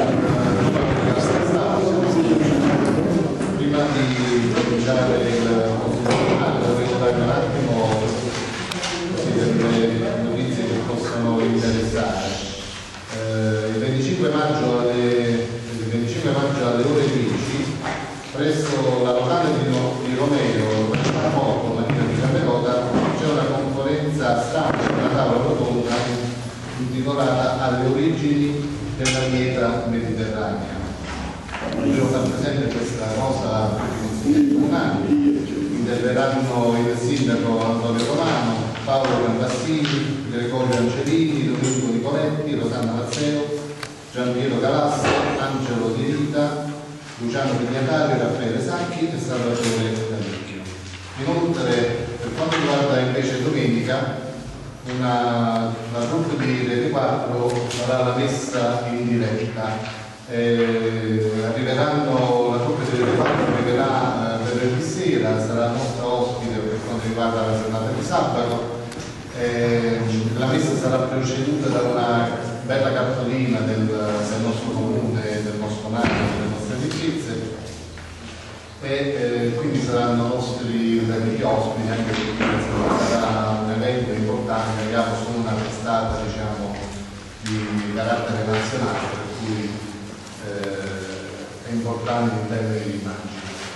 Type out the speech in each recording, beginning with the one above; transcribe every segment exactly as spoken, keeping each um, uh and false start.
Prima di cominciare il consiglio vorrei dare un attimo così delle notizie che possono interessare. Eh, il venticinque maggio alle, il venticinque maggio alle ore dieci presso la locale di, no, di Romeo, Morto, Marina di Camerota, c'è una conferenza stampa, una tavola rotonda intitolata Alle origini della dieta mediterranea. Volevo far presente questa cosa ai consiglieri comunali. Interverranno il sindaco Antonio Romano, Paolo Cambassini, Gregorio Angelini, Domenico Nicoletti, Rosanna Mazzeo, Giampiero Galasso, Angelo Di Rita, Luciano Pignatario, Raffaele Sacchi e Salvatore D'Alicchio. Inoltre, per quanto riguarda invece domenica, una, la troupe di Rete quattro farà la messa in diretta. Eh, arriveranno, la troupe di Rete quattro arriverà eh, venerdì sera, sarà la nostra ospite per quanto riguarda la giornata di sabato. Eh, la messa sarà preceduta da una bella cartolina del, del nostro comune, del nostro marchio, delle nostre amicizie, e eh, quindi saranno nostri degli ospiti, anche perché sarà un evento importante, abbiamo solo una testata, diciamo, di carattere nazionale, per cui eh, è importante in termini di immagine.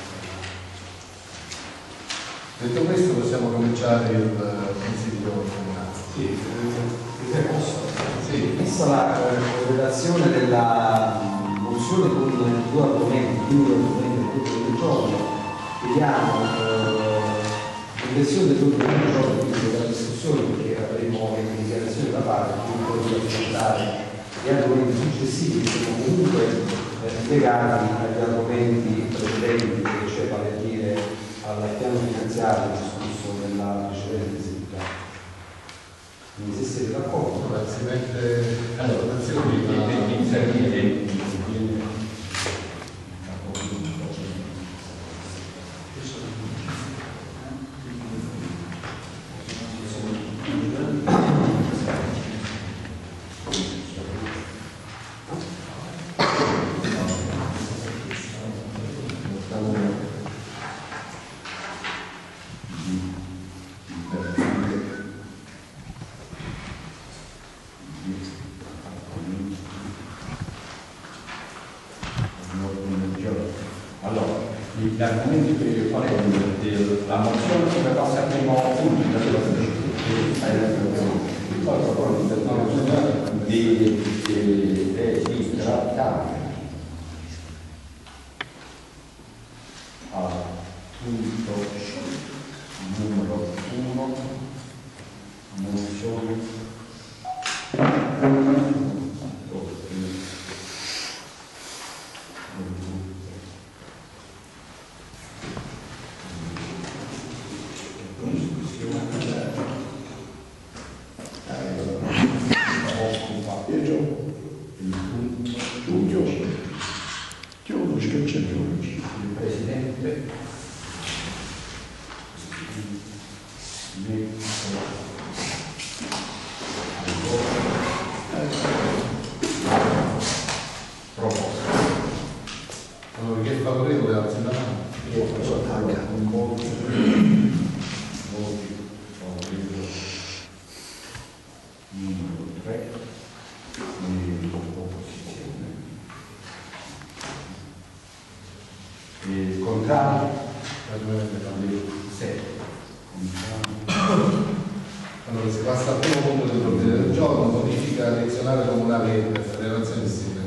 Detto questo, possiamo cominciare il consiglio comunale. Sì, se posso. Sì. Vista la correlazione della mozione con due argomenti, più argomenti del gruppo del giorno, chiediamo l'inversione del gruppo del giorno, quindi della discussione, perché avremo le dichiarazioni da parte, quindi poi affrontare gli argomenti successivi che sono comunque eh, legati agli argomenti precedenti, che c'è vale a dire al piano finanziario discusso nella precedente seduta. Quindi se siete d'accordo, si mette allora, gli argomenti per il quale la mozione come passa al primo punto di di trattare al punto numero uno mozione Allora, si passa al primo punto dell'ordine del giorno, modifica addizionale comunale per federazione di sindaco.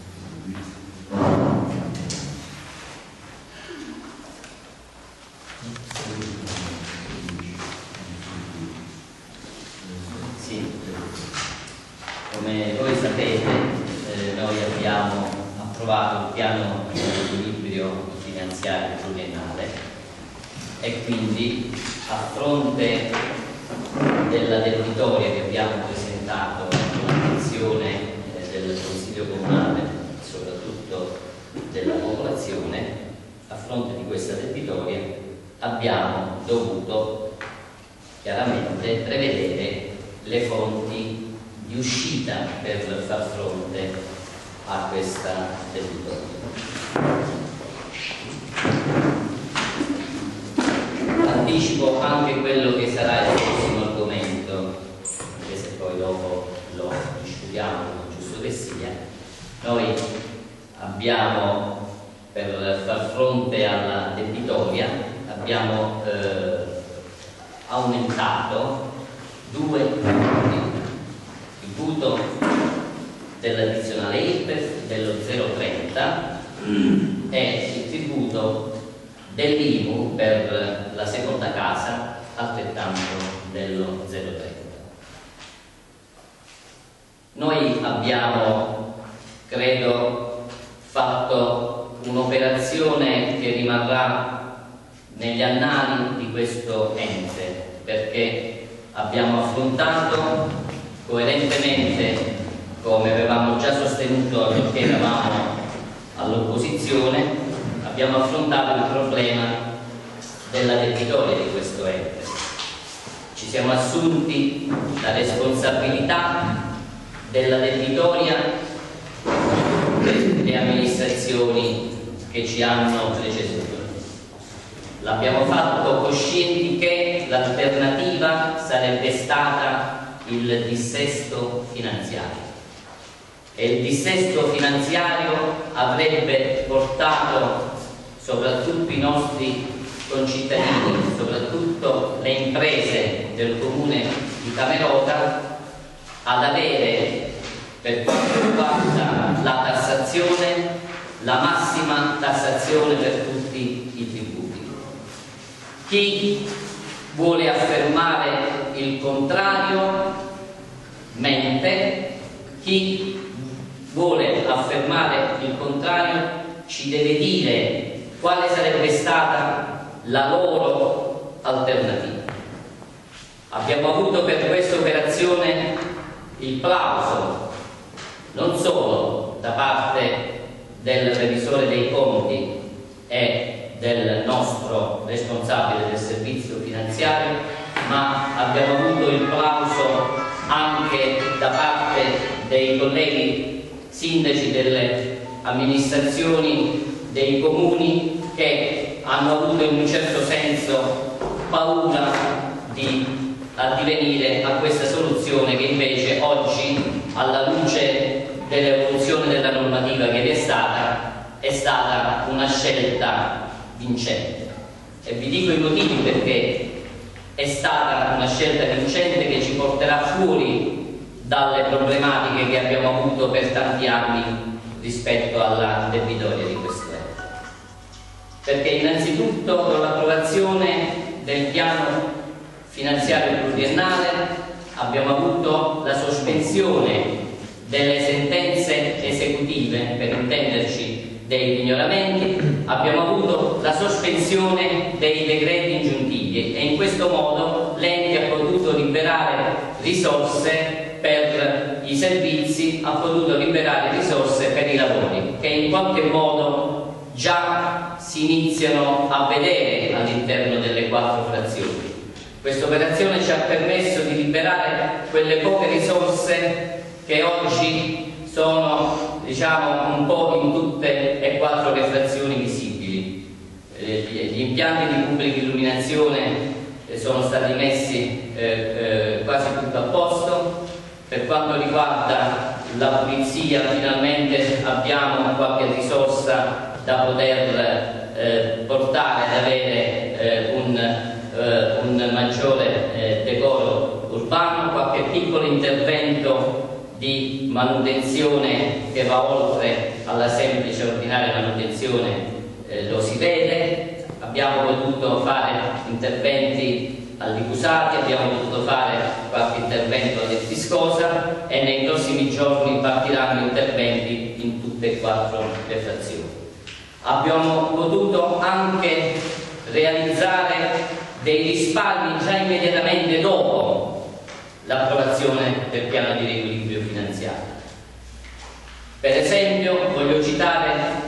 Sì, come voi sapete eh, noi abbiamo approvato il piano di equilibrio finanziario pluriennale e quindi a fronte della debitoria che abbiamo presentato all'attenzione eh, del Consiglio Comunale, soprattutto della popolazione, a fronte di questa debitoria abbiamo dovuto chiaramente prevedere le fonti di uscita per far fronte a questa debitoria. Anticipo anche quello che sarà il prossimo argomento, anche se poi dopo lo discutiamo, giusto che sia. Noi abbiamo, per far fronte alla debitoria, abbiamo eh, aumentato due tributi: il tributo dell'addizionale I R P E F dello zero virgola trenta e il tributo dell'I M U per la seconda casa altrettanto dello zero virgola trenta. Noi abbiamo, credo, fatto un'operazione che rimarrà negli annali di questo ente, perché abbiamo affrontato coerentemente, come avevamo già sostenuto perché eravamo all'opposizione, abbiamo affrontato il problema della debitoria di questo ente. Ci siamo assunti la responsabilità della debitoria delle amministrazioni che ci hanno preceduto. L'abbiamo fatto coscienti che l'alternativa sarebbe stata il dissesto finanziario, e il dissesto finanziario avrebbe portato soprattutto i nostri concittadini, soprattutto le imprese del comune di Camerota, ad avere, per quanto riguarda la tassazione, la massima tassazione per tutti i tributi. Chi vuole affermare il contrario mente, chi vuole affermare il contrario ci deve dire quale sarebbe stata la loro alternativa. Abbiamo avuto per questa operazione il plauso non solo da parte del revisore dei conti e del nostro responsabile del servizio finanziario, ma abbiamo avuto il plauso anche da parte dei colleghi sindaci delle amministrazioni dei comuni, che hanno avuto in un certo senso paura di addivenire a questa soluzione, che invece oggi, alla luce dell'evoluzione della normativa che vi è stata, è stata una scelta vincente. E vi dico i motivi perché è stata una scelta vincente, che ci porterà fuori dalle problematiche che abbiamo avuto per tanti anni rispetto alla debitoria di questo ente. Perché innanzitutto con l'approvazione del piano finanziario pluriennale abbiamo avuto la sospensione delle sentenze esecutive, per intenderci dei pignoramenti, abbiamo avuto la sospensione dei decreti ingiuntivi, e in questo modo l'ente ha potuto liberare risorse per i servizi, ha potuto liberare risorse per i lavori, che in qualche modo già si iniziano a vedere all'interno delle quattro frazioni. Questa operazione ci ha permesso di liberare quelle poche risorse che oggi sono, diciamo, un po' in tutte e quattro le frazioni visibili. Eh, gli impianti di pubblica illuminazione sono stati messi eh, eh, quasi tutto a posto. Per quanto riguarda la pulizia, finalmente abbiamo qualche risorsa da poter eh, portare ad avere eh, un, eh, un maggiore eh, decoro urbano, qualche piccolo intervento di manutenzione che va oltre alla semplice ordinaria manutenzione eh, lo si vede. Abbiamo potuto fare interventi all'Icusati, abbiamo potuto fare qualche intervento all'Ettiscosa, e nei prossimi giorni partiranno interventi in tutte e quattro le frazioni. Abbiamo potuto anche realizzare dei risparmi già immediatamente dopo l'approvazione del piano di riequilibrio finanziario. Per esempio, voglio citare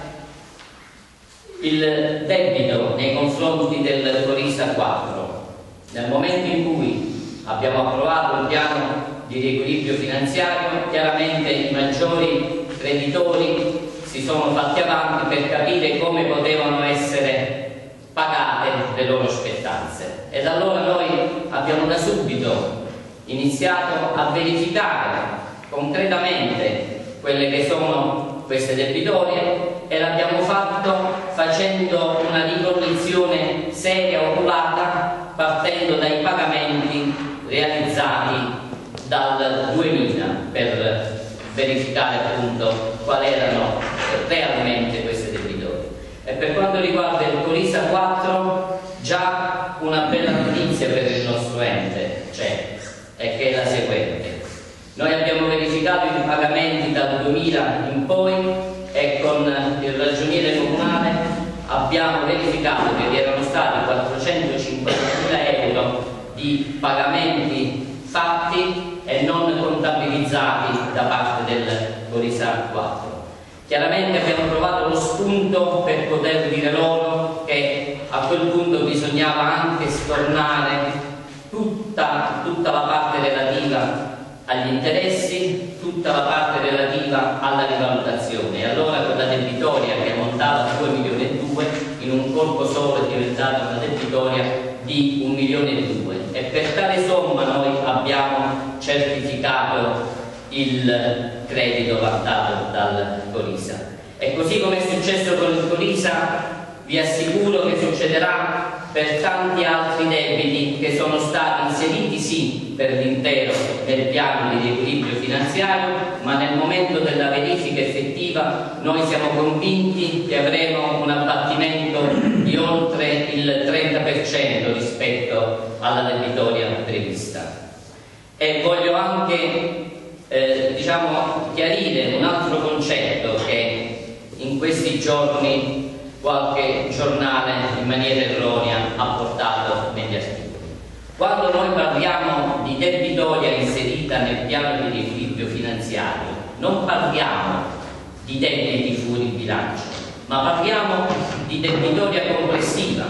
il debito nei confronti del Corisa quattro. Nel momento in cui abbiamo approvato il piano di riequilibrio finanziario, chiaramente i maggiori creditori si sono fatti avanti per capire come potevano essere pagate le loro spettanze. Ed allora noi abbiamo da subito iniziato a verificare concretamente quelle che sono queste debitorie e l'abbiamo fatto facendo una ricognizione seria, oculata, partendo dai pagamenti realizzati dal duemila per verificare appunto quali erano realmente queste debitorie. E per quanto riguarda il Colisa quattro, già una bella notizia per il nostro ente c'è, e che è la seguente. Noi abbiamo verificato i pagamenti dal duemila in poi e con il ragioniere comunale abbiamo verificato che vi erano stati quattrocentocinquantamila euro di pagamenti fatti e non contabilizzati da parte del Colisa quattro. Chiaramente abbiamo trovato lo spunto per poter dire loro che a quel punto bisognava anche stornare tutta, tutta la parte relativa agli interessi, tutta la parte relativa alla rivalutazione. E allora quella debitoria che montava a due milioni e due in un colpo solo è diventata una debitoria di un milione e due, e per tale somma noi abbiamo certificato il credito vantato dal Colisa. E così come è successo con il Colisa, vi assicuro che succederà per tanti altri debiti che sono stati inseriti sì per l'intero nel piano di riequilibrio finanziario, ma nel momento della verifica effettiva noi siamo convinti che avremo un abbattimento di oltre il trenta per cento rispetto alla debitoria prevista. E voglio anche eh, diciamo, chiarire un altro concetto che in questi giorni qualche giornale in maniera erronea ha portato negli articoli. Quando noi parliamo di debitoria inserita nel piano di riequilibrio finanziario, non parliamo di debiti fuori bilancio, ma parliamo di debitoria complessiva,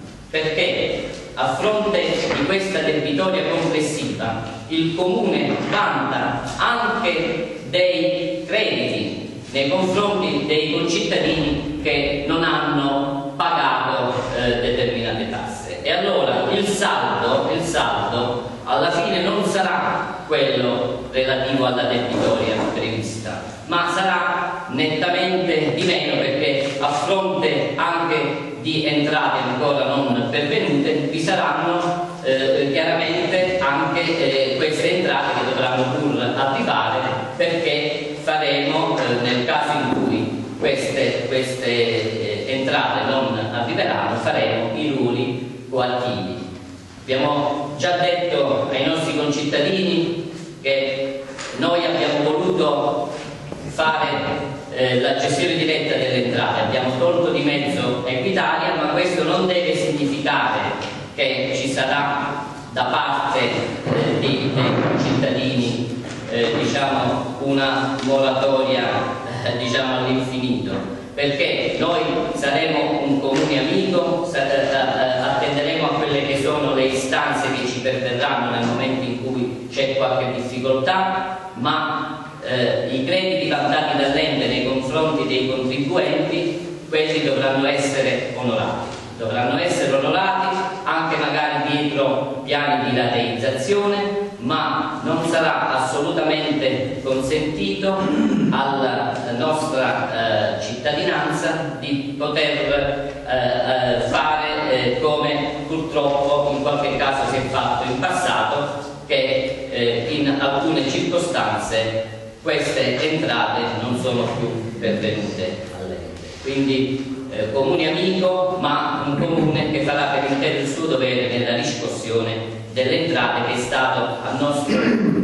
perché a fronte di questa debitoria complessiva il Comune vanta anche dei crediti nei confronti dei concittadini che non hanno pagato eh, determinate tasse. E allora il saldo, il saldo alla fine non sarà quello relativo alla debitoria prevista, ma sarà nettamente di meno, perché a fronte anche di entrate ancora non pervenute vi saranno eh, chiaramente anche eh, queste entrate che dovranno pur arrivare, perché faremo eh, nel caso in cui queste, queste eh, entrate non arriveranno, faremo i ruoli coattivi. Abbiamo già detto ai nostri concittadini che noi abbiamo voluto fare eh, la gestione diretta delle entrate, abbiamo tolto di mezzo Equitalia, ma questo non deve significare che ci sarà da parte eh, di, dei concittadini eh, diciamo una moratoria eh, diciamo all'infinito, perché noi saremo un comune amico, attenderemo a quelle che sono le istanze che ci perverranno nel momento in cui c'è qualche difficoltà, ma eh, i crediti vantati dall'ente nei confronti dei contribuenti, quelli dovranno essere onorati, dovranno essere onorati anche magari dietro piani di rateizzazione, ma non sarà assolutamente consentito alla nostra eh, cittadinanza di poter eh, eh, fare eh, come purtroppo in qualche caso si è fatto in passato, che eh, in alcune circostanze queste entrate non sono più pervenute all'ente. Quindi eh, comune amico, ma un comune che farà per intero il suo dovere nella riscossione delle entrate, che è stato a nostro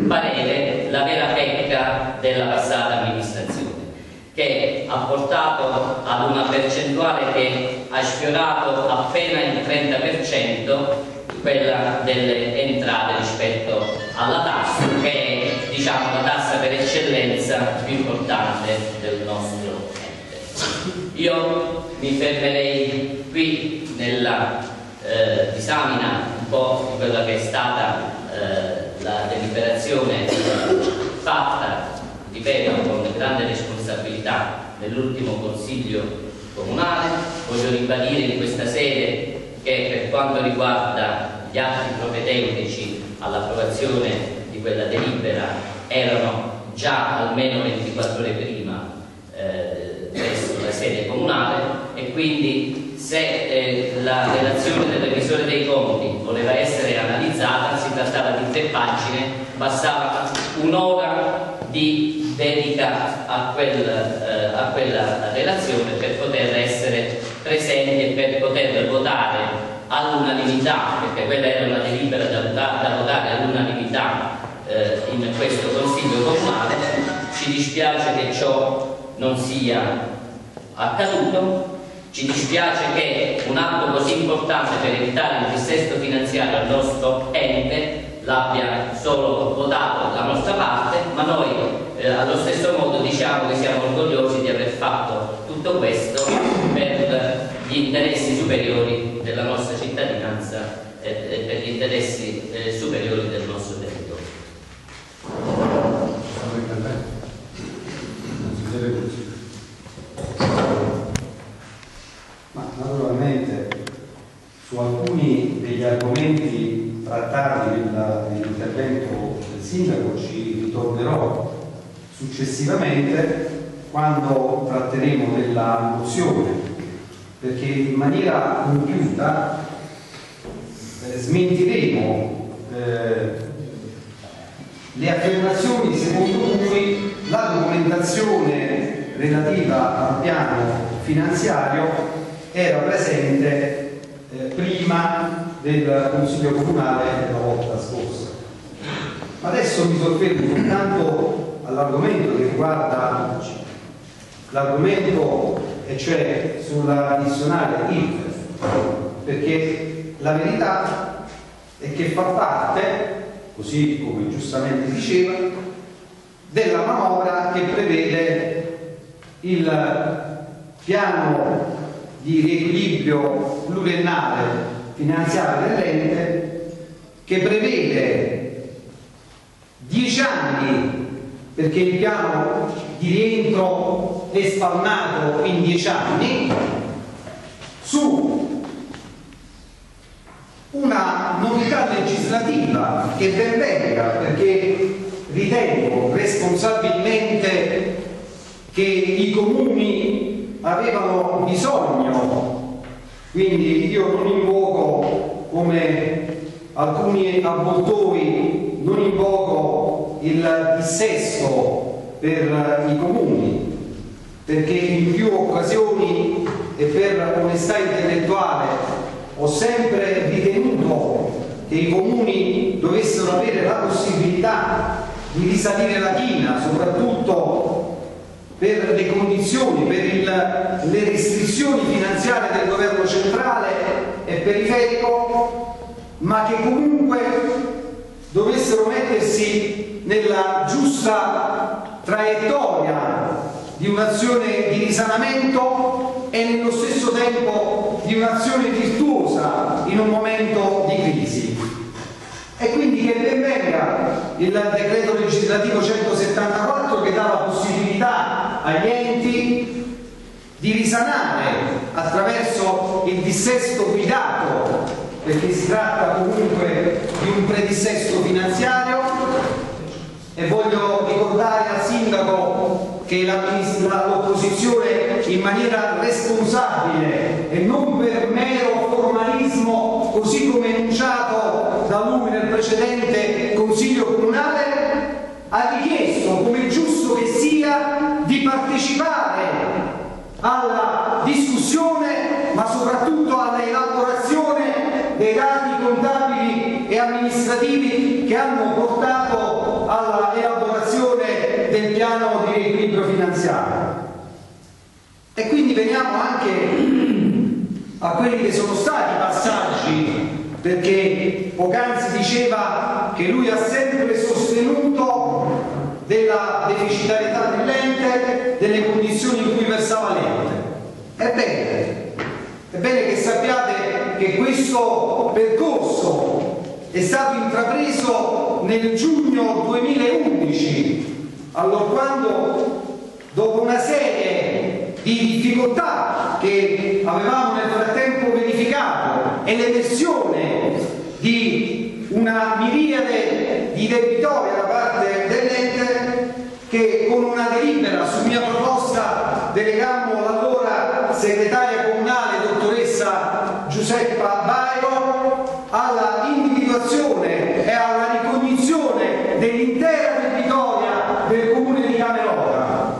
parere la vera pecca della passata amministrazione, che ha portato ad una percentuale che ha sfiorato appena il trenta per cento, quella delle entrate rispetto alla tassa, che è diciamo la tassa per eccellenza più importante del nostro ente. Io mi fermerei qui nella eh, disamina un po' di quella che è stata eh, la deliberazione fatta, ripeto, con grande responsabilità unanimità nell'ultimo Consiglio Comunale. Voglio ribadire in questa sede che per quanto riguarda gli atti propedeutici all'approvazione di quella delibera erano già almeno ventiquattro ore prima eh, presso la sede comunale, e quindi se eh, la relazione del revisore dei conti voleva essere analizzata si trattava di tre pagine, bastava un'ora di dedica a, quel, eh, a quella relazione per poter essere presenti e per poter votare all'unanimità, perché quella era una delibera da, da votare all'unanimità eh, in questo Consiglio Comunale. Ci dispiace che ciò non sia accaduto, ci dispiace che un atto così importante per evitare il dissesto finanziario al nostro ente l'abbia solo votato la nostra parte, ma noi eh, allo stesso modo diciamo che siamo orgogliosi di aver fatto tutto questo per gli interessi superiori della nostra cittadinanza e, e per gli interessi eh, superiori del nostro territorio. Ma naturalmente su alcuni degli argomenti trattati nell'intervento del sindaco ci ritornerò successivamente quando tratteremo della mozione, perché in maniera compiuta eh, smentiremo eh, le affermazioni secondo cui la documentazione relativa al piano finanziario era presente eh, prima del Consiglio Comunale la volta scorsa. Adesso mi soffermo soltanto all'argomento che riguarda l'argomento, e cioè sulla addizionale I R P E F, perché la verità è che fa parte, così come giustamente diceva, della manovra che prevede il piano di riequilibrio pluriennale finanziario dell'ente, che prevede dieci anni, perché il piano di rientro è spalmato in dieci anni, su una novità legislativa che ben venga, perché ritengo responsabilmente che i comuni avevano bisogno, quindi io non invoco come alcuni avvoltoi, non invoco il dissesto per i comuni, perché in più occasioni e per onestà intellettuale ho sempre ritenuto che i comuni dovessero avere la possibilità di risalire la china, soprattutto per le condizioni, per il, le restrizioni finanziarie del governo centrale e periferico, ma che comunque dovessero mettersi nella giusta traiettoria di un'azione di risanamento e nello stesso tempo di un'azione virtuosa in un momento di crisi. E quindi che ben venga il decreto legislativo centosettantaquattro che dà la possibilità agli enti di risanare attraverso il dissesto guidato, perché si tratta comunque di un predissesto finanziario. E voglio ricordare al sindaco che l'opposizione in maniera responsabile e non per mero formalismo, così come enunciato da lui nel precedente Consiglio Comunale, ha richiesto, come giusto che sia, di partecipare alla discussione, ma soprattutto alla elaborazione dei dati contabili e amministrativi che hanno portato alla elaborazione del piano di riequilibrio finanziario. E quindi veniamo anche a quelli che sono stati i passaggi, perché poc'anzi diceva che lui ha sempre sostenuto della deficitarietà dell'ente, delle condizioni in cui versava l'ente. Ebbene, è bene che sappiate che questo percorso è stato intrapreso nel giugno duemilaundici, allorquando dopo una serie di difficoltà che avevamo nel frattempo verificato e l'emersione di una miriade di debitori da parte dell'ente, che con una delibera su mia proposta delegammo l'allora segretaria comunale dottoressa Giuseppa Bairo alla individuazione e alla ricognizione dell'intera debitoria del comune di Camerota.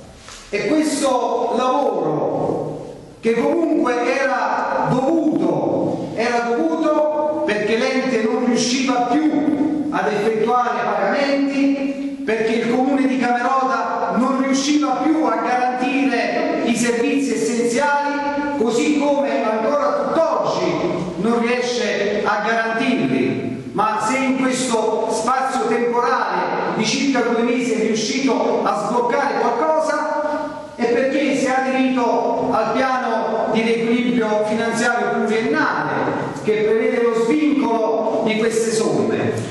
E questo lavoro, che comunque era dovuto, era dovuto perché l'ente non riusciva più ad effettuare pagamenti, perché il comune di Camerota non riusciva più a garantire i servizi essenziali, così come ancora tutt'oggi non riesce a garantirli. Ma se in questo spazio temporale di circa due mesi è riuscito a sbloccare qualcosa, è perché si è aderito al piano di riequilibrio finanziario pluriennale che prevede lo svincolo di queste somme.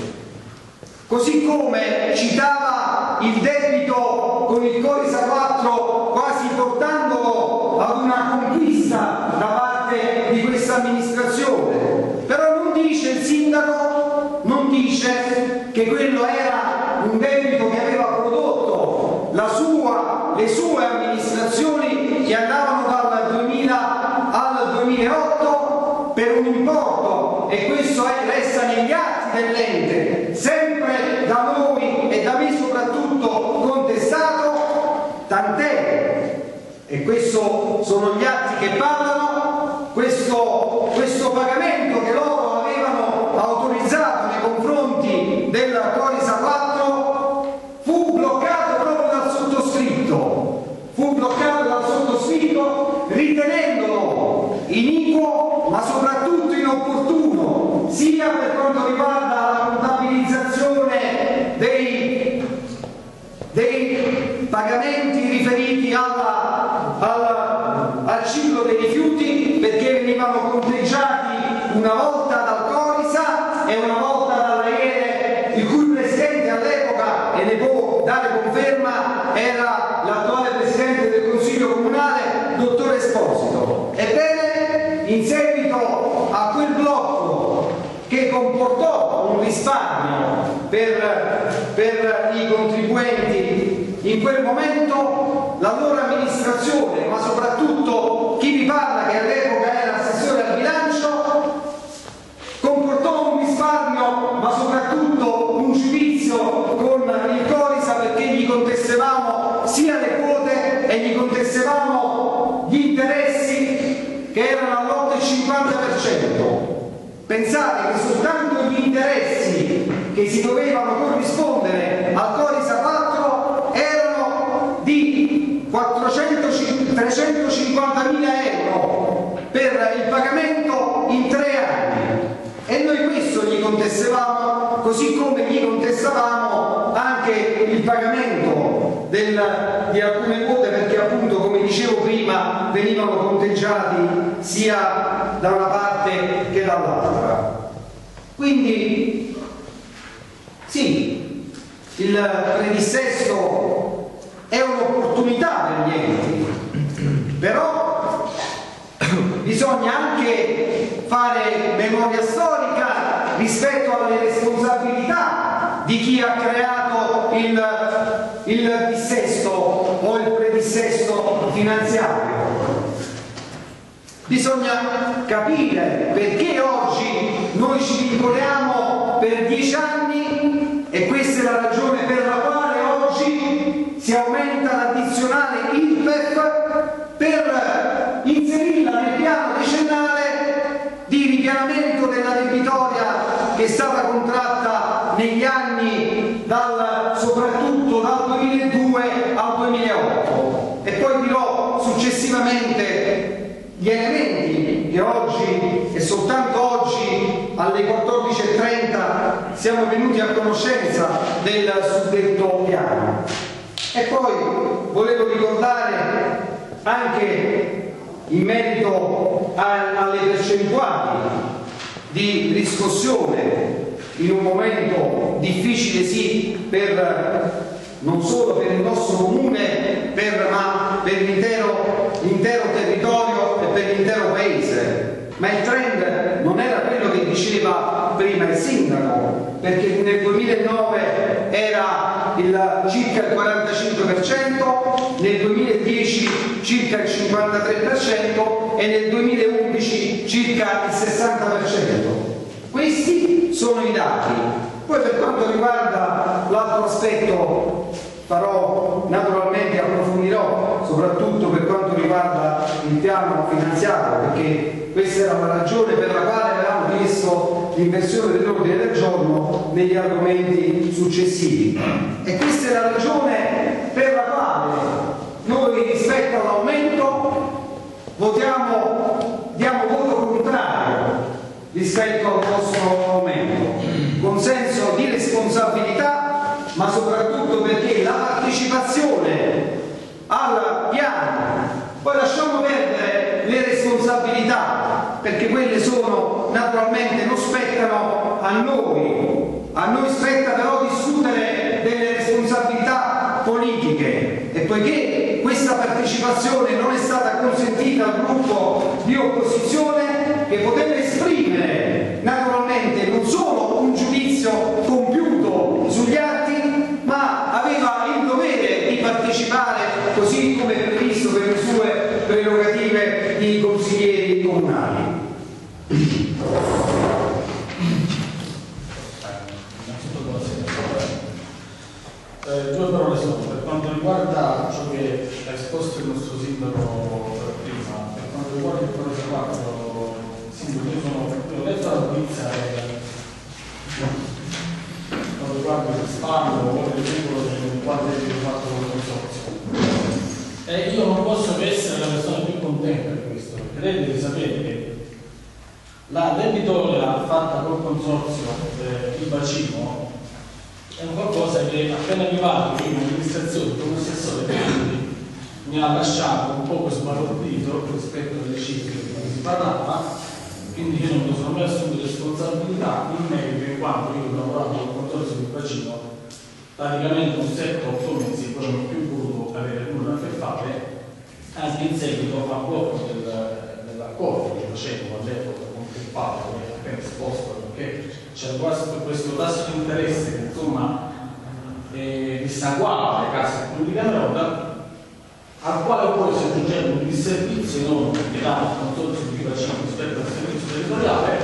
Così come citava il debito con il Corisa quattro, quasi portandolo ad una conquista da parte di questa amministrazione. Però non dice il sindaco, non dice che quello era un debito che aveva prodotto la sua, le sue amministrazioni che andavano dal duemila al duemilaotto per un importo, e questo è, resta negli atti dell'ente, sempre da noi e da me soprattutto contestato, tant'è, e questi sono gli atti che parlano, questo, questo pagamento che loro avevano autorizzato nei confronti della Corisa quattro fu bloccato proprio dal sottoscritto, fu bloccato dal sottoscritto ritenendolo iniquo ma soprattutto inopportuno, sia per quanto riguarda la contabilizzazione dei, dei pagamenti riferiti alla, alla, al ciclo dei rifiuti, perché venivano conteggiati una volta dal Corisa e una volta dall'Aere, il cui presidente all'epoca, e ne può dare conferma, era l'attuale presidente del Consiglio Comunale, dottor Esposito. Ebbene, in seguito a quel blocco che comportò un risparmio per, per i contribuenti, in quel momento l'allora amministrazione, ma soprattutto chi vi parla, che all'epoca era assessore al bilancio, comportò un risparmio ma soprattutto un giudizio con il Corisa, perché gli contestevamo sia le quote e gli contestevamo gli interessi che erano all'otto virgola cinquanta per cento. Pensate che soltanto gli interessi che si dovevano corrispondere al Corisa quattro erano di trecentocinquantamila euro per il pagamento in tre anni, e noi questo gli contestevamo, così come gli contestavamo anche il pagamento del, di alcune quote, perché appunto, come dicevo prima, venivano conteggiati sia da una parte che dall'altra. Quindi sì, il predissesto è un'opportunità per gli enti, però bisogna anche fare memoria storica rispetto alle responsabilità di chi ha creato il, il dissesto o il predissesto finanziario. Bisogna capire perché oggi noi ci vincoliamo per dieci anni, e questa è la ragione per la quale oggi si aumenta l'addizionale I R P E F per inserirla nel piano decennale di ripianamento della debitoria che è stata contratta negli anni dal, soprattutto dal duemiladue al duemilaotto, e poi dirò successivamente gli elementi che oggi e soltanto oggi alle quattordici e trenta siamo venuti a conoscenza del suddetto piano. E poi volevo ricordare anche in merito a, alle percentuali di riscossione in un momento difficile, sì, per, non solo per il nostro comune, per per l'intero, l'intero territorio e per l'intero paese, ma il trend non era quello che diceva prima il sindaco, perché nel duemilanove era il, circa il quarantacinque per cento, nel duemiladieci circa il cinquantatré per cento e nel duemilaundici circa il sessanta per cento. Questi sono i dati. Poi per quanto riguarda l'altro aspetto farò, naturalmente approfondirò, soprattutto per quanto riguarda il piano finanziario, perché questa era la ragione per la quale avevamo chiesto l'inversione dell'ordine del giorno negli argomenti successivi. E questa è la ragione per la quale noi rispetto all'aumento votiamo, diamo voto contrario rispetto al vostro aumento, con senso di responsabilità, ma soprattutto perché la partecipazione al piano, poi lasciamo perdere le responsabilità, perché quelle sono naturalmente, non spettano a noi, a noi spetta però discutere delle responsabilità politiche, e poiché questa partecipazione non è stata consentita al gruppo di opposizione, che poteva esprimere naturalmente non solo un giudizio compiuto sugli atti, ma aveva il dovere di partecipare così come previsto per le sue prerogative di consiglieri comunali. Eh, due parole solo per quanto riguarda ciò che ha esposto il nostro sindaco prima, per quanto riguarda il progetto quattro, sindaco, io sono ho letto la notizia e quanto riguarda il risparmio o il regolo del quattro fatto con il consorzio. E io non posso che essere la persona più contenta di questo, perché lei deve sapere che la debitoria fatta col consorzio eh, il bacino è un qualcosa che appena arrivato in amministrazione come assessore mi ha lasciato un poco sbalordito rispetto alle cifre di cui si parlava, quindi io non mi sono mai assunto responsabilità in merito, in quanto io ho lavorato col consorzio del bacino praticamente un sette otto mesi, poi non ho più voluto avere nulla a che fare, anche in seguito a blocco del, dell'accordo che facevo all'epoca con il Paolo, che è appena esposto, perché c'era quasi questo tasso di interesse che insomma eh, dissanguava le casse pubbliche a Roda, al quale poi si aggiungeva un disservizio enorme che dava il consorzio di bacino rispetto al servizio territoriale,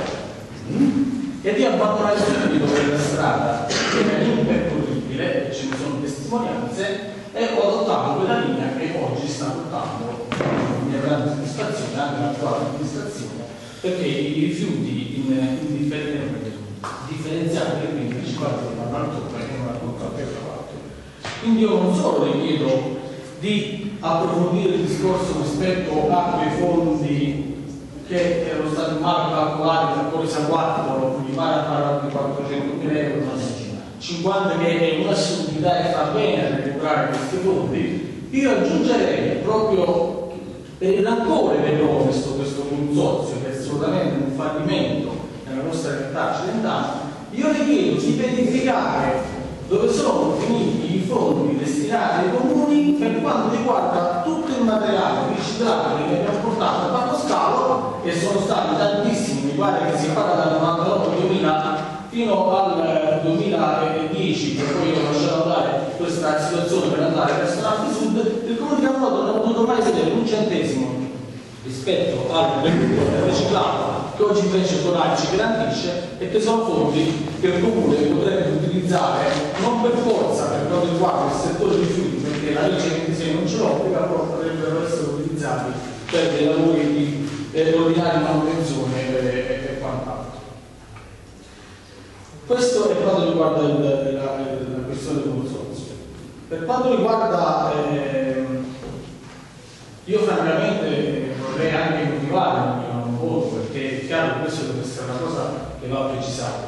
e di abbandonare subito quella strada che era impercorribile, e ce ne sono testimonianze, e ho adottato quella linea che oggi sta portando mia grande soddisfazione anche l'attuale amministrazione, perché i rifiuti in, in differen differenziati per me principali vanno al tocco e non al controllo per fatto. Quindi io non solo le chiedo di approfondire il discorso rispetto a quei fondi che erano stati mal calcolati da Polizia quattro, mi pare a parlare di quattrocentomila euro, cinquanta che è un'assurdità e fa bene a recuperare questi fondi. Io aggiungerei proprio per il rancore che ho questo, questo consorzio, che è assolutamente un fallimento nella nostra realtà occidentale, io le chiedo di verificare dove sono finiti i fondi destinati ai comuni per quanto riguarda tutto il materiale riciclato che abbiamo portato a Parco Scalo, che sono stati tantissimi, mi pare che si parla dal novantanove duemila fino al duemiladieci, che poi ho lasciato andare questa situazione per andare verso l'Alto Sud. Il comune di Capodoglio non ha potuto mai vedere un centesimo rispetto al riciclato che oggi invece Tonali ci garantisce, e che sono fondi che il comune potrebbe utilizzare non per forza per quanto riguarda il settore dei rifiuti, perché la legge ventisei non ce l'obbliga, però potrebbero essere utilizzati per dei lavori di eh, ordinaria manutenzione e, e, e quant'altro. Questo è quanto riguarda il, la, la questione del consorzio. Per quanto riguarda eh, io francamente vorrei anche motivare il mio voto, perché è chiaro che questo deve essere una cosa che va precisata.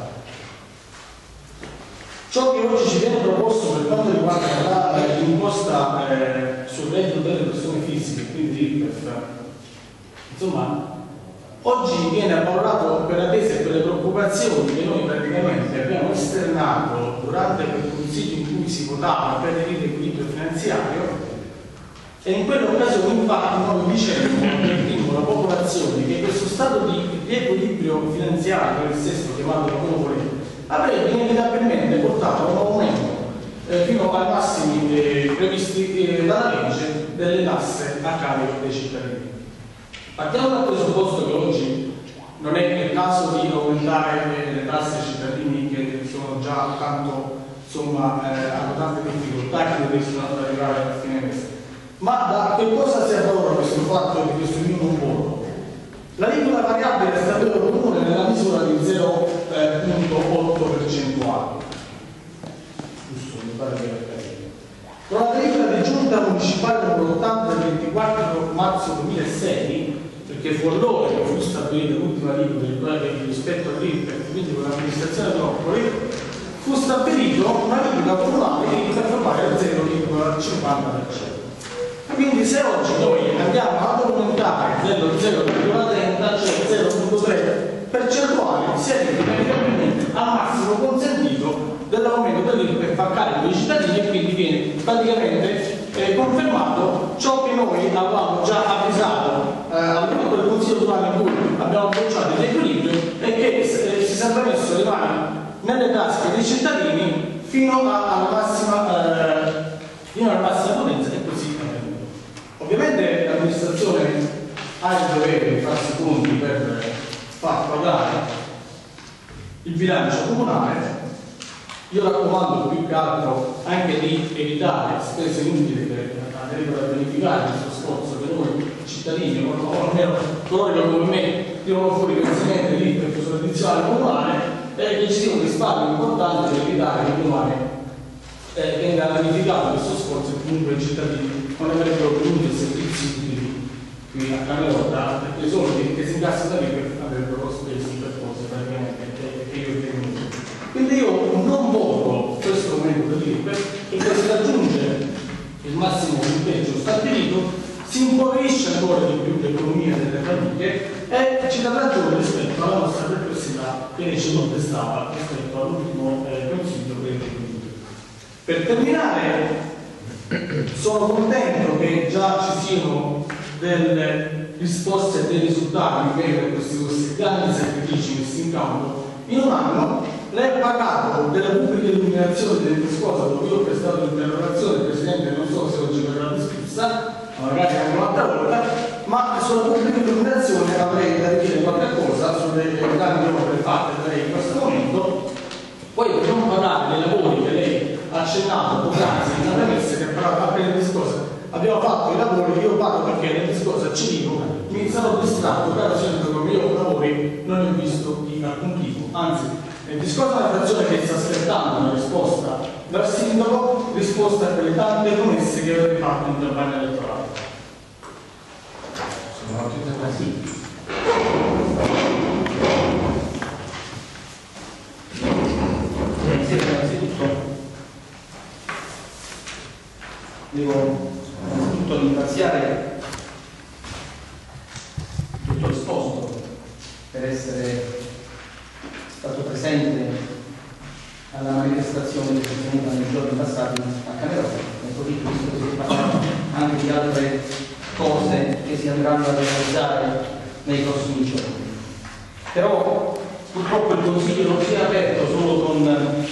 Ciò che oggi ci viene proposto per quanto riguarda l'imposta eh, sul reddito delle persone fisiche, quindi l'I R P E F, insomma, oggi viene avvalorato per attesa e per le preoccupazioni che noi praticamente abbiamo esternato durante quel consiglio in cui si votava per l'equilibrio finanziario. E in quell'occasione infatti noi dicevamo, avvertimmo la popolazione che questo stato di riequilibrio finanziario, il sesto chiamato come volete, avrebbe inevitabilmente portato a un aumento eh, fino ai massimi eh, previsti eh, dalla legge delle tasse a carico dei cittadini. Partiamo dal presupposto che oggi non è il caso di aumentare le tasse ai cittadini che sono già tanto, insomma, eh, hanno tante difficoltà che riescono ad arrivare a fine mese. Ma da che cosa si adora questo fatto di questo minimo voto? L'aliquota variabile è stata comune nella misura di zero virgola otto percentuale. Giusto, mi pare che è capito. Con la delibera di giunta municipale numero ottanta del ventiquattro marzo duemilasei, perché fu allora che fu stabilita l'ultima aliquota rispetto all'I R P E F, quindi con l'amministrazione Tropoli, fu stabilito un'aliquota comunale che per formare il zero virgola cinquanta per cento. Quindi se oggi noi andiamo ad aumentare dello zero virgola trenta, cioè zero virgola tre percentuale, si arriva inevitabilmente al massimo consentito dell'aumento dell'I R P E F a carico dei cittadini, e quindi viene praticamente eh, confermato ciò che noi avevamo già avvisato eh, al gruppo del Consiglio Comunale in cui abbiamo bocciato il equilibrio, e che eh, si sarebbe messo le mani nelle tasche dei cittadini fino a, alla massima eh, fino alla massima potenza, e così è avvenuto. Ovviamente l'amministrazione ha il dovere di farsi conti per far pagare il bilancio comunale. Io raccomando più che altro anche di evitare spese inutili che andrebbero a verificare questo sforzo che noi cittadini, o almeno coloro che come me tirano fuori versamente lì per il tradizionale comunale, e che ci sia un risparmio importante per evitare che il comunale eh, venga verificato questo sforzo, e comunque i cittadini non avrebbero ottenuto i servizi utili qui a Camerota, perché i soldi che si incassano da lì avrebbero spesi per cose praticamente che io ho tenuto. Quindi io non voto questo aumento dell'I R P E F, perché si raggiunge il massimo punteggio stabilito, si impoverisce ancora di più l'economia delle famiglie e ci dà ragione rispetto alla nostra perplessità che ci contestava rispetto all'ultimo eh, consiglio per il equilibrio. Per terminare, sono contento che già ci siano delle risposte e dei risultati per questi, questi grandi sacrifici messi in campo. In un anno lei ha pagato della pubblica illuminazione delle scuole, dove io ho prestato l'interrogazione, il Presidente non so se oggi verrà discussa, magari anche un'altra volta, ma sulla pubblica illuminazione avrei da dire qualche cosa sulle grandi opere fatte da lei in questo momento. Poi per non parlare dei lavori che lei ha accennato poc'anzi in premessa, che appena discorso abbiamo fatto i lavori, io parlo perché nel discorso a Cirico mi sarò distratto, caro sempre come io lavori non ne ho visto di alcun tipo, anzi nel discorso della frazione che sta aspettando una risposta dal sindaco, risposta a quelle tante promesse che avete fatto in campagna elettorale. Sono tutte così. Innanzitutto devo innanzitutto ringraziare tutto l'esposto per essere stato presente alla manifestazione che si è tenuta nei giorni passati a Camerota, e così visto che si parla anche di altre cose che si andranno a realizzare nei prossimi giorni. Però purtroppo il Consiglio non si è aperto solo con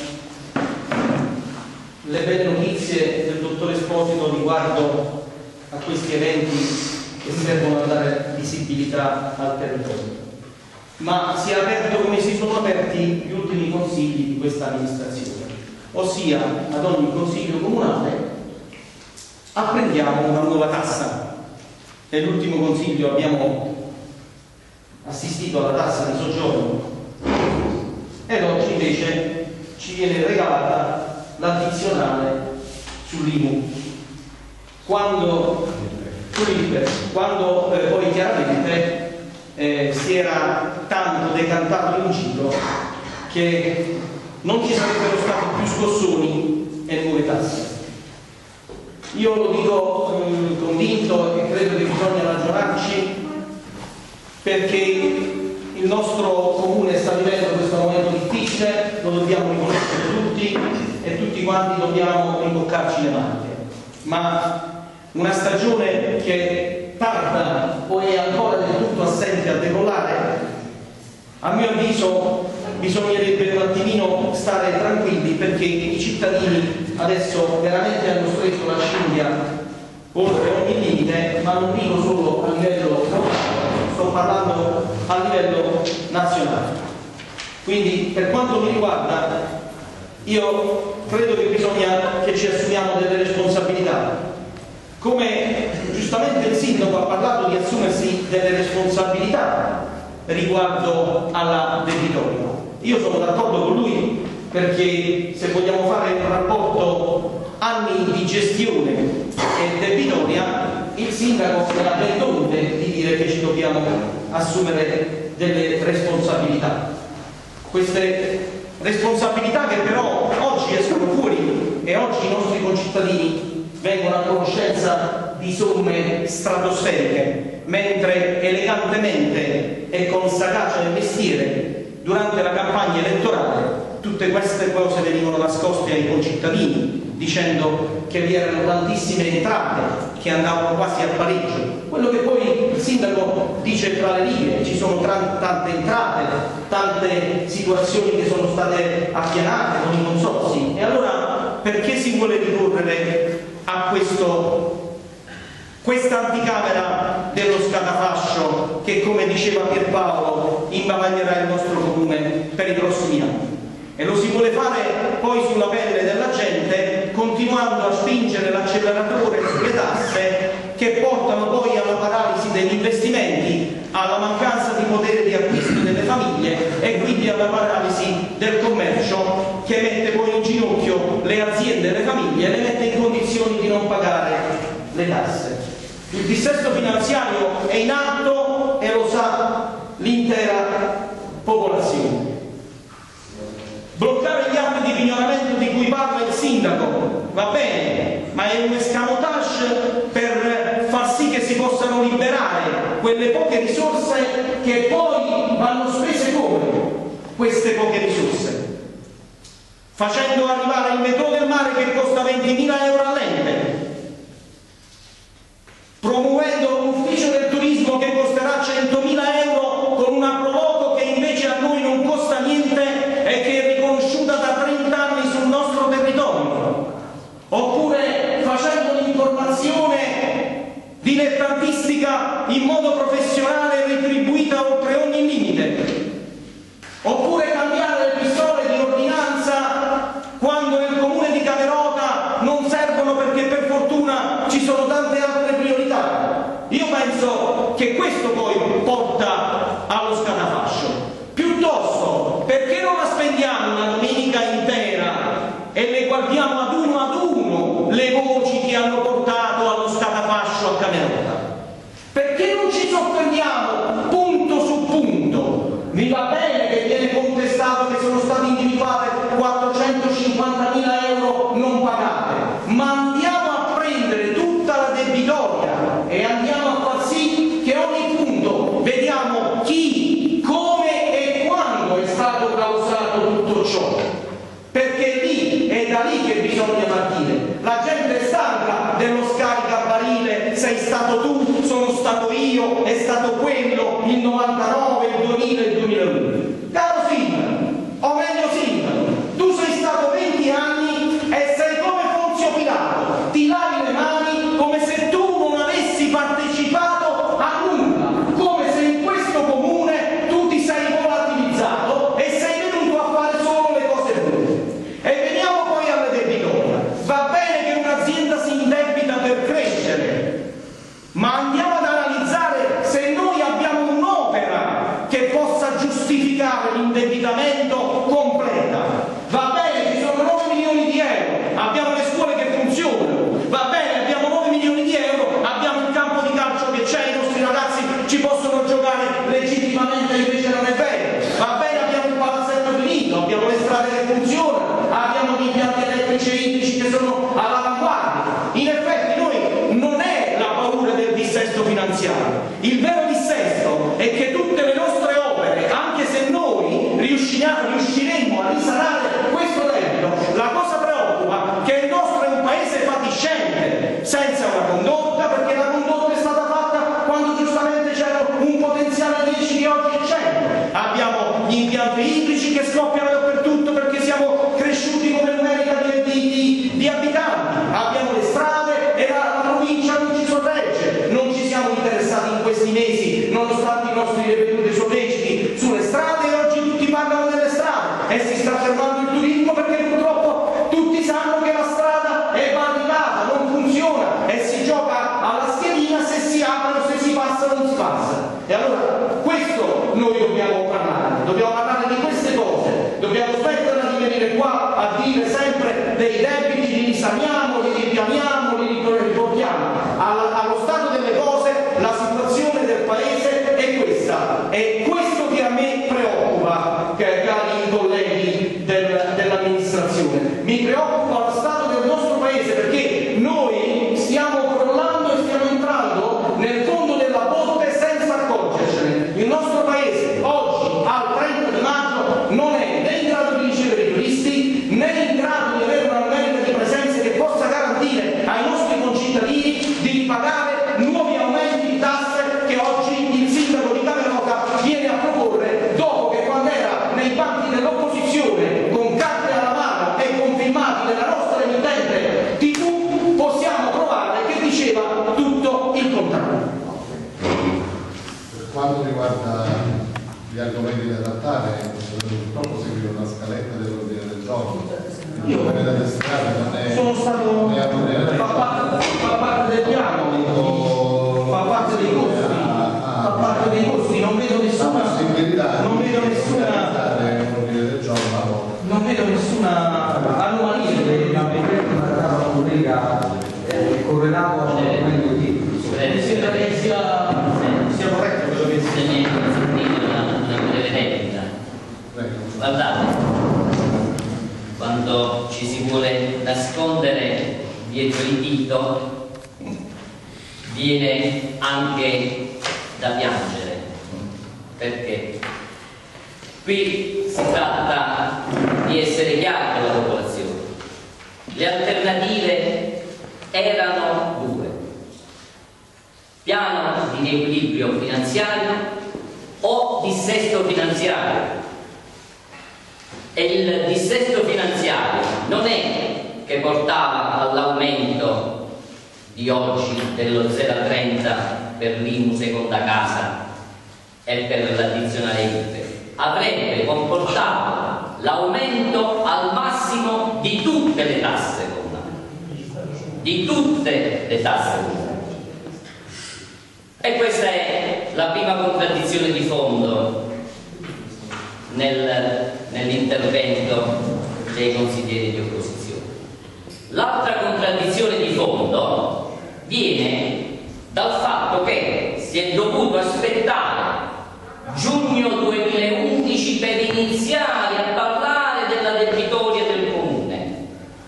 le belle notizie del dottor Esposito riguardo a questi eventi che servono a dare visibilità al territorio, ma si è aperto come si sono aperti gli ultimi consigli di questa amministrazione, ossia ad ogni consiglio comunale apprendiamo una nuova tassa. Nell'ultimo consiglio abbiamo assistito alla tassa di soggiorno ed oggi invece ci viene regalata l'addizionale sull'I M U. Quando, quando eh, poi chiaramente eh, si era tanto decantato in giro che non ci sarebbero stati più scossoni e nuove tasse. Io lo dico eh, convinto e credo che bisogna ragionarci, perché il nostro comune sta vivendo questo momento difficile, lo dobbiamo riconoscere tutti e tutti quanti dobbiamo rimboccarci le maniche, ma una stagione che tarda o è ancora del tutto assente a decollare, a mio avviso bisognerebbe un attimino stare tranquilli, perché i cittadini adesso veramente hanno stretto la cinghia oltre ogni limite, ma non dico solo a livello locale, sto parlando a livello nazionale. Quindi per quanto mi riguarda, io credo che bisogna che ci assumiamo delle responsabilità. Come giustamente il sindaco ha parlato di assumersi delle responsabilità riguardo alla debitoria. Io sono d'accordo con lui, perché se vogliamo fare un rapporto anni di gestione e debitoria, il sindaco ha ben dovute di dire che ci dobbiamo assumere delle responsabilità. Queste responsabilità che però oggi escono fuori e oggi i nostri concittadini vengono a conoscenza di somme stratosferiche, mentre elegantemente e con sagacia del mestiere durante la campagna elettorale tutte queste cose venivano nascoste ai concittadini, dicendo che vi erano tantissime entrate che andavano quasi a pareggio. Quello che poi il sindaco dice tra le righe: ci sono tante entrate, tante situazioni che sono state appianate con i consorzi. E allora perché si vuole ricorrere a questo, questa anticamera dello scatafascio che, come diceva Pierpaolo, imbavaglierà il nostro comune per i prossimi anni? E lo si vuole fare poi sulla pelle della gente, continuando a spingere l'acceleratore sulle tasse che portano poi alla paralisi degli investimenti, alla mancanza di potere di acquisto delle famiglie e quindi alla paralisi del commercio, che mette poi in ginocchio le aziende e le famiglie e le mette in condizioni di non pagare le tasse. Il dissesto finanziario è in atto e lo sa l'intera popolazione. Bloccare gli atti di pignoramento di cui parla il sindaco va bene, ma è un escamotage per far sì che si possano liberare quelle poche risorse che poi vanno spese come queste poche risorse, facendo arrivare il metro del mare che costa ventimila euro all'ente, promuovendo un ufficio del turismo che costerà centomila euro con una proloco che invece a noi non costa niente e che è riconosciuta da trenta anni sul nostro territorio, oppure facendo l'informazione dilettantistica in modo professionale e retribuita oltre ogni limite, oppure cambiare le pistole di ordinanza quando nel comune di Camerota non servono perché per fortuna ci sono tante altre priorità. Io penso che questo poi porta allo scatafascio. Piuttosto, perché non la spendiamo una domenica intera e le guardiamo ad uno ad uno le voci che hanno portato allo scatafascio a Camerota? Perché non ci soffermiamo punto su punto? Mi va bene che viene contestato che sono state individuate quattrocentocinquantamila euro non pagate, ma andiamo a prendere tutta la debitoria e andiamo a far sì che ogni punto vediamo chi, come e quando è stato causato tutto ciò, perché lì è da lì che bisogna partire. La gente è stanca dello scaricabarile, sei stato tu, sono stato io, è stato quello, il novantanove, il duemila, il duemilauno. Caro sindaco, o meglio sindaco, tu sei stato venti anni e sei come Ponzio Pilato, ti lavi le mani come se tu non avessi partecipato a nulla, come se in questo comune tu ti sei volatilizzato e sei venuto a fare solo le cose buone. E veniamo poi alle debitoria. Va bene che un'azienda si indebita per crescere, ma andiamo ad analizzare se noi abbiamo un'opera passa, non si passa. E allora questo noi dobbiamo parlare, dobbiamo parlare di queste cose, dobbiamo smetterla di venire qua a dire sempre dei debiti, li risaniamo, li ripianiamo, li riportiamo. Allo stato delle cose la situazione del paese è questa, è questo che a me preoccupa, cari colleghi del, dell'amministrazione. Mi preoccupa lo stato del nostro paese, perché noi stiamo crollando e stiamo entrando nel fondo della botte senza accorgercene. Il nostro paese oggi, al trenta di maggio, non è né in grado di ricevere i turisti, né in grado di avere una media di presenze che possa garantire ai nostri concittadini di ripagare nuovi aumenti di tasse che oggi il sindaco di Camerota viene a proporre, dopo che quando era nei banchi dell'opposizione con carte alla mano e con filmati della nostra emittente tivù possiamo provare che diceva tutto il contrario. Per quanto riguarda gli argomenti da trattare, purtroppo seguire una scaletta dell'ordine del giorno. Io come da strada non è, sono stato non è, non è, fa, parte, fa parte del piano, fa parte dei costi, fa parte dei costi, non vedo nessuna non vedo nessuna non vedo nessuna anomalia che la collega eh, correlato al documento di mi sembra che sia, sia corretto quello che se mi è consentito una breve replica. Guardate, quando ci si vuole nascondere dietro il dito viene anche da piangere, perché qui si tratta di essere chiari con la popolazione. Le alternative erano due: piano di riequilibrio finanziario o dissesto finanziario. E il dissesto finanziario non è che portava all'aumento di oggi dello zero virgola trenta per l'I M U seconda casa e per l'addizionale I R P E F, avrebbe comportato l'aumento al massimo di tutte le tasse comunali, di tutte le tasse comunali. E questa è la prima contraddizione di fondo nel, nell'intervento dei consiglieri di opposizione. L'altra contraddizione di fondo viene dal fatto che si è dovuto aspettare giugno duemilaundici per iniziare a parlare della debitoria del comune,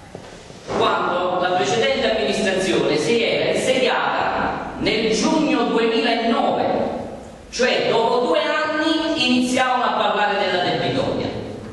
quando la precedente amministrazione si era insediata nel giugno duemilanove, cioè dopo due anni iniziavano a parlare della debitoria.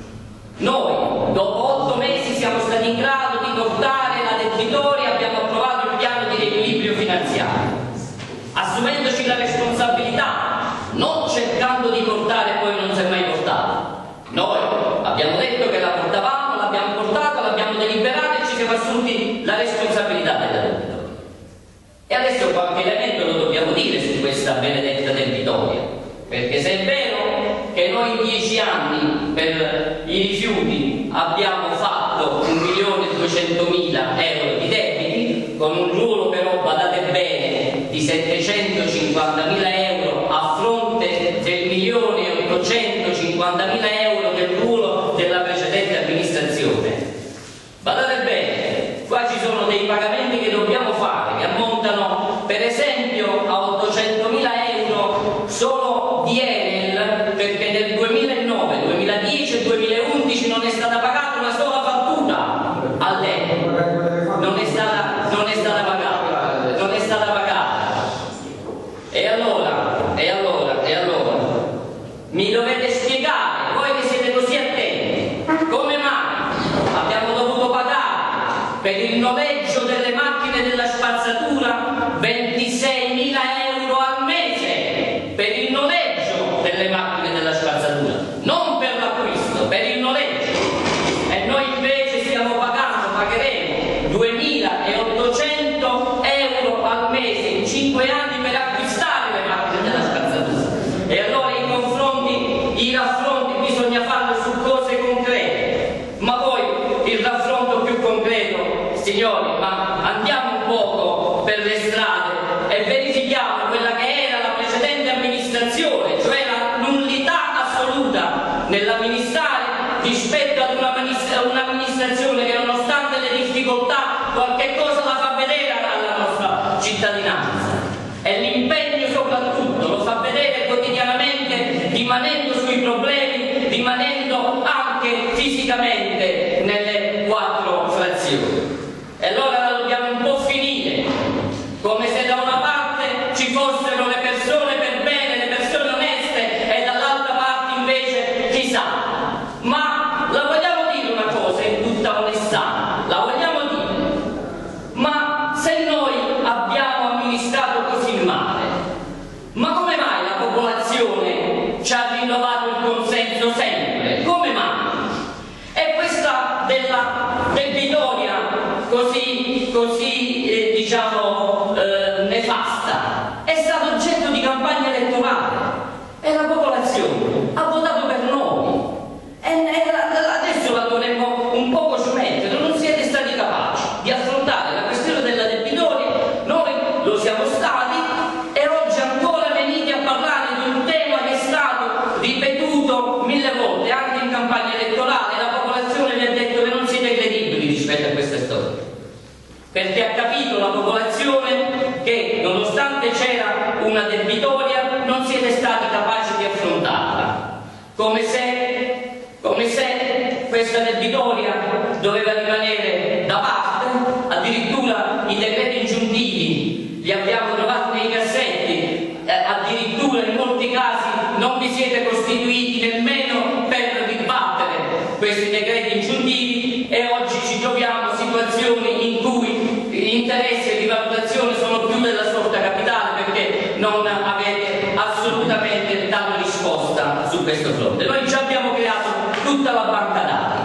Noi dopo otto mesi siamo stati in grado di portare la debitoria, abbiamo approvato il piano di riequilibrio finanziario, assumendoci la responsabilità, non cercando di portare e poi non si è mai portato. Noi abbiamo detto che la portavamo, l'abbiamo portata, l'abbiamo deliberata e ci siamo assunti la responsabilità della debitoria. E adesso qualche elemento lo dobbiamo dire su questa benedetta debitoria, perché se è vero che noi in dieci anni per i rifiuti abbiamo fatto un milione e duecentomila euro di debiti, con un ruolo però, badate bene, di settecentocinquantamila euro a fronte del milione e ottocentocinquantamila euro del ruolo della precedente amministrazione. Badate bene, qua ci sono dei pagamenti che dobbiamo fare che ammontano per esempio a ottocentomila euro solo di Enel, perché nel duemilanove, duemiladieci e duemilaundici non è stata pagata una sola fattura all'Enel, non è stata, non è stata pagata, non è stata pagata. E allora, e allora, e allora, mi dovete spiegare, voi che siete così attenti, come mai abbiamo dovuto pagare per il noleggio delle macchine della spazzatura ventiseimila euro al mese, per il noleggio delle macchine della spazzatura, non per l'acquisto, per il noleggio. E noi invece stiamo pagando, pagheremo duemilaottocento euro al mese in cinque anni per acquistare le macchine della spazzatura. E allora i confronti, i raffronti bisogna farlo su cose concrete. Ma poi il raffronto più concreto, signori, ma andiamo un poco per le strade un'amministrazione che nonostante le difficoltà qualche cosa la fa vedere alla nostra cittadinanza, e l'impegno soprattutto lo fa vedere quotidianamente, rimanendo sui problemi, rimanendo anche fisicamente nelle quattro frazioni. E allora la dobbiamo un po' finire, come se da una parte ci fossero le persone per bene, le persone oneste, e dall'altra parte invece chissà. Ma la vogliamo dire una cosa in tutta onestà, la vogliamo dire, ma se noi abbiamo amministrato così male, ma come mai la popolazione ci ha rinnovato il consenso sempre? Come mai? E questa della debitoria così, così eh, diciamo eh, nefasta è stato oggetto di campagna elettorale e la popolazione ha votato per noi, e, e la, adesso la dovremmo un poco smettere. Non siete stati capaci di affrontare la questione della debitoria, noi lo siamo stati, e oggi ancora venite a parlare di un tema che è stato ripetuto mille volte anche in campagna elettorale. La popolazione vi ha detto che non siete credibili rispetto a questa storia, perché ha capito la popolazione che nonostante c'era una debitoria non siete stati capaci di affrontarla, come se, come se questa debitoria doveva rimanere da parte. Addirittura i decreti ingiuntivi li abbiamo trovati nei cassetti, eh, addirittura in molti casi non vi siete costituiti nemmeno per dibattere questi decreti ingiuntivi, e oggi ci troviamo situazioni in cui interessi e rivalutazione sono più della sorta capitale, perché non avete assolutamente dato risposta su questo fronte. Noi già abbiamo creato tutta la banca dati.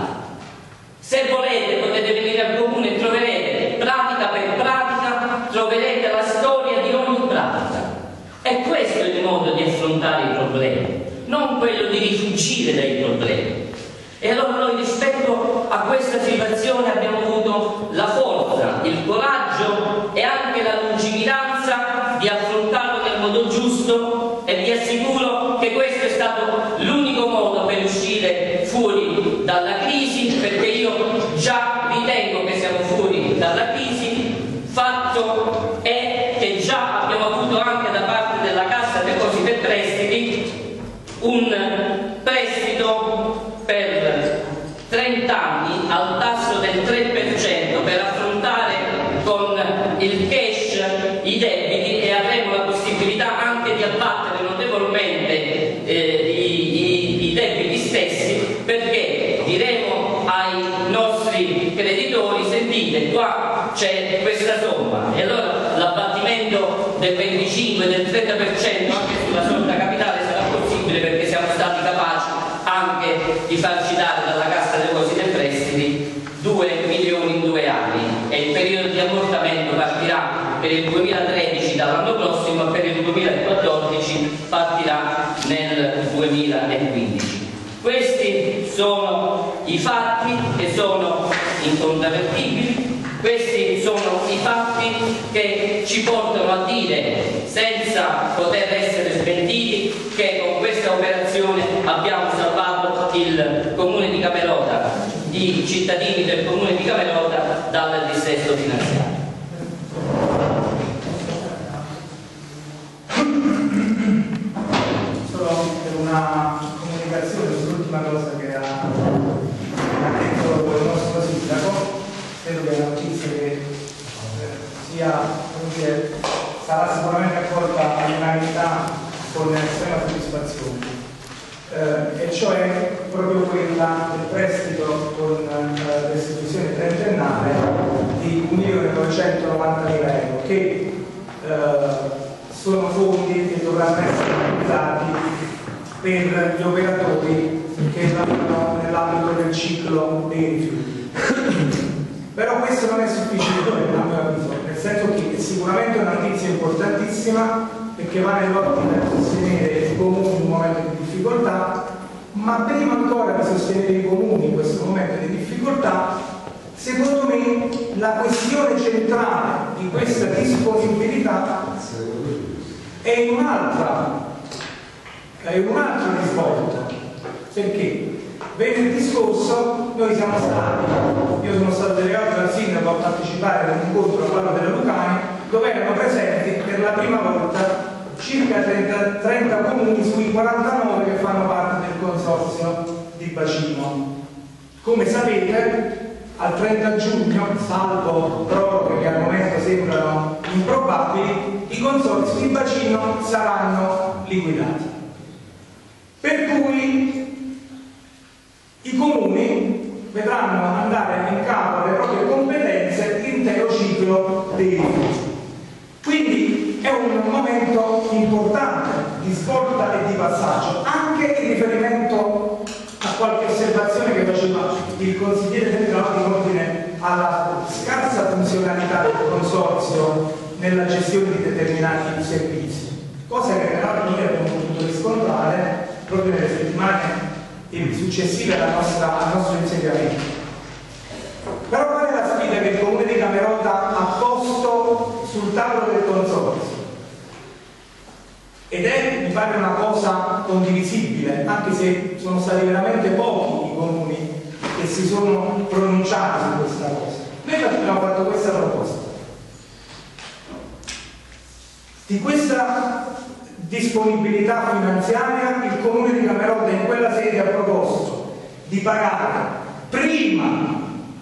Se volete potete venire al comune e troverete pratica per pratica, troverete la storia di ogni pratica. E questo è il modo di affrontare i problemi, non quello di rifuggire dai problemi. E allora noi rispetto a questa situazione abbiamo avuto la forza, il coraggio e anche la lungimiranza di affrontarlo nel modo giusto, e vi assicuro che questo è stato l'unico modo per uscire fuori dalla crisi, perché io già ritengo che siamo fuori dalla crisi. Fatto è che già abbiamo avuto anche da parte della Cassa Depositi e Prestiti un prestito per trenta anni al tasso del tre per cento per affrontare con il cash i debiti, e avremo la possibilità anche di abbattere notevolmente eh, i, i, i debiti stessi, perché diremo ai nostri creditori: sentite, qua c'è questa somma, e allora l'abbattimento del venticinque del trenta per cento anche sulla sorta capitale sarà possibile, perché siamo stati capaci anche di farci dare dalla Cassa Depositi e Prestiti due milioni in due anni, e il periodo di ammortamento partirà per il duemilatredici dall'anno prossimo, e per il duemilaquattordici partirà nel duemilaquindici. Questi sono i fatti che sono incontrovertibili, questi sono i fatti che ci portano a dire, senza poter essere smentiti, che con questa operazione abbiamo salvato il Comune di Camerota, i cittadini del Comune di Camerota dal dissesto finanziario. Solo per una comunicazione sull'ultima cosa che ha detto il nostro sindaco. Credo che è una notizia che eh, sia, come dire, sarà sicuramente accolta all'unanimità con estrema soddisfazione, eh, e cioè proprio quella del prestito con eh, restituzione trentennale di un milione novecentonovantamila euro, che eh, sono fondi che dovranno essere utilizzati per gli operatori che lavorano nell'ambito del ciclo dei rifiuti. Però questo non è sufficiente a mio avviso, nel senso che è sicuramente una notizia importantissima, perché va nell'ottica di sostenere i comuni in un momento di difficoltà, ma prima ancora di sostenere i comuni in questo momento di difficoltà, secondo me la questione centrale di questa disponibilità è un'altra, è un altro risvolto. Perché? venerdì scorso noi siamo stati, io sono stato delegato dal sindaco a partecipare ad un incontro a Palma della Lucania, dove erano presenti per la prima volta circa trenta, trenta comuni sui quarantanove che fanno parte del consorzio di bacino. Come sapete, al trenta giugno, salvo proroghe che al momento sembrano improbabili, i consorzi di bacino saranno liquidati. Per cui i comuni vedranno andare in capo alle proprie competenze l'intero ciclo dei rifiuti. Quindi è un momento importante di svolta e di passaggio, anche in riferimento a qualche osservazione che faceva il consigliere Petroni in ordine alla scarsa funzionalità del consorzio nella gestione di determinati servizi, cosa che peraltro noi abbiamo potuto riscontrare proprio nelle settimane successive alla nostra, al nostro insediamento. Però qual è la sfida che il Comune di Camerota ha posto sul tavolo del consorzio? Ed è, mi pare, una cosa condivisibile, anche se sono stati veramente pochi i comuni che si sono pronunciati su questa cosa. Noi abbiamo fatto questa proposta. Di questa disponibilità finanziaria il Comune di Camerota in quella sede ha proposto di pagare prima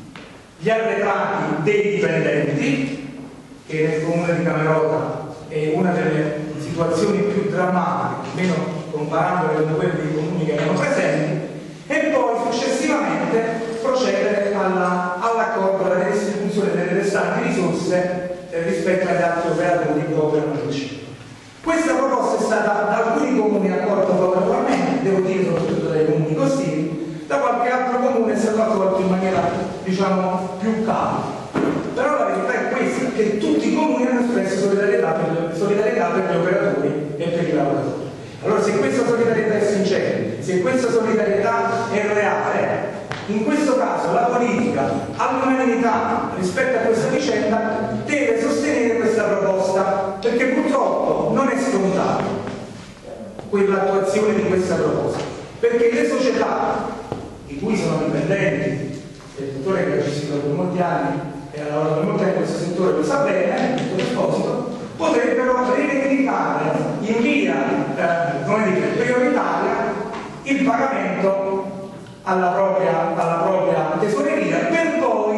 gli arretrati dei dipendenti, che nel Comune di Camerota è una delle situazioni più drammatiche, almeno comparandole con quelle dei comuni che erano presenti, e poi successivamente procedere all'accordo, alla redistribuzione delle restanti risorse eh, rispetto agli altri operatori che operano nel città. Questa proposta è stata da alcuni comuni accolta favorevolmente, devo dire soprattutto dai comuni costieri, da qualche altro comune è stato accolto in maniera, diciamo, più calma. Però la verità è questa, che tutti i comuni hanno espresso solidarietà per, solidarietà per gli operatori e per i lavoratori. Allora, se questa solidarietà è sincera, se questa solidarietà è reale, in questo caso la politica, all'unanimità rispetto a questa vicenda, deve sostenere questa proposta, perché purtroppo non è scontato quell'attuazione di questa proposta, perché le società di cui sono dipendenti, il dottore che ha gestito per molti anni e ha lavorato per molti anni in questo settore lo sa bene, il dottor Esposito, potrebbero rivendicare in via eh, come dire, prioritaria il pagamento alla propria, alla propria tesoreria per poi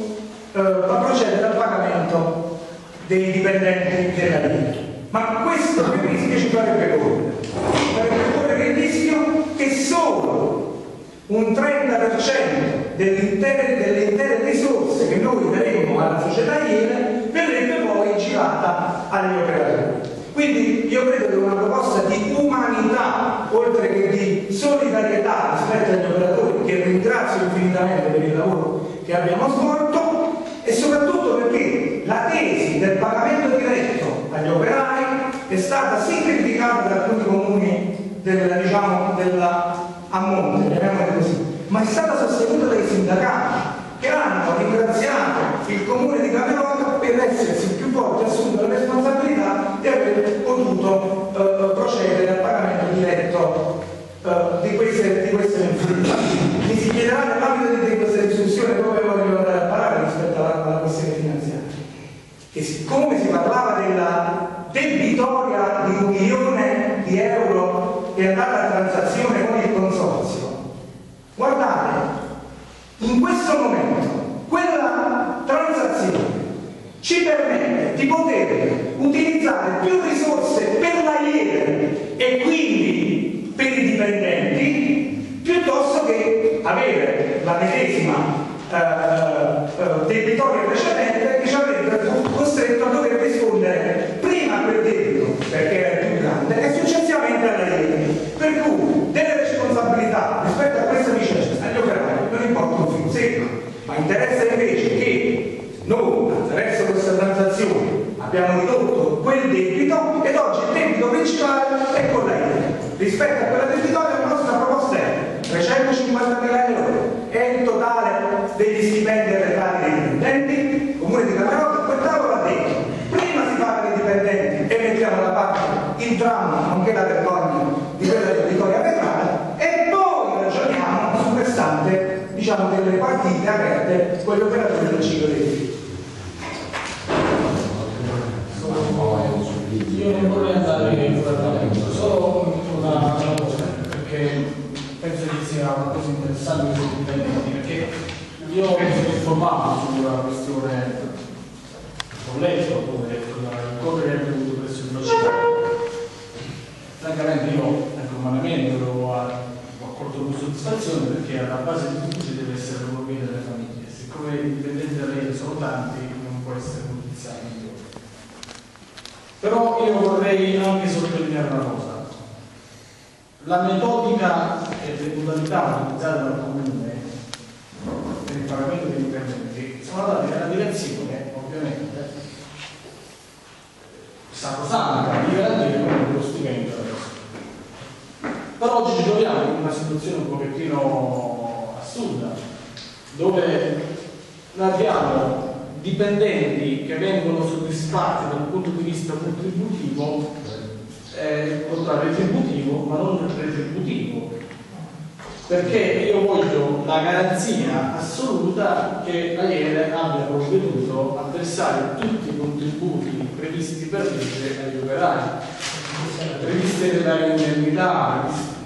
eh, procedere al pagamento dei dipendenti della linea. Ma questo che rischio ci farebbe correre? Farebbe correre il rischio che solo un trenta per cento delle intere, delle intere risorse che noi daremo alla società I E N E verrebbe poi girata agli operatori. Quindi io credo che una proposta di umanità, oltre che di solidarietà rispetto agli operatori, che ringrazio infinitamente per il lavoro che abbiamo svolto, e soprattutto perché la tesi del pagamento diretto agli operai è stata sì criticata da alcuni comuni del, diciamo, della a monte, chiamiamola così, ma è stata sostenuta dai sindacati che hanno ringraziato il Comune di Camerota per essersi più volte assunto la responsabilità di aver potuto eh, procedere al pagamento diretto eh, di queste, di queste mensilità. Mi si chiederà nell'ambito di questa discussione dove voglio andare a parare rispetto alla, alla questione finanziaria, che siccome si parlava della debitoria di un milione di euro che è andata a transazione con il consorzio, guardate, in questo momento quella transazione ci permette di poter utilizzare più risorse per la I E N E e quindi per i dipendenti, piuttosto che avere la medesima eh, eh, debitoria precedente che ci avrebbe costretto a dover rispondere prima a quel debito perché era il più grande e successivamente alla I E N E. Per cui delle responsabilità rispetto a questa vicenda agli operai non importa un filo secco, ma interessa invece che noi attraverso questa transazione abbiamo ridotto quel debito ed oggi il debito principale è con la I E N E. Rispetto a quella debitoria la nostra proposta è trecentocinquantamila euro, è il totale degli stipendi arretrati dei dipendenti. Il Comune di Camerota quel tavolo ha detto: prima si paga i dipendenti e mettiamo da parte il dramma, nonché la vergogna di quella debitoria arretrata, e poi ragioniamo su partite con gli operatori del ciclo dei rifiuti. Io non vorrei andare in parlamento, solo una, una cosa, perché penso che sia una cosa interessante per gli utenti, perché io mi sono informato sulla questione, ho letto pure sulla correre che è avvenuto presso il bacino. Francamente io, ecco, umanamente ho, ho accolto con soddisfazione, perché alla base di tutto ci deve essere l'economia delle famiglie. Siccome i dipendenti da lei sono tanti, non può essere notiziato. Però io vorrei anche sottolineare una cosa: la metodica e le modalità utilizzate dal comune per il pagamento dei dipendenti sono andate nella direzione, ovviamente, sacrosanta di garantire lo stipendio adesso. Però oggi ci troviamo in una situazione un pochettino assurda, dove abbiamo dipendenti che vengono soddisfatti dal punto di vista contributivo, eh, retributivo, ma non retributivo, perché io voglio la garanzia assoluta che la I E L abbia provveduto a versare tutti i contributi previsti per legge agli operai, previste dalle indennità,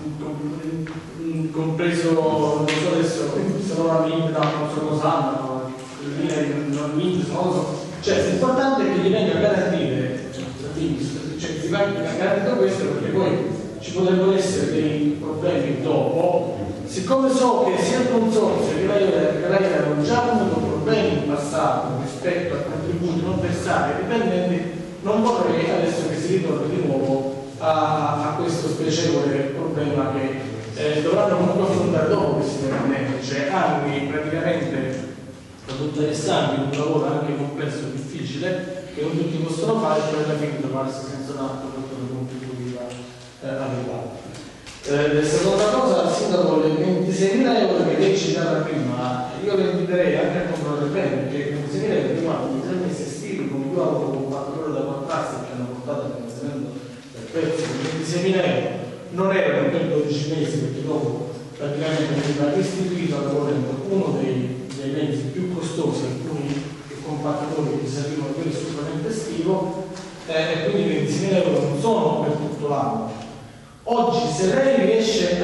compreso, non so adesso, se non la l'indennità, non so cosa hanno, non so. Cioè, l'importante è che gli venga a garantire, cioè si va a garantire questo, perché poi ci potrebbero essere dei problemi dopo. Siccome so che sia il consorzio che lei avevano già avuto problemi in passato rispetto a contributi non versati ai dipendenti, non vorrei adesso che si ritorni di nuovo a, a questo spiacevole problema che eh, dovranno comunque affrontare dopo questi dipendenti, cioè anni praticamente interessante, un lavoro anche complesso e difficile che non tutti possono fare, cioè alla fine trovarsi senza un atto per contributiva eh, adeguato. Eh, la seconda cosa, il sindaco, le ventiseimila euro che lei citava prima, io le inviterei anche a controllare bene, perché ventiseimila euro riguardano i tre mesi estivi con più lavoro con quattro ore da contrasto che hanno portato al finanziamento del prezzo. ventiseimila euro non erano per dodici mesi, perché dopo praticamente veniva istituito al lavoro uno dei dei mezzi più costosi, alcuni compattatori che servivano per il supplemento estivo, eh, e quindi ventiseimila euro non sono per tutto l'anno. Oggi, se lei riesce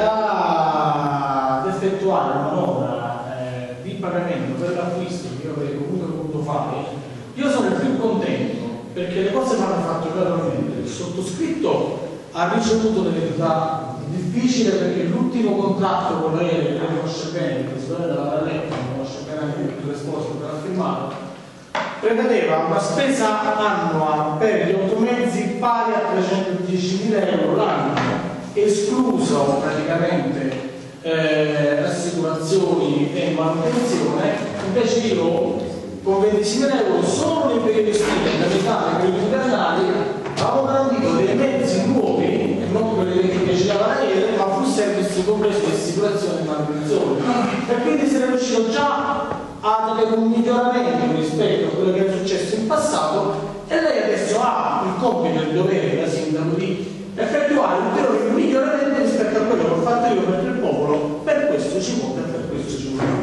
a, ad effettuare una manovra eh, di pagamento per l'acquisto che io avrei comunque voluto fare, io sono il più contento, perché le cose vanno fatte gradualmente. Il sottoscritto ha ricevuto dell'età difficile, perché l'ultimo contratto con lei, che lei conosce bene, il presidente della Valletta, conosce bene anche il Resposto che l'ha firmato, prevedeva una spesa annua per gli automezzi pari a trecentodiecimila euro l'anno, escluso praticamente eh, assicurazioni e manutenzione. Invece io con ventiseimila euro solo nei periodi estivi e la metà nei periodi invernali avevo garantito dei mezzi nuovi, e non quelli che piaceva la I E L, ma full service compreso di assicurazione e manutenzione, e quindi si era riuscito già ad avere un miglioramento rispetto a quello che era successo in passato, e lei adesso ha il compito e il dovere da sindaco di effettuare ulteriori miglioramenti rispetto a quello che ho fatto io per il popolo. Per questo ci vuole e per questo ci vuole.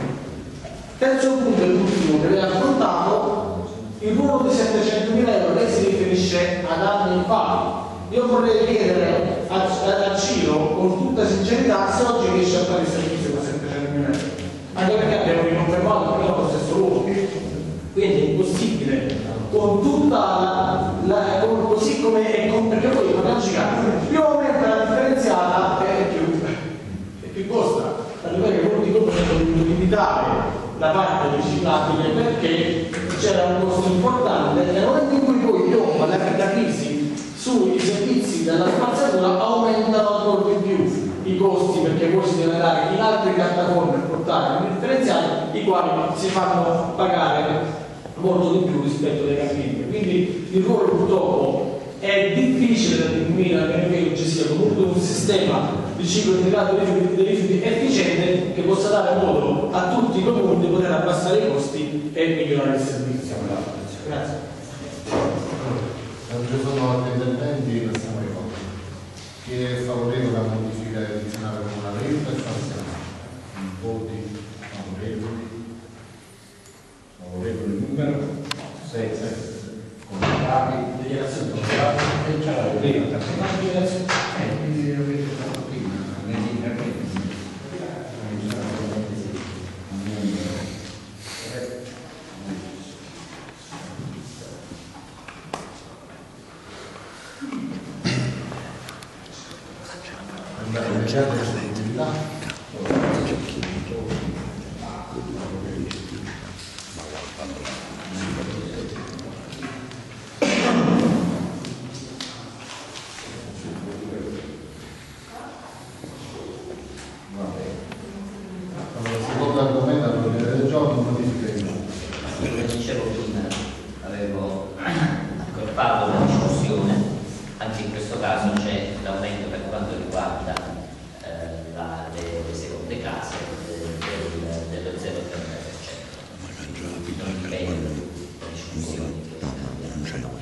Terzo punto e l'ultimo che lei ha affrontato, il ruolo di settecentomila euro. Lei si riferisce ad anni fa. Io vorrei chiedere a, a, a Ciro con tutta sincerità se oggi riesce a fare il servizio con settecentomila euro, anche perché abbiamo riconfermato che abbiamo lo stesso ruolo, quindi è impossibile con tutta la, la con, così come è con, perché poi parliamo gigante, più aumenta la differenziata e più, e più costa. Allora che uno dico che devo limitare la parte riciclabile perché c'era un costo importante, e nel momento in cui poi piomba la, la crisi sui servizi della spazzatura aumentano ancora di più i costi, perché poi si deve dare in altre piattaforme per portare i differenziali, i quali si fanno pagare molto di più rispetto alle cambiamenti. Quindi il ruolo purtroppo è difficile da diminuire, a meno che ci sia comunque un sistema di ciclo integrato dei rifiuti, dei rifiuti efficiente che possa dare modo a tutti i comuni di poter abbassare i costi e migliorare il servizio. Grazie. Non ci sono altri interventi, passiamo ai voti. Chi è favorevole alla modifica addizionale comunale I R P E F? Voti favorevoli. dichiarazione non sarà prima, una dichiarazione. Eh, quindi avete fatto prima, negli interventi. Secondo argomento all'ordine del giorno, modifica di Come dicevo prima, avevo accorpato la discussione, anche in questo caso c'è l'aumento per quanto riguarda eh, la, le, le seconde case eh, del, dello zero virgola trenta per cento. Non ripeto le discussioni che abbiamo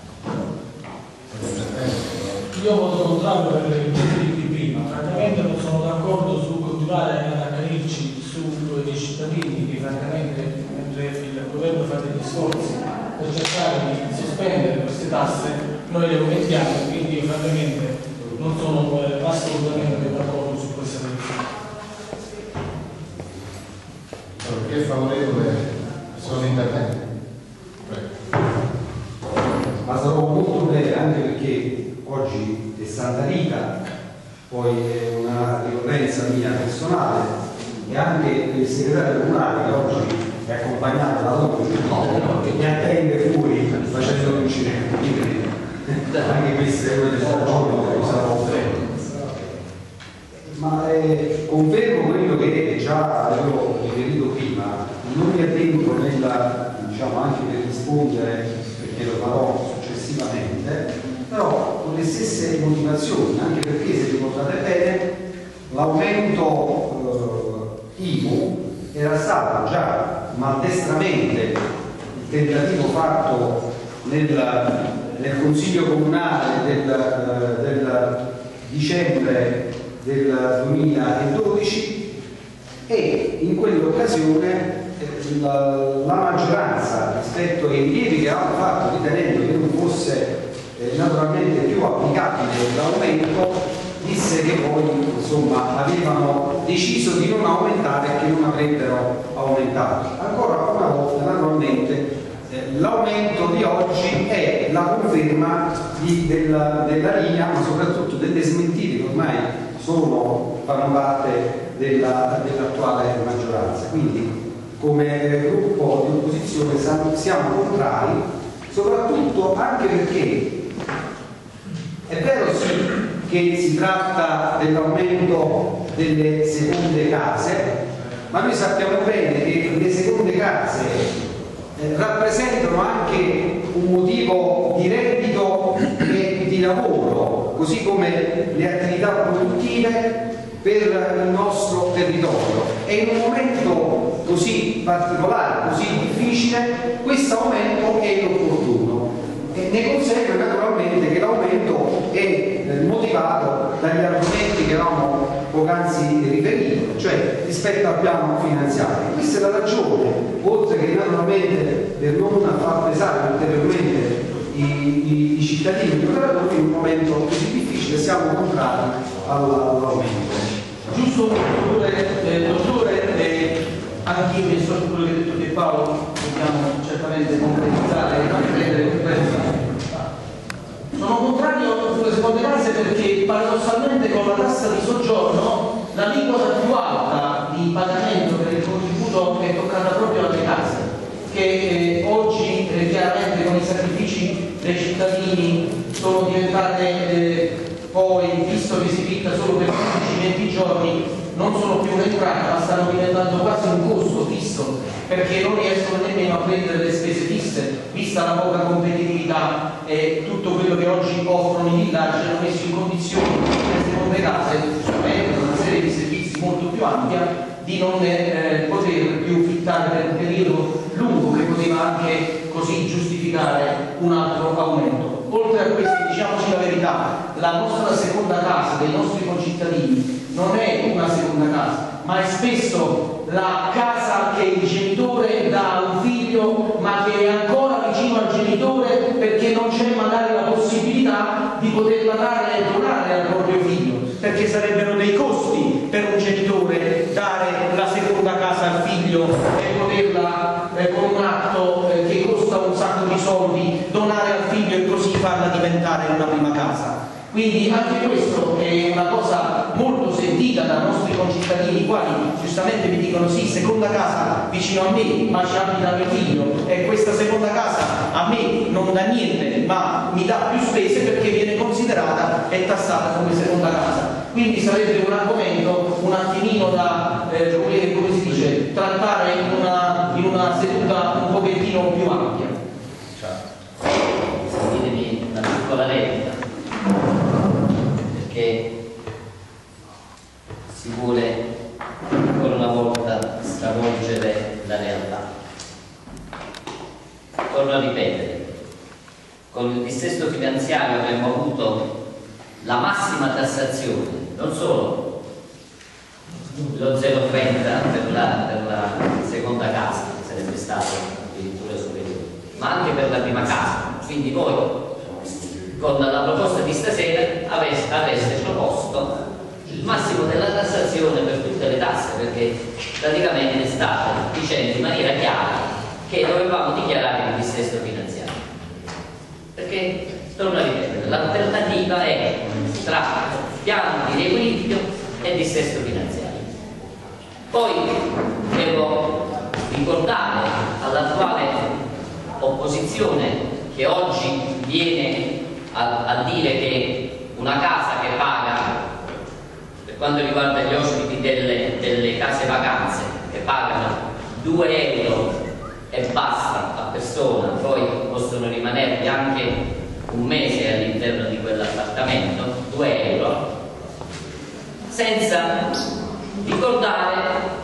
Io voto contrario per i motivi di prima. Francamente non sono d'accordo su continuare ad accanirci sui cittadini che francamente mentre il governo fa degli sforzi per cercare di sospendere queste tasse noi le aumentiamo, quindi francamente non sono eh, assolutamente d'accordo su questa decisione. Perché è favorevole sono interventi. Ma sarò molto breve anche perché oggi è Santa Rita, poi è una ricorrenza mia personale e anche il segretario comunale che oggi è accompagnato da Luigi che mi attende fuori facendo l'incidente, quindi anche queste è una delle ragioni che sarò breve. Ma eh, confermo quello che già avevo riferito prima, non mi addentro nella, diciamo anche per rispondere perché lo farò successivamente, però con le stesse motivazioni, anche perché se ricordate bene l'aumento eh, I V U era stato già maldestramente il tentativo fatto nel, nel Consiglio Comunale del, eh, del dicembre del duemiladodici e in quell'occasione eh, la, la maggioranza rispetto ai rilievi che avevamo fatto ritenendo che non fosse eh, naturalmente più applicabile l'aumento disse che poi insomma avevano deciso di non aumentare e che non avrebbero aumentato. Ancora una volta naturalmente eh, l'aumento di oggi è la conferma di, della, della linea ma soprattutto delle smentite che ormai sono, fanno parte della, dell'attuale maggioranza. Quindi come gruppo di opposizione siamo, siamo contrari, soprattutto anche perché è vero sì che si tratta dell'aumento delle seconde case, ma noi sappiamo bene che le seconde case eh, rappresentano anche un motivo di reddito e di lavoro, così come le attività produttive per il nostro territorio. E in un momento così particolare, così difficile, questo aumento è inopportuno. E ne consegue naturalmente che l'aumento è eh, motivato dagli argomenti che avevamo poc'anzi riferito, cioè rispetto al piano finanziario. Questa è la ragione, oltre che naturalmente per non far pesare ulteriormente i, i, i cittadini e gli operatori in un momento così difficile siamo contrari all'aumento. Giusto, dottore, eh, dottore eh, anche io mi so quello che ha detto Di Paolo, dobbiamo certamente concretizzare e prendere compresa. Sono contrario sulle seconde case perché paradossalmente con la tassa di soggiorno l'aliquota più alta di pagamento per il contributo è toccata proprio alle case, che eh, oggi eh, chiaramente con i sacrifici dei cittadini sono diventate eh, poi, visto che si fitta solo per quindici venti giorni, non sono più un'entrata, ma stanno diventando quasi un costo fisso, perché non riescono nemmeno a prendere le spese fisse, vista la poca competitività e tutto quello che oggi offrono i villaggi hanno messo in condizioni le seconde case, avendo una serie di servizi molto più ampia, di non eh, poter più fittare per un periodo lungo che poteva anche così giustificare un altro aumento. Oltre a questo, diciamoci la verità, la nostra seconda casa dei nostri concittadini non è una seconda casa, ma è spesso la casa che il genitore dà a un figlio, ma che è ancora vicino vicino al genitore perché non c'è magari la possibilità di poterla dare e donare al proprio figlio, perché sarebbero dei costi per un genitore dare la seconda casa al figlio e poterla eh, con un atto eh, che costa un sacco di soldi donare al figlio e così farla diventare una prima casa. Quindi anche questo è una cosa molto sentita dai nostri concittadini, i quali giustamente mi dicono sì, seconda casa vicino a me, ma ci abita mio figlio, e questa seconda casa a me non dà niente, ma mi dà più spese perché viene considerata e tassata come seconda casa. Quindi sarebbe un argomento un attimino da, eh, come, come si dice, trattare in una, in una seduta un pochettino più ampia. Sentitemi una piccola lettera, perché si vuole ancora una volta stravolgere la realtà. Torno a ripetere, con il dissesto finanziario avremmo avuto la massima tassazione, non solo lo zero virgola trenta per la, per la seconda casa, che sarebbe stato addirittura superiore, ma anche per la prima casa. Quindi voi con la proposta di stasera avreste, avreste proposto il massimo della tassazione per tutte le tasse, perché praticamente state dicendo in maniera chiara che dovevamo dichiarare il dissesto finanziario. Perché, torno a ripetere, l'alternativa è tra piano di riequilibrio e dissesto finanziario. Poi devo ricordare all'attuale opposizione che oggi viene a, a dire che una casa che paga, per quanto riguarda gli ospiti delle, delle case vacanze, che pagano due euro e basta a persona, poi possono rimanervi anche un mese all'interno di quell'appartamento, due euro, senza ricordare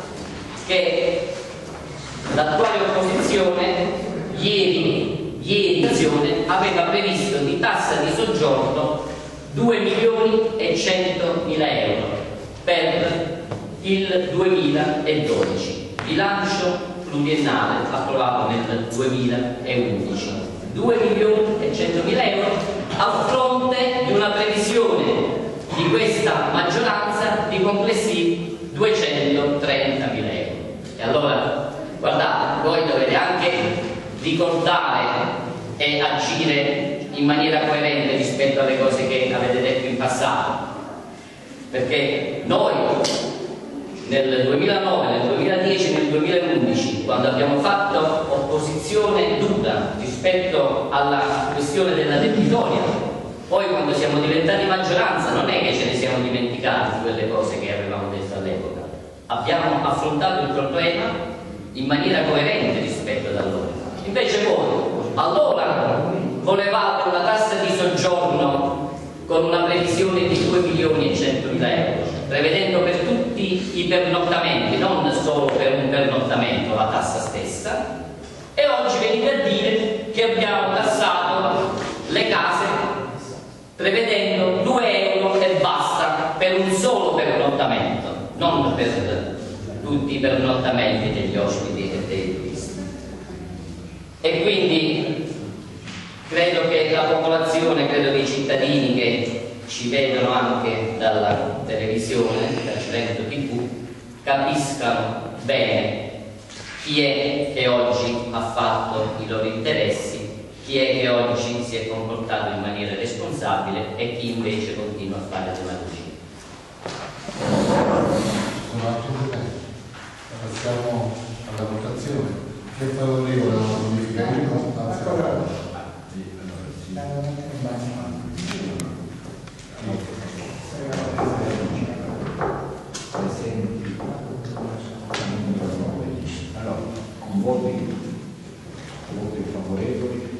che l'attuale opposizione ieri, ieri aveva previsto di tassa di soggiorno due milioni e centomila euro per il duemiladodici, bilancio pluriennale approvato nel duemilaundici, due milioni e centomila euro a fronte di una previsione di questa maggioranza di complessivi duecentotrentamila euro. E allora, guardate, voi dovete anche ricordare e agire in maniera coerente rispetto alle cose che avete detto in passato, perché noi nel duemilanove, nel duemiladieci e nel duemilaundici, quando abbiamo fatto opposizione dura rispetto alla questione della debitoria, poi quando siamo diventati maggioranza non è che ce ne siamo dimenticati di quelle cose che avevamo detto all'epoca, abbiamo affrontato il problema in maniera coerente rispetto ad allora. Invece voi allora volevate una tassa di soggiorno con una previsione di due milioni e centomila euro, prevedendo per tutti i pernottamenti, non solo per un pernottamento la tassa stessa, e oggi venite a dire che abbiamo tassato le case prevedendo due euro e basta per un solo pernottamento, non per tutti i pernottamenti degli ospiti e dei turisti. E quindi credo che la popolazione, credo che i cittadini che ci vedono anche dalla televisione, dal Cilento tivù, capiscano bene chi è che oggi ha fatto i loro interessi, chi è che oggi si è comportato in maniera responsabile e chi invece continua a fare demagogia. Sono altri problemi. Passiamo alla votazione. Chi è favorevole alla modifica di allora, con voti, voti favorevoli,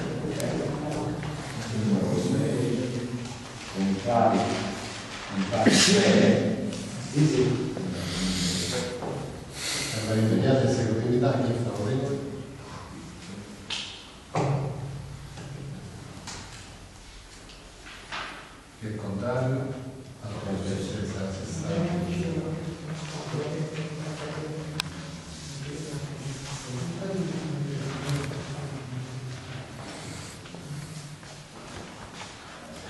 contrari, contrari, sì, sì. Per l'immediata esecutività, chi è favorevole? Chi è contrario? Allora, deve essere stata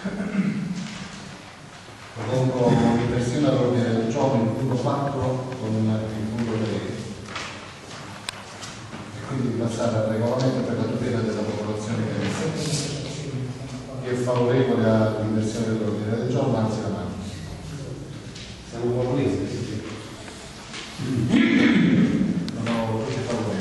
Propongo l'inversione all'ordine del giorno il punto quattro con il punto tre e quindi passare al regolamento per la tutela della popolazione canina. Chi è favorevole all'inversione dell'ordine del giorno, alzi la mano. Siamo favorevoli? Non ho voce favorevole.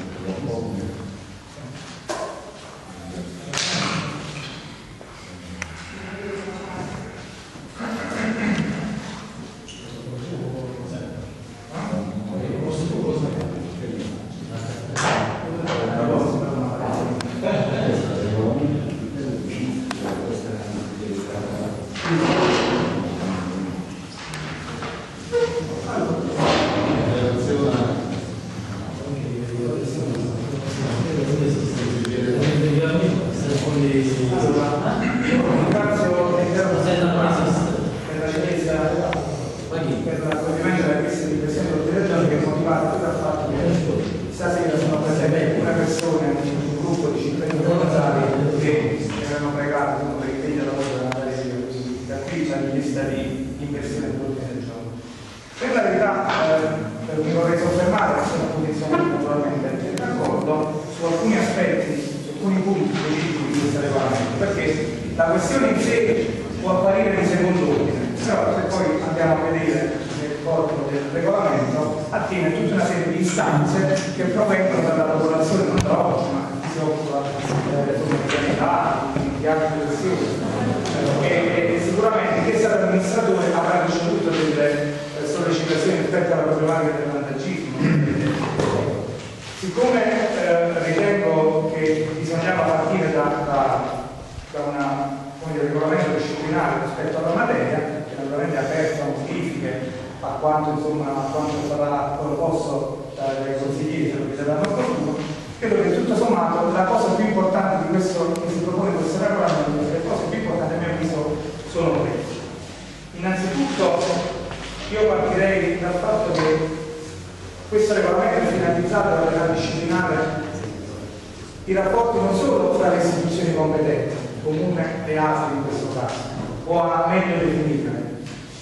i rapporti non solo tra le istituzioni competenti, comune e A S L in questo caso, o a meglio definire,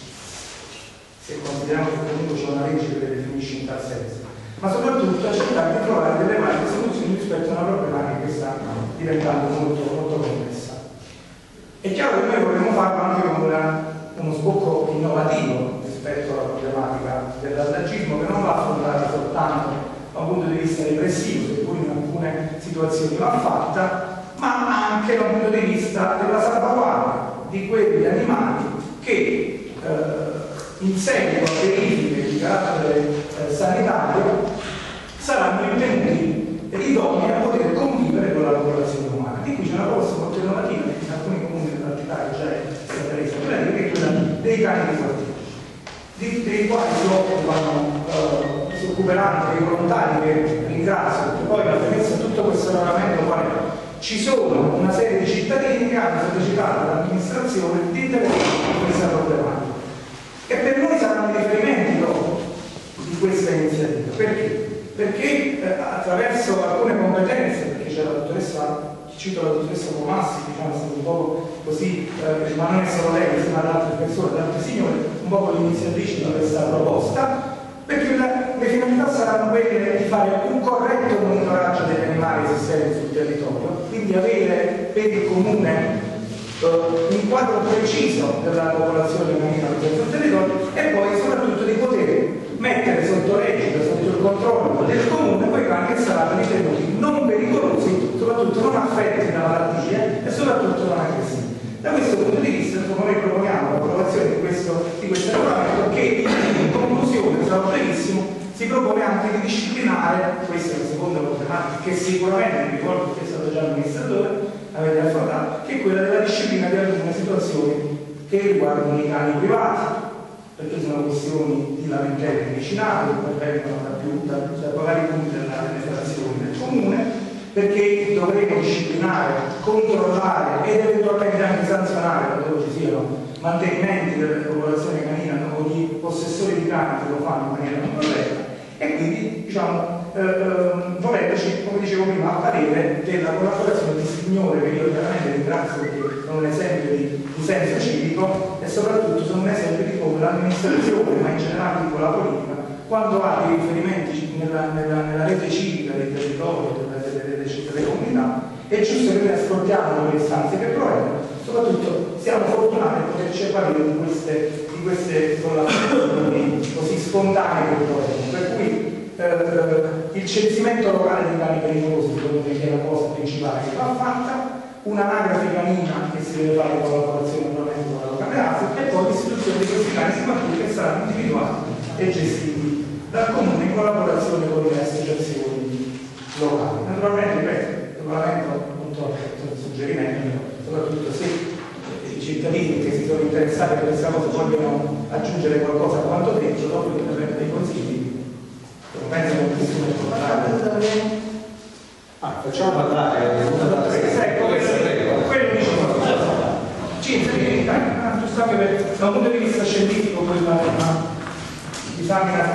se consideriamo che comunque c'è una legge che le definisce in tal senso, ma soprattutto a cercare di trovare delle varie soluzioni rispetto a una problematica che sta diventando molto, molto complessa. È chiaro che noi vorremmo farlo anche con una, uno sbocco innovativo rispetto alla problematica dell'allargismo, che non va affrontata soltanto da un punto di vista repressivo, seppur in alcune situazioni va fatta, ma anche da un punto di vista della salvaguardia di quegli animali che eh, in seguito a verifiche di carattere eh, sanitario saranno ritenuti idonei a poter convivere con la popolazione umana. Di qui c'è una proposta molto innovativa che in alcuni comuni dell'Italia già è stata resa, che è quella dei cani di quartiere, di, dei quali si occupano eh, si occuperanno dei volontari che ringrazio, perché poi la premessa di tutto questo regolamento qual è? Ci sono una serie di cittadini che hanno sollecitato all'amministrazione di intervenire in questa problematica e per noi saranno i riferimenti dopo di questa iniziativa. Perché? Perché eh, attraverso alcune competenze, perché c'è la dottoressa, cito la dottoressa Comassi, diciamo, è stato un po' così, eh, ma non è solo lei, ma da altre persone, da altri signori, un po' l'iniziatrice di questa proposta, perché la, le finalità saranno quelle di fare un corretto monitoraggio degli animali esistenti sul territorio, quindi avere per il comune uh, un quadro preciso della popolazione canina sul territorio e poi soprattutto di poter mettere sotto legge, sotto il controllo del comune quei cani che saranno ritenuti non pericolosi, soprattutto non affetti da malattie e soprattutto non aggressivi. Da questo punto di vista, come noi proponiamo l'approvazione di questo, di questo regolamento, che in conclusione, sarà brevissimo, si propone anche di disciplinare, questa è la seconda problematica, che sicuramente, mi ricordo che è stato già amministratore, avete affrontato, che è quella della disciplina di alcune situazioni che riguardano i cani privati, perché sono questioni di lamentele di vicinato, che vengono da, più, da, da vari punti della legislazione del comune, perché dovremo disciplinare, controllare ed eventualmente anche sanzionare laddove ci siano mantenimenti della popolazione canina o di possessori di cani che lo fanno in maniera non corretta e quindi diciamo eh, eh, volendoci, come dicevo prima, a parere della collaborazione di signore che io veramente ringrazio perché è un esempio di, di senso civico e soprattutto sono esempi di come l'amministrazione, ma in generale con la politica, quando ha dei riferimenti nella, nella, nella rete civica dei territori, delle, delle, delle, delle comunità, è giusto che noi ascoltiamo le istanze che provengono, soprattutto siamo fortunati a poterci avvalere di queste, di queste collaborazioni così spontanee che provengono. Per cui eh, il censimento locale dei cani pericolosi, secondo me, che è la cosa principale che va fatta, un'anagrafe canina che si deve fare in collaborazione ovviamente con la locale A S E e poi l'istituzione di questi cani simpaticati che saranno individuati e gestiti dal comune in collaborazione con le associazioni locali. Naturalmente, ripeto, il regolamento appunto è un suggerimento, soprattutto se i cittadini che si sono interessati a questa cosa vogliono aggiungere qualcosa a quanto detto, dopo di prendere dei consigli, non penso che nessuno è importante. Ah, facciamo parlare Ecco, quello dicevo. Cinzia, giusto anche per, da un punto di vista scientifico, quella è una disamina.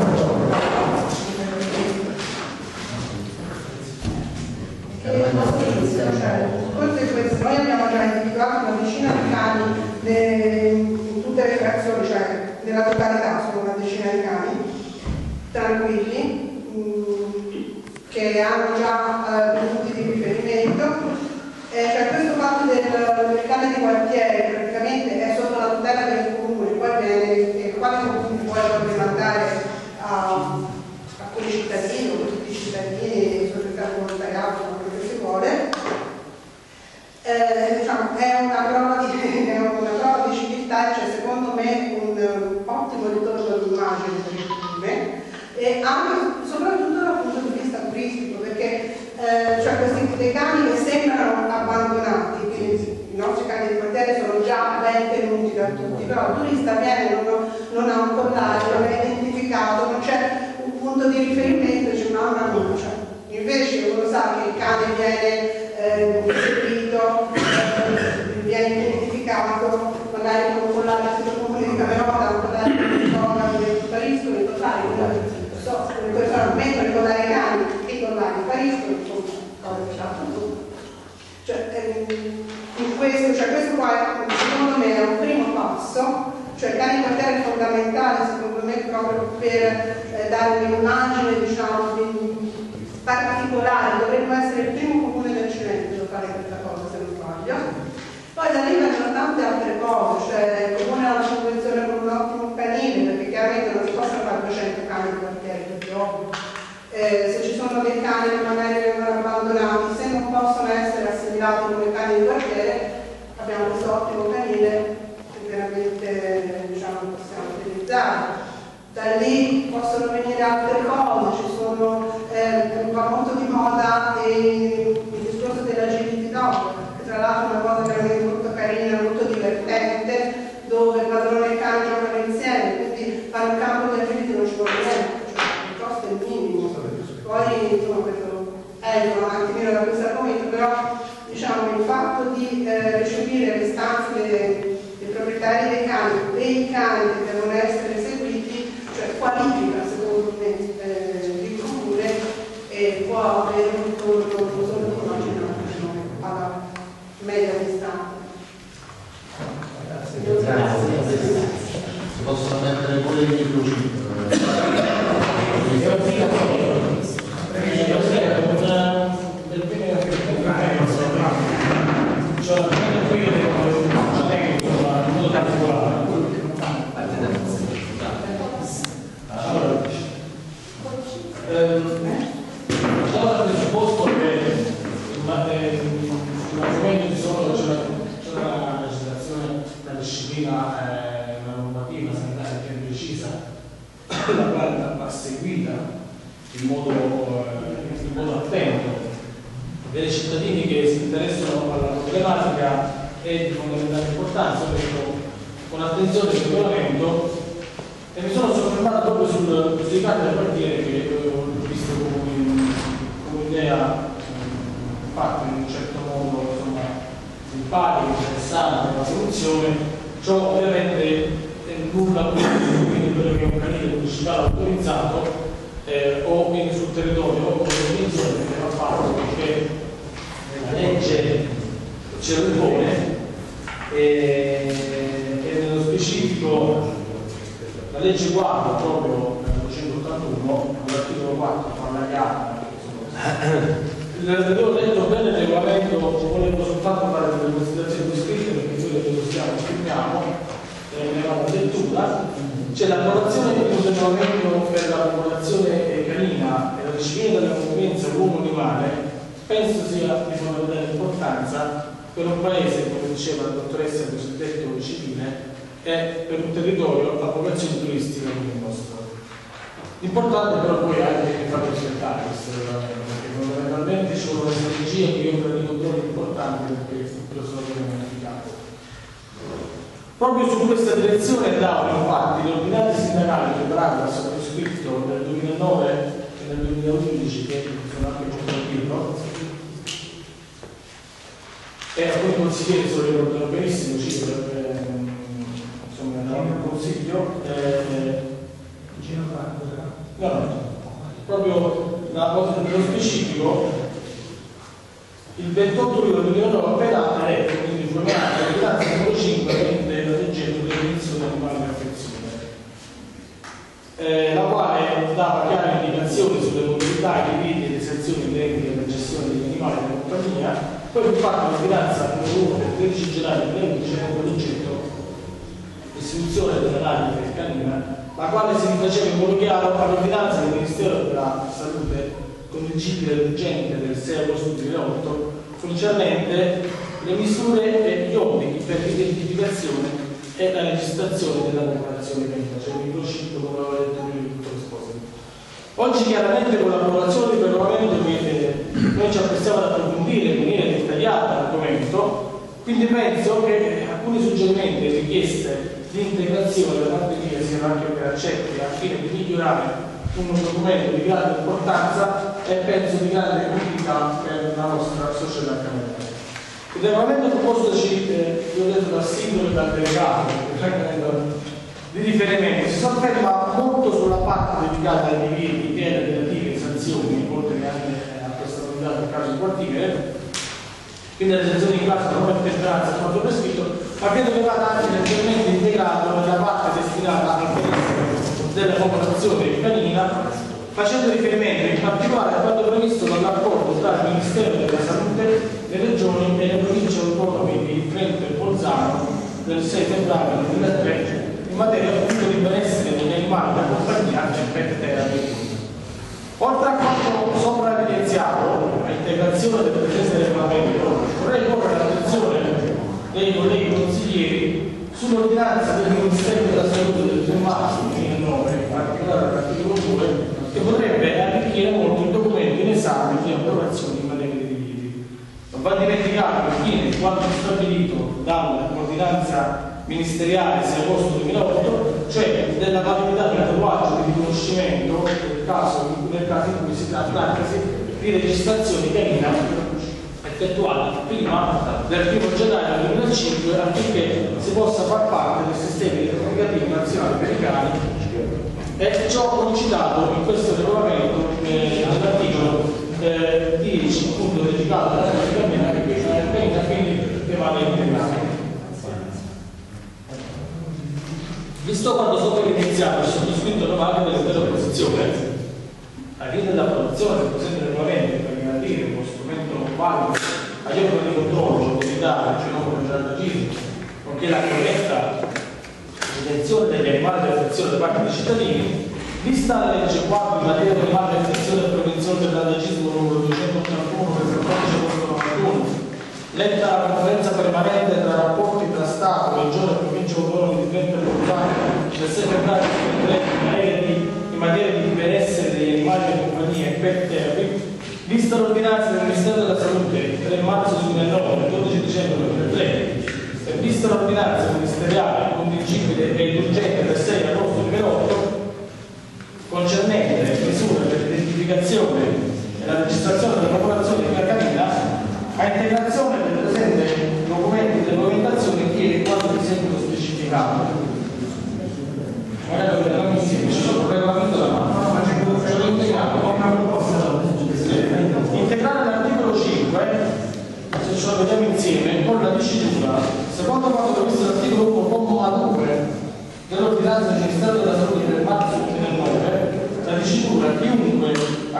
Oltre a questo, noi abbiamo già individuato una decina di cani in tutte le frazioni, cioè nella totalità sono una decina di cani tranquilli, che hanno già eh, punti di riferimento. Eh, cioè questo fatto del, del cane di quartiere praticamente è sotto la tutela del comune, poi viene, eh, quale comune poi dovrebbe mandare a alcuni cittadini o tutti i cittadini, società volontariato, quello che si vuole. Eh, diciamo, è una prova di, è una prova di civiltà, cioè secondo me un, un ottimo ritorno all'immagine per il comune, e anche soprattutto dal punto di vista turistico, perché eh, cioè questi dei cani che sembrano abbandonati, quindi i nostri cani di quartiere sono già ben tenuti da tutti, però il turista viene, non, non ha un collare, non è identificato, non c'è un punto di riferimento, c'è una mancia. Invece uno sa che il cane viene eh, seguito, eh, viene identificato, magari con un collare del comune di Camerota, un collare di Torna, che spariscono i collari, so, questo mettono i collari cani e i collari spariscono, cosa che c'ha tutto. Cioè, ehm, in questo, cioè questo qua secondo me è un primo passo, cioè il cane di quartiere è fondamentale secondo me proprio per eh, dare un'immagine, diciamo, di, particolare, dovremmo essere il primo comune del Cilento a fare questa cosa, se non sbaglio. Poi da lì vengono tante altre cose, cioè il comune ha una convenzione con un ottimo canile, perché chiaramente non si possono fare duecento cani di quartiere, perché ovvio. Eh, se ci sono dei cani che magari vengono abbandonati, se non possono essere assimilati come cani di quartiere, abbiamo questo ottimo canile che veramente, diciamo, possiamo utilizzare. Da lì possono venire altre cose, ci sono, eh, va molto di moda il discorso dell'agility dog, che tra l'altro è una cosa veramente molto carina, molto divertente, dove il padrone e il cane giocano insieme, quindi fare un campo di agility non ci vuole niente, cioè il costo è il minimo. Poi insomma questo è un attimino da questo argomento, però diciamo il fatto di eh, recepire le istanze dei, dei proprietari dei cani, dei cani che devono essere seguiti, cioè qualifica secondo me eh, il comune e può avere un ritorno non solo di immagine ma alla media distanza. Grazie. Si possono mettere pure i microchip. Allora, presupposto che l'argomento di solo c'è una legislazione, una disciplina, una normativa sanitaria ben precisa, la quale va seguita in modo, in modo attento dei cittadini che si interessano alla problematica è di fondamentale importanza. Ho detto con attenzione il regolamento e mi sono soffermato proprio sul, sui cani del quartiere che ho visto come, come idea fatta in un certo modo, insomma, simpatica, interessante, una soluzione. Ciò ovviamente è nulla quindi quello che è un canile municipale autorizzato eh, o viene sul territorio o con le dimensioni che va fatto perché la legge ce lo impone. E specifico la legge quadro proprio duecentottantuno, all'articolo quattro, parla chiara. Avevo letto bene il regolamento, volevo soltanto fare delle considerazioni scritte perché quello che lo stiamo scriviamo, ne avevamo lettura. C'è l'approvazione di un regolamento per la popolazione canina e la disciplina della convivenza uomo-animale, penso sia di fondamentale importanza per un paese, come diceva la dottoressa del cosiddetto civile, e per un territorio a vocazione turistica come il nostro. L'importante però poi è anche far rispettare questo regolamento, perché fondamentalmente ci sono una strategia che io per i controlli importanti perché lo sono pianificato. Proprio su questa direzione andavano infatti le ordinanze sindacali preparate dal sottoscritto nel duemilanove e nel duemilaundici, che sono anche molto libro, e alcuni consiglieri se lo ricordano benissimo, ci insomma andavano in consiglio. Eh, no, no, proprio la cosa nello specifico, il ventotto luglio duemilanove appena eletto, quindi informato, l'ordinanza numero cinque rende la legge dell'inizio dell'animale di affezione, eh, la quale dava chiare indicazioni sulle modalità, i limiti e le sanzioni inerenti alla gestione degli animali di compagnia. Poi infatti l'ordinanza numero uno del tredici gennaio duemilaundici ha come oggetto l'istituzione dell'anagrafe canina, la quale si rifaceva in modo chiaro all'ordinanza del Ministero della Salute con il C I P urgente del sei agosto duemilaotto concernente le misure e gli obblighi per l'identificazione e la registrazione della popolazione canina, cioè un microciclo come aveva detto il dottor Esposito. Oggi chiaramente con l'approvazione del regolamento che noi ci apprestiamo ad approfondire in maniera dettagliata l'argomento, quindi penso che alcuni suggerimenti e richieste di integrazione da parte mia siano anche per accetti al fine di migliorare un documento di grande importanza e penso di grande utilità per la nostra società camerale. Il regolamento propostoci, eh, io ho detto dal singolo e dal delegato, di riferimento, si sofferma molto sulla parte dedicata ai divieti, pene relative e sanzioni, oltre che anche a questa novità del caso di quartiere, quindi le sanzioni in caso non per temperanza è quanto prescritto, ma credo che vada anche leggermente integrato nella parte destinata al benessere della popolazione canina, facendo riferimento in particolare a quanto previsto dall'accordo tra il Ministero della Salute, le Regioni e le province autonome di Trento e Bolzano del sei febbraio duemilatré in materia appunto di benessere degli animali da compagnia e pet therapy. Oltre a quanto sopra evidenziato, l'integrazione del presente regolamento, vorrei porre l'attenzione dei colleghi consiglieri sull'ordinanza del Ministero della Salute del tre marzo duemilanove, in particolare all'articolo due, che potrebbe arricchire molto il documento in esame di approvazione in materia di divieti. Non va dimenticato infine quanto stabilito dall'ordinanza ministeriale sei agosto duemilaotto, cioè della validità del tatuaggio di riconoscimento nel caso, nel caso in cui si tratta di registrazioni canina effettuate prima del primo gennaio duemilacinque affinché si possa far parte del sistema identificativo nazionale per i cani, e ciò concitato in questo regolamento eh, all'articolo eh, dieci, appunto dedicato alla canina, che quindi che vale integrato. Visto quanto sopra evidenziato, il sottoscritto non va anche dell'intera opposizione, al fine dell'approvazione del presente regolamento per garantire uno strumento valido agli organi di controllo, autorità, cioè non come giornalismo, nonché la corretta detenzione degli animali di affezione da parte dei cittadini, vista la legge quattro in materia di animali di affezione e prevenzione del randagismo numero duecentottantuno del quattordici agosto novantuno, letta la conferenza permanente tra rapporti tra Stato, Regione e Provincia autonome di Trento e Bolzano del sei febbraio duemilatré in materia di benessere degli animali di compagnia e pet therapy, vista l'ordinanza del Ministero della Salute tre marzo duemilanove e dodici dicembre duemilatré, e vista l'ordinanza ministeriale contingibile e urgente del sei agosto duemilaotto concernente le misure per l'identificazione e la registrazione della popolazione canina, a integrazione del presente documento di regolamentazione chiede quanto di seguito specificato. Magari lo vedremo insieme, ci sono un regolamento da mano, ma c'è un integrato con una proposta. Integrare l'articolo cinque, se ce lo vediamo insieme, con la dicitura, secondo quanto previsto dall'articolo uno, comma due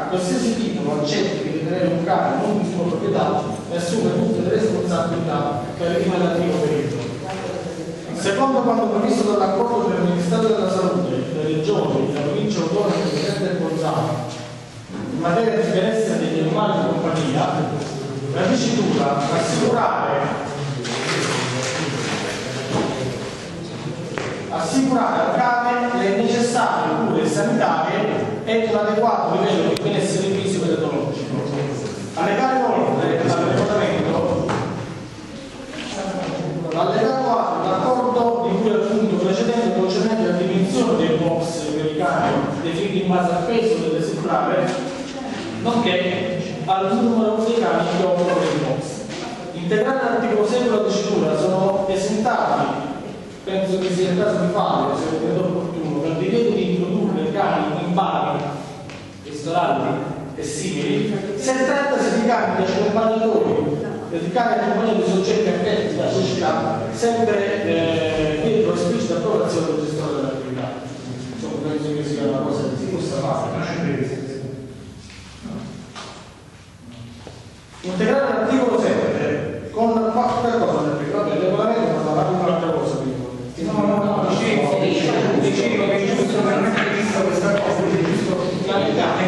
qualsiasi titolo accetti di detenere un cane non di sua proprietà e assume tutte le responsabilità per il relativo periodo. Secondo quanto previsto dall'accordo tra il Ministero della Salute, le Regioni e la Provincia Autonoma del Bolzano in materia di benessere degli animali di compagnia, la dicitura assicurare assicurare al cane le necessarie cure sanitarie e un adeguato livello di benessere fisico ed etologico. Allegare inoltre al regolamento allegato A l'accordo di cui al punto precedente concernente la dimensione dei box per i cani definiti in base al peso dell'esemplare, nonché al numero dei cani che operano nei box. Integrati all'articolo sei della dicitura sono esentati, penso che sia il caso di farlo, se ritenete opportuno, dal divieto di introdurre cani in bar, ristoranti e simili, se trattasi di cani di accompagnatori, di cani accompagnati di soggetti affetti da società, sempre eh, dietro esplicita approvazione del gestore dell'attività. Insomma, penso che sia una cosa che si possa fare. Integrare l'articolo sette con qualche cosa del primo, vabbè, il regolamento non sarà un'altra cosa prima. No, no, no, dicevo, dicevo che è giusto per me visto questa cosa, è giusto la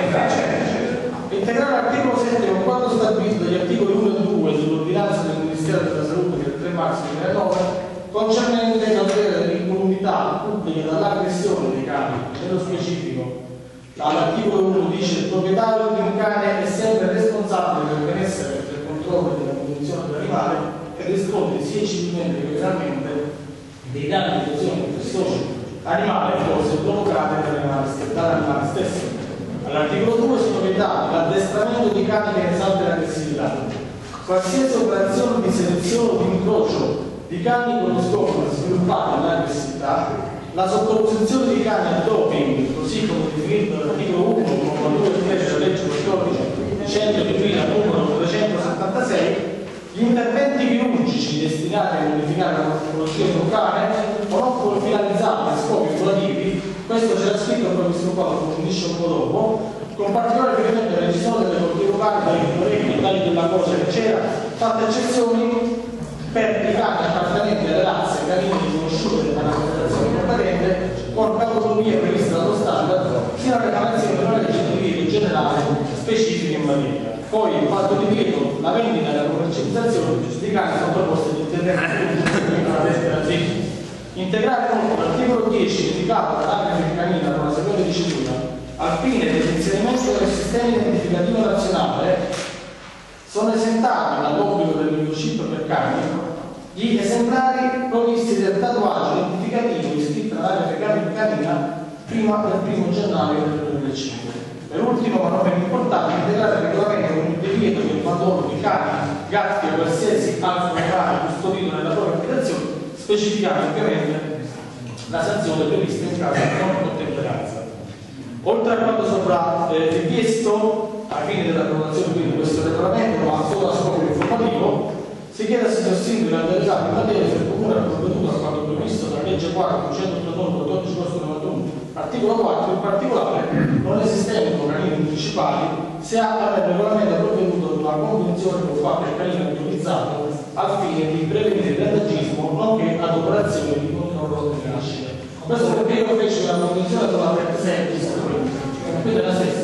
integrare l'articolo sette con quanto stabilito dagli articoli uno e due dell'ordinanza del Ministero della Salute del tre marzo duemilanove concernente la tutela dell'incolumità pubblica dall'aggressione dei cani, nello specifico. All'articolo uno dice il proprietario di un cane è sempre responsabile del benessere e del controllo della condizione dell'animale e risponde sia civilmente che penalmente dei danni di lesioni del socio animale e cose provocate dall'animale stesso. All'articolo due sono vietati l'addestramento di cani che esalta l'aggressività, qualsiasi operazione di selezione o di incrocio di cani con lo scopo di sviluppare l'aggressività, la sottoposizione di cani al doping, così come definito dall'articolo uno, comma due e tre della legge quattordici cento duemila numero trecentosettantasei, gli interventi chirurgici destinati a modificare la morfologia di un cane o non finalizzati a scopi curativi, questo c'era scritto e poi vi sto qua, lo approfondisce un po' dopo, con particolare riferimento alla decisione delle corti locali, dagli orecchi, tagli della cosa che c'era, fatte eccezioni per i cani appartenenti alle razze canine riconosciute dalla Confederazione competente con autonomia prevista dallo Stato, sia la reclamazione di una legge di divieto generale specifica in materia. Poi il fatto di divieto la vendita e la commercializzazione di cani sottoposti ad interventi alla lettera Z. Integrare inoltre l'articolo dieci dedicato all'anagrafe canina con la seguente dicitura al fine dell'inserimento del sistema identificativo nazionale sono esentati dall'obbligo del microchip per cani gli esemplari provvisti del tatuaggio identificativo iscritto all'anagrafe canina prima del primo gennaio del duemilacinque. Per ultimo, ma non meno importante, integrare il regolamento con il divieto di abbandono di cani, gatti o qualsiasi altro animale custodito nella propria abitazione, specificando ovviamente la sanzione prevista in caso di non ottemperanza. Oltre a quanto sopra eh, richiesto, ai fini dell'approvazione di questo regolamento, ma solo a scopo informativo, si chiede al signor Sindaco al delegato in materia se il Comune ha provveduto a quanto previsto dalla legge quattro centottantanove quattordici agosto novantuno, articolo quattro, in particolare, non esistendo canini municipali, se ha al regolamento provveduto ad una convenzione con fatto il canino utilizzato al fine di prevenire il randagismo, nonché ad operazioni di controllo delle nascite. Questo perché io feci una convenzione con la Tecsetti, quindi è la stessa,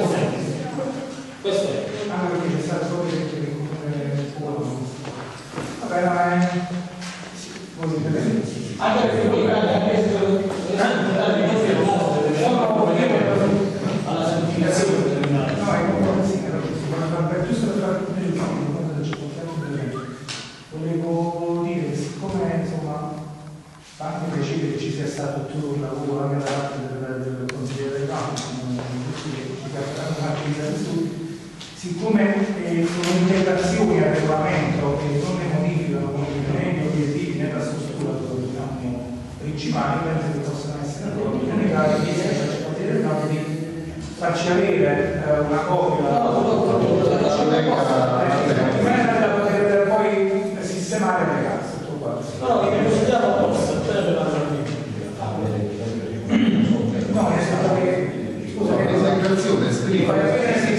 questo è. Anche perché c'è stato proprio che vabbè, ma è anche perché poi anche alla santificazione determinata. No, è come sì, per giusto per fare tutto il giorno, volevo dire che siccome insomma anche piacere che ci sia stato tutto un lavoro anche da parte del, del consigliere del campo, tutti che ci capiteranno un'attività di studi, siccome eh, sono integrazioni al regolamento che non ne modificano come elementi obiettivi nella struttura diciamo, principale, penso che possano essere prodotti. L'unica richiesta che ci potete fare di farci avere eh, una copia da poter poi sistemare le case. No, che consideriamo apposta, per la no, è stato che scusa, che l'integrazione scrive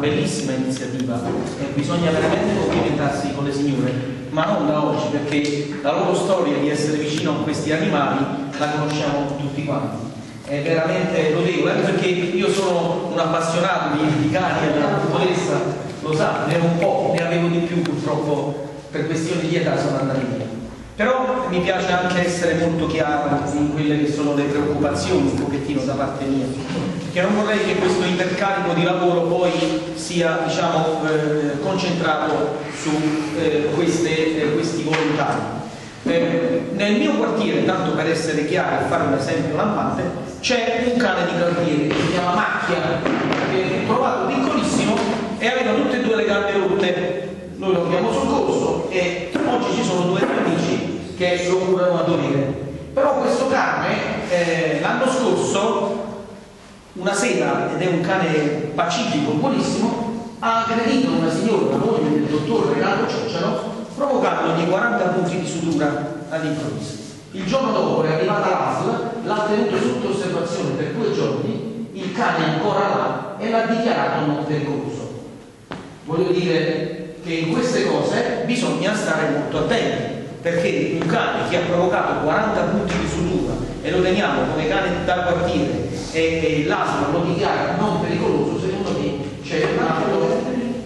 bellissima iniziativa e bisogna veramente complimentarsi con le signore, ma non da oggi, perché la loro storia di essere vicino a questi animali la conosciamo tutti quanti. È veramente lodevole, anche perché io sono un appassionato di, di cani, la dottoressa lo sa, ne ero un po', ne avevo di più purtroppo, per questioni di età sono andati via. Però mi piace anche essere molto chiaro in quelle che sono le preoccupazioni un pochettino da parte mia, perché non vorrei che questo ipercarico di lavoro poi sia, diciamo, eh, concentrato su eh, queste, eh, questi volontari. Eh, nel mio quartiere, tanto per essere chiaro e fare un esempio lampante, c'è un cane di quartiere che si chiama Macchia, che ho trovato piccolissimo e aveva tutte e due le gambe rotte. Noi lo abbiamo soccorso e oggi ci sono due amici che lo curano a dovere. Però questo cane eh, l'anno scorso, una sera, ed è un cane pacifico, buonissimo, ha aggredito una signora, la moglie del dottor Renato Ciocciano, provocandogli quaranta punti di sutura all'improvviso. Il giorno dopo è arrivata l'A S L, l'ha tenuto sotto osservazione per due giorni, il cane è ancora là e l'ha dichiarato non pericoloso. Voglio dire che in queste cose bisogna stare molto attenti, perché un cane che ha provocato quaranta punti di sutura e lo teniamo come cane da quartiere e, e l'A S L lo dichiara non pericoloso, secondo me c'è un altro...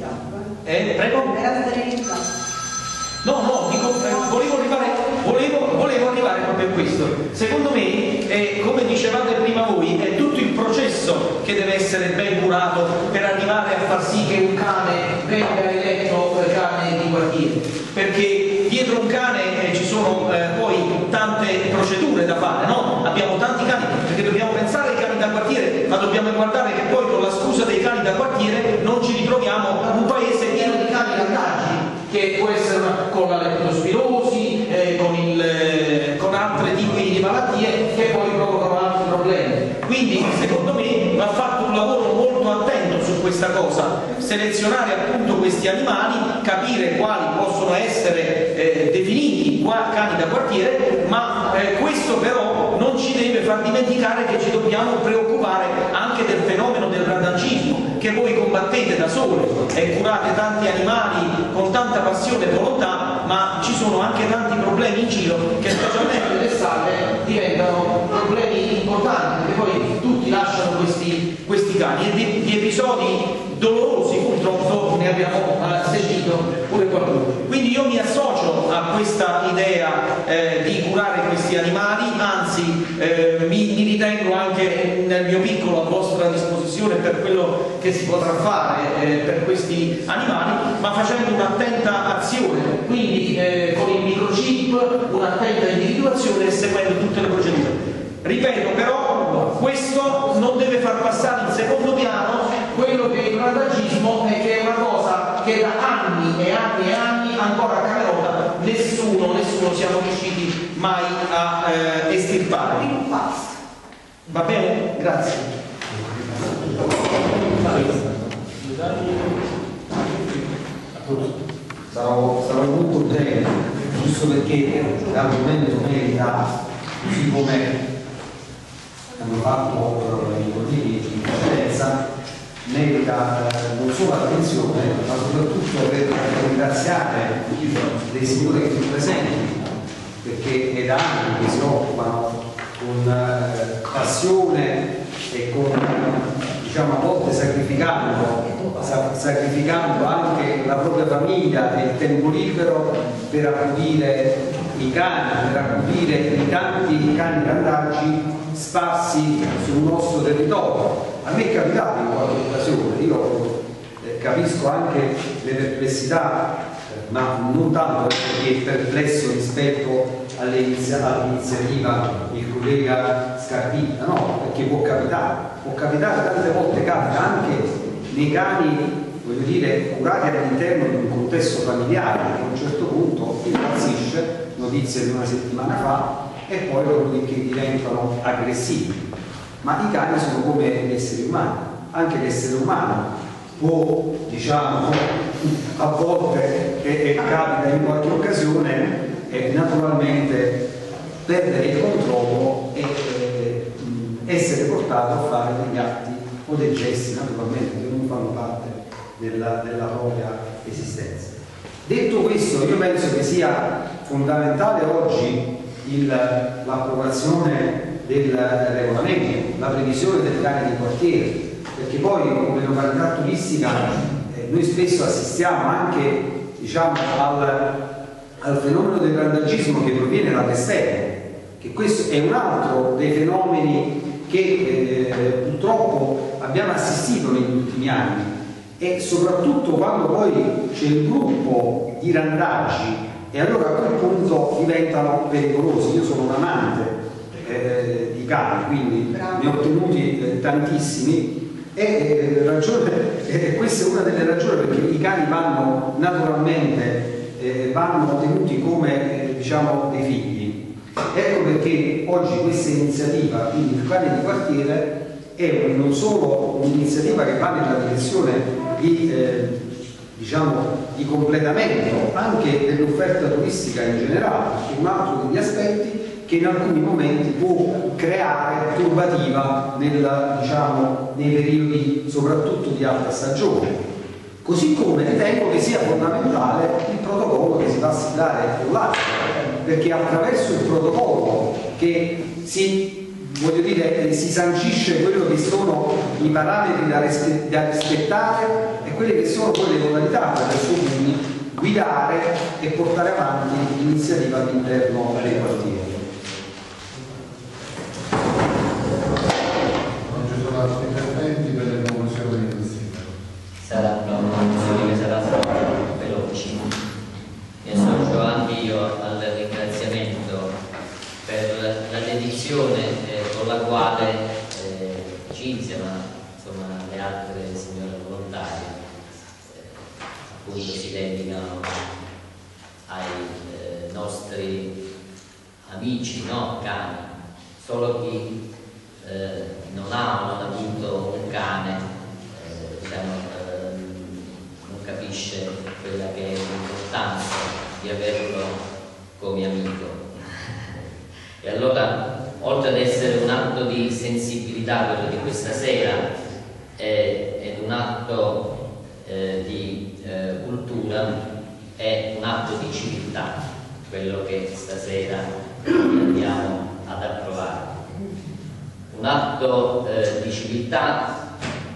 Eh, prego? Era sterilizzato. No, no, dico, eh, volevo, arrivare, volevo, volevo arrivare proprio a questo. Secondo me, eh, come dicevate prima voi, è tutto il processo che deve essere ben curato per arrivare a far sì che un cane venga eletto cane di quartiere. Perché dietro un cane eh, ci sono eh, poi tante procedure da fare, no? Abbiamo tanti cani, perché dobbiamo pensare ai cani da quartiere, ma dobbiamo guardare che poi con la scusa dei cani da quartiere non ci ritroviamo un paese pieno di cani randaggi, che può essere una, con la leptospirosi, eh, con, il, eh, con altri tipi di malattie che poi provocano altri problemi. Quindi secondo me va fatto un lavoro molto attento su questa cosa, selezionare appunto questi animali, capire quali possono essere eh, definiti qua cani da quartiere, ma eh, questo però non ci deve far dimenticare che ci dobbiamo preoccupare anche del fenomeno del randagismo, che voi combattete da sole e curate tanti animali con tanta passione e volontà, ma ci sono anche tanti problemi in giro che specialmente d'estate diventano problemi importanti, perché poi tutti lasciano questi, questi cani e di, di episodi dolorosi purtroppo ne abbiamo eh, sentito pure qualcuno. Quindi io mi associo a questa idea eh, di curare questi animali, anzi eh, mi, mi ritengo anche nel mio piccolo a vostra disposizione per quello che si potrà fare eh, per questi animali, ma facendo un'attenta azione, quindi eh, con il microchip, un'attenta individuazione e seguendo tutte le procedure. Ripeto però, questo non deve far passare in secondo piano quello che è il randagismo e che è una cosa che da anni e anni e anni ancora a Camerota nessuno, nessuno siamo riusciti mai a eh, estirpare. Va bene? Grazie. Sarò, sarò molto breve, giusto perché l'argomento merita, così come hanno fatto i colleghi in precedenza, merita eh, non solo attenzione, ma soprattutto per ringraziare le signore qui presenti, perché è da anni che si occupano con eh, passione e con, diciamo, a volte sacrificando, sacrificando anche la propria famiglia e il tempo libero per accudire i cani, per accudire i tanti cani randaggi sparsi sul nostro territorio. A me è capitato in qualche occasione, io eh, capisco anche le perplessità, eh, ma non tanto perché è perplesso rispetto all'iniziativa del collega Scarpina, no, perché può capitare, può capitare tante volte, capita anche nei cani, voglio dire, curati all'interno di un contesto familiare, che a un certo punto impazzisce, notizie di una settimana fa, e poi loro che diventano aggressivi. Ma i cani sono come gli esseri umani, anche l'essere umano può, diciamo, a volte, e, e capita in qualche occasione, e naturalmente perdere il controllo e eh, essere portato a fare degli atti o dei gesti naturalmente che non fanno parte della, della propria esistenza. Detto questo, io penso che sia fondamentale oggi l'approvazione del regolamento, la previsione del cane di quartiere, perché poi come località turistica eh, noi spesso assistiamo anche, diciamo, al, al fenomeno del randagismo che proviene dall'esterno, che questo è un altro dei fenomeni che eh, purtroppo abbiamo assistito negli ultimi anni, e soprattutto quando poi c'è il gruppo di randaggi, e allora a quel punto diventano pericolosi. Io sono un amante eh, di cani, quindi ne ho tenuti eh, tantissimi, e eh, ragione, eh, questa è una delle ragioni perché i cani vanno naturalmente eh, vanno tenuti come eh, diciamo dei figli. Ecco perché oggi questa iniziativa, quindi il cane di quartiere, è non solo un'iniziativa che va nella direzione di eh, diciamo di completamento anche dell'offerta turistica in generale, perché è un altro degli aspetti che in alcuni momenti può creare turbativa nel, diciamo, nei periodi soprattutto di alta stagione. Così come ritengo che sia fondamentale il protocollo che si va a siglare con l'A S L, perché attraverso il protocollo che si voglio dire, si sancisce quello che sono i parametri da, rispe da rispettare e quelle che sono poi le modalità per i comuni guidare e portare avanti l'iniziativa all'interno dei quartieri. Non ci sono altri interventi per le conclusioni del sindaco. Saranno conclusioni che saranno veloci. Mi associo anche io al ringraziamento per la dedizione eh, con la quale eh, Cinzia, ma insomma le altre signore volontarie eh, appunto si dedicano ai eh, nostri amici, no? Cani. Solo chi eh, non ha o non ha avuto un cane eh, diciamo, eh, non capisce quella che è l'importanza di averlo come amico. E allora, oltre ad essere un atto di sensibilità, quello di questa sera, è, è un atto eh, di eh, cultura, è un atto di civiltà, quello che stasera andiamo ad approvare. Un atto eh, di civiltà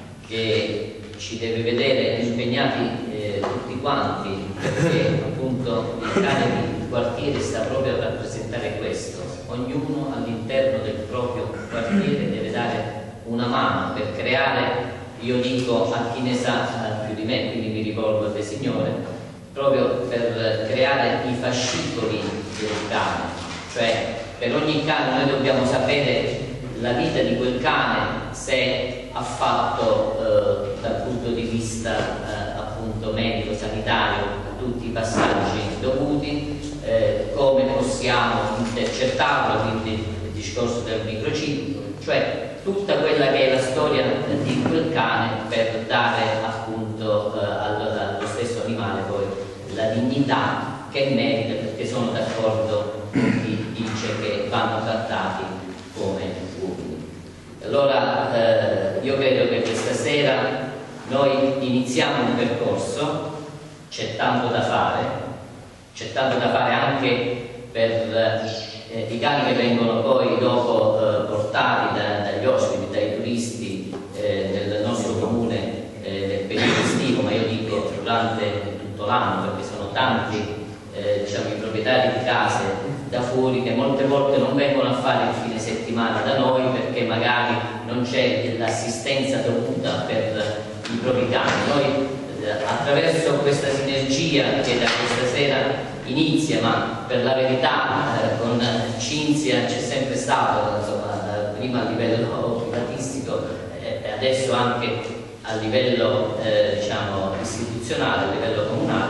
che ci deve vedere impegnati eh, tutti quanti, perché appunto il cane di quartiere sta proprio a rappresentare questo. Ognuno all'interno del proprio quartiere deve dare una mano per creare, io dico a chi ne sa più di me, quindi mi rivolgo alle signore, proprio per creare i fascicoli del cane, cioè per ogni cane noi dobbiamo sapere la vita di quel cane, se ha fatto eh, dal punto di vista eh, appunto medico, sanitario, tutti i passaggi dovuti, eh, come possiamo intercettarlo, quindi il discorso del microchip, cioè tutta quella che è la storia di quel cane per dare appunto eh, allo, allo stesso animale poi la dignità che merita, perché sono d'accordo con chi dice che vanno trattati come uomini. Allora eh, io credo che questa sera noi iniziamo un percorso, c'è tanto da fare, c'è tanto da fare anche per eh, i cani che vengono poi dopo eh, portati da, dagli ospiti, dai turisti eh, nel nostro comune eh, nel periodo estivo, ma io dico durante tutto l'anno, perché sono tanti eh, diciamo, i proprietari di case da fuori che molte volte non vengono a fare il fine settimana da noi perché magari non c'è l'assistenza dovuta per i propri cani. Noi attraverso questa sinergia che da questa sera inizia, ma per la verità eh, con Cinzia c'è sempre stato, insomma, prima a livello privatistico e eh, adesso anche a livello eh, diciamo, istituzionale, a livello comunale,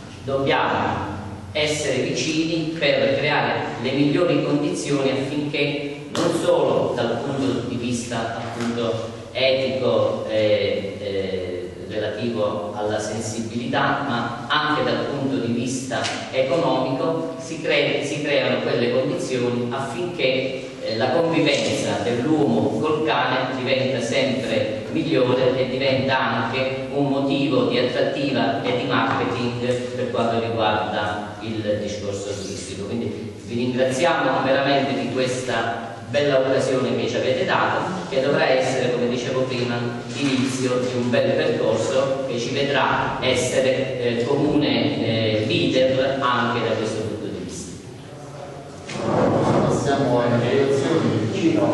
dobbiamo essere vicini per creare le migliori condizioni affinché non solo dal punto di vista appunto etico eh, eh, relativo alla sensibilità, ma anche dal punto di vista economico si, cre si creano quelle condizioni affinché eh, la convivenza dell'uomo col cane diventa sempre migliore e diventa anche un motivo di attrattiva e di marketing per quanto riguarda il discorso turistico. Quindi vi ringraziamo veramente di questa bella occasione che ci avete dato, che dovrà essere, come dicevo prima, l'inizio di un bel percorso che ci vedrà essere eh, comune eh, leader anche da questo punto di vista. Passiamo alle votazioni.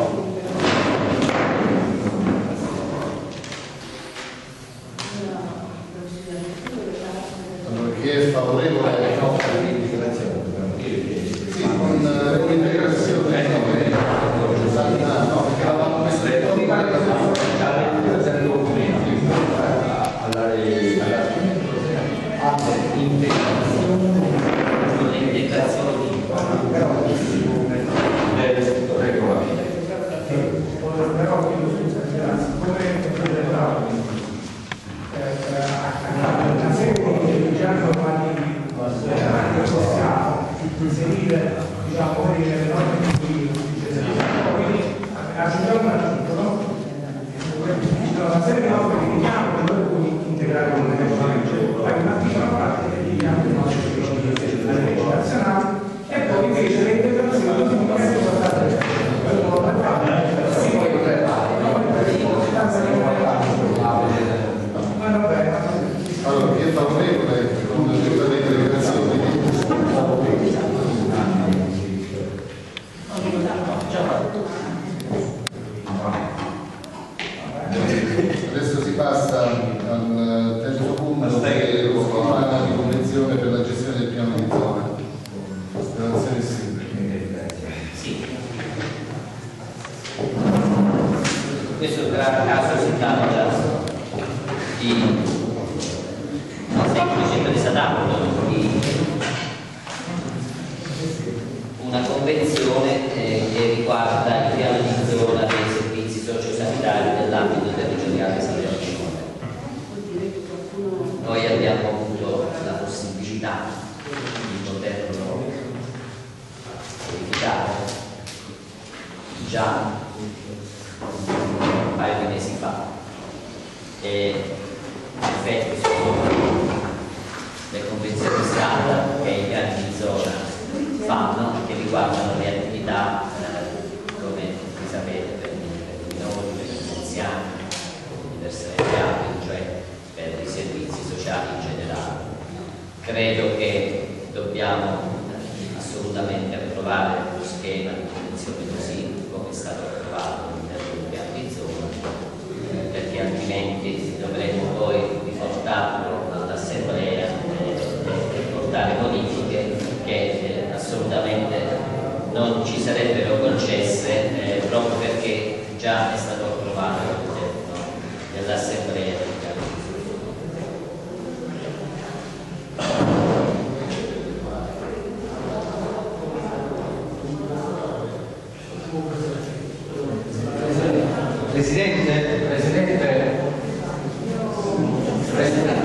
Allora, chi è favorevole? Sì, con l'integrazione. No, perché l'avevamo messo inserire, diciamo, le norme di quindi aggiungiamo un articolo, una serie di norme che vediamo che noi puoi integrare con le leggi, poi un articolo a parte che vediamo le nostre leggi nazionali e poi invece le integrazioni di un caso portate per un si può allora, chi è favorevole con tutte le integrazioni? Adesso si passa al terzo punto, che è lo schema di convenzione per la gestione del piano di zona. Osservazioni sindache. Sì. Questo tra caso si tratta di un semplice presadato di una convenzione eh, che riguarda il piano di zona dei servizi sociosanitari dell'ambito territoriale salernitano. Noi abbiamo avuto la possibilità di poterlo verificare già un paio di mesi fa e in effetti sono le convenzioni strada che i piani di zona fanno, che riguardano le attività eh, come vi sapete per i minori, per gli anziani, diversamente altri, cioè per i servizi sociali in generale. Credo che dobbiamo assolutamente approvare lo schema di convenzione così come è stato approvato all'interno del piano di zona, perché altrimenti dovremo poi riportarlo all'assemblea e portare modifiche che eh, assolutamente non ci sarebbero concesse eh, proprio perché già è stato approvato all'interno dell'assemblea del piano di Presidente, Presidente, Presidente.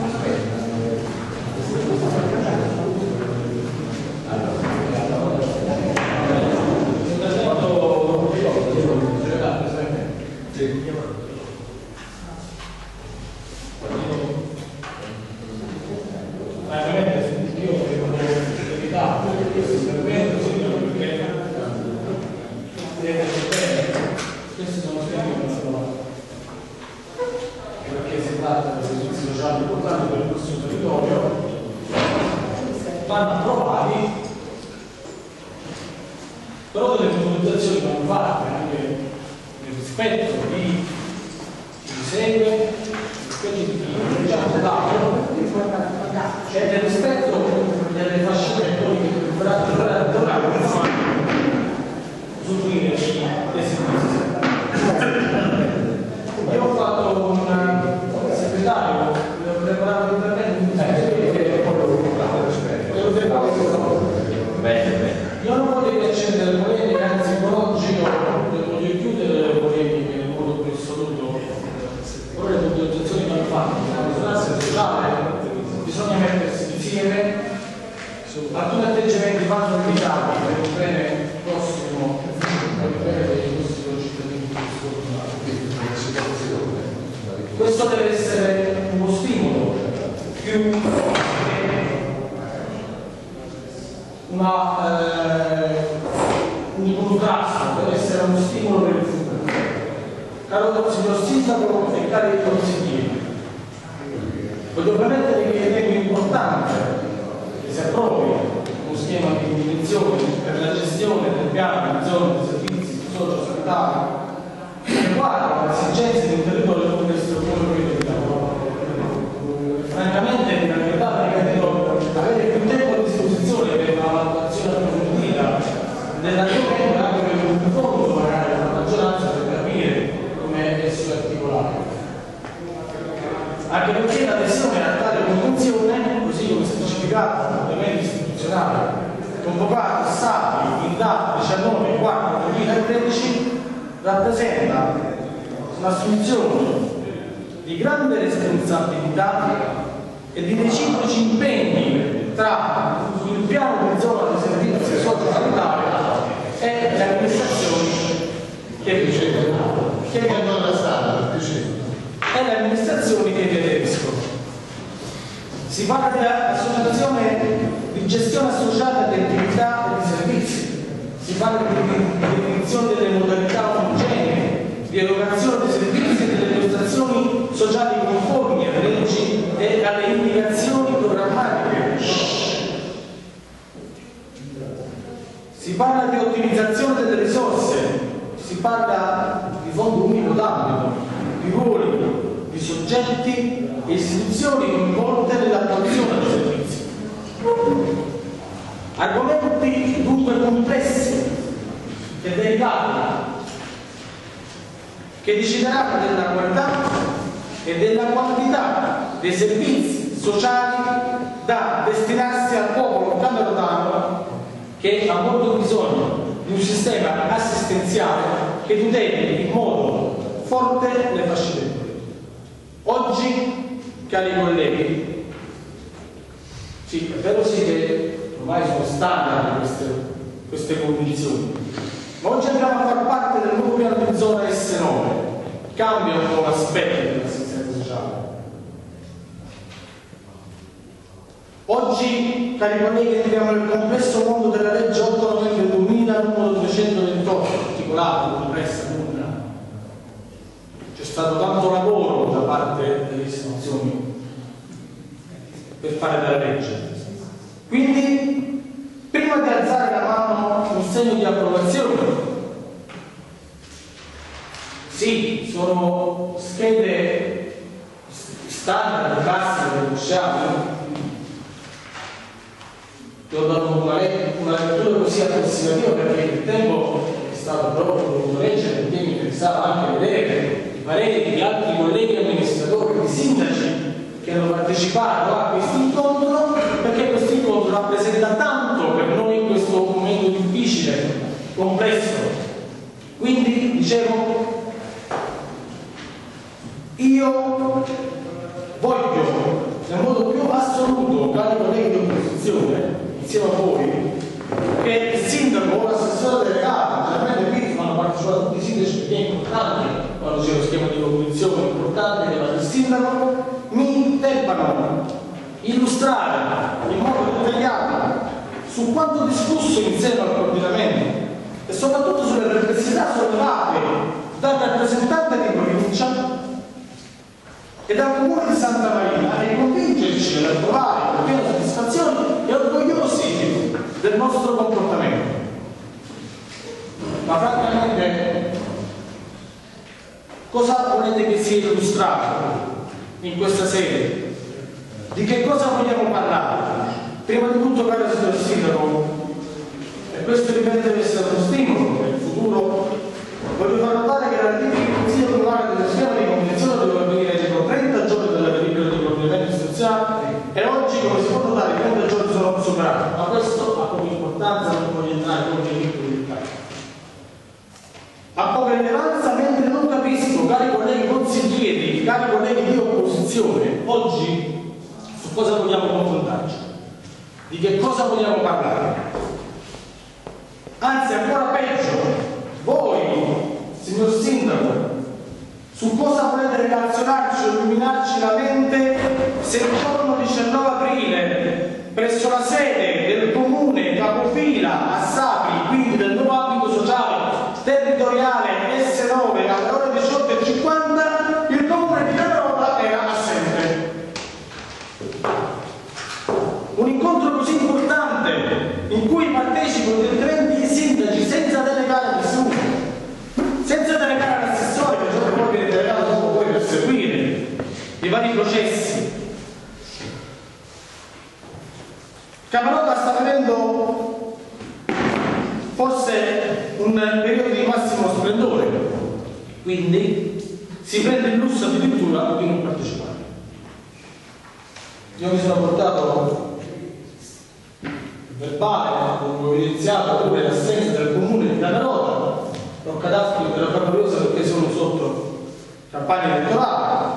Perché si tratta di servizi sociali importanti per il nostro territorio, vanno approvati, però delle comunicazioni vanno fatte anche nel rispetto di chi li segue, nel rispetto di chi già votato e nel rispetto delle fasce territoriali che dovranno usufruire dei servizi. Io ho fatto un segretario, ho preparato l'intervento io non voglio accendere le polemiche, anzi oggi voglio chiudere le polemiche nel modo più assoluto. Ora le puntuazioni vanno fatte, la risonanza sociale bisogna mettersi insieme, alcuni atteggiamenti vanno limitati per il bene prossimo, per il bene dei nostri cittadini più sfortunati. questo deve essere uno stimolo più una, eh, un contrasto, deve essere uno stimolo per il futuro. Caro signor Sindaco e cari consiglieri, voglio premettere che ritengo importante che si approvi uno schema di dimensione per la gestione del piano di zone di servizi socio-sanitari che riguarda le esigenze di un territorio come questo come quello di lavoro. Francamente, in realtà ritengo avere più tempo a disposizione per una valutazione approfondita dell'argomento e anche per un confronto magari con la maggioranza per capire come esso è articolato. Anche perché l'adesione a tale convenzione, così come specificato dal documento istituzionale convocato a Sappi in data diciannove quattro duemilatredici, rappresenta un'assunzione di grande responsabilità e di reciproci impegni tra il piano di zona dei servizi socio-sanitari e le amministrazioni che ricevono che e le amministrazioni che vi aderiscono. Si parla di associazione di gestione associata di attività e di servizi, si parla di definizione delle modalità omogenee di erogazione dei servizi e delle prestazioni sociali conformi alle leggi e alle indicazioni programmatiche. Si parla di ottimizzazione delle risorse, si parla di fondo unico d'ambito, di ruoli, di soggetti e istituzioni coinvolte nell'attuazione dei servizi. Argomenti dunque complessi e delicati che decideranno della qualità e della quantità dei servizi sociali da destinarsi al popolo camerotano che ha molto bisogno di un sistema assistenziale che tuteli in modo forte le fasce deboli. Oggi, cari colleghi, sì, è vero sì che ormai sono standard queste, queste condizioni, ma oggi andiamo a far parte del nuovo piano di zona S nove, cambia un po' l'aspetto dell'assistenza sociale. Oggi, cari colleghi, entriamo nel complesso mondo della legge otto novembre duemila numero trecentoventotto, articolato, complessa, lunga. C'è stato tanto lavoro da parte delle istituzioni per fare della legge. Quindi, prima di alzare la mano un segno di approvazione, sì, sono schede standard, classiche, che conosciamo. Ti ho dato una, una lettura così approssimativa perché il tempo è stato proprio dovuto leggere, perché mi interessava anche vedere i pareri di altri colleghi amministratori, di sindaci che hanno partecipato a questo incontro, perché questo incontro rappresenta tanto per noi in questo momento difficile, complesso. Quindi, dicevo, io voglio nel modo più assoluto, cari colleghi di opposizione, insieme a voi, che il sindaco o l'assessore delegato, generalmente qui fanno partecipare tutti i sindaci perché è importante, quando c'è lo schema di composizione è importante che il sindaco mi debbano illustrare in modo dettagliato su quanto discusso in seno al coordinamento e soprattutto sulle perplessità sollevate dal rappresentante di provincia e dal comune di Santa Marina e convincerci ad approvare con piena soddisfazione e orgogliosi del nostro comportamento. Ma francamente, cosa volete che sia illustrato in questa sede? Di che cosa vogliamo parlare? Prima di tutto, caro signor Sindaco, e questo ripeto deve essere uno stimolo per il futuro, voglio far notare che la ratifica del Consiglio Comunale dello schema di convenzione doveva avvenire entro trenta giorni dalla delibera di coordinamento istituzionale e oggi, come si può notare, i trenta giorni sono superati, ma questo ha poca importanza, non voglio entrare con il dettaglio. Ha poca rilevanza, mentre non capisco, cari colleghi consiglieri, cari colleghi di opposizione, oggi su cosa vogliamo confrontarci, di che cosa vogliamo parlare. Anzi, ancora peggio, voi, signor Sindaco, su cosa cosa volete relazionarci o illuminarci la mente se il giorno diciannove aprile, presso la sede del comune capofila a Sapri, quindi del nuovo ambito sociale territoriale S nove, alle ore diciotto e cinquanta, il comune di Camerota era assente? Un incontro così importante in cui partecipano direttamente i sindaci senza delegare a nessuno, senza delegare all'assessore, che giorno poi viene delegato dopo poi per seguire i vari processi. Camerota sta vivendo forse un periodo di massimo splendore, quindi si prende il lusso addirittura di non partecipare. Io mi sono portato verbale, ho evidenziato pure l'assenza del comune di Camerota, l'ho cadastro della Camerota perché sono sotto campagna elettorale.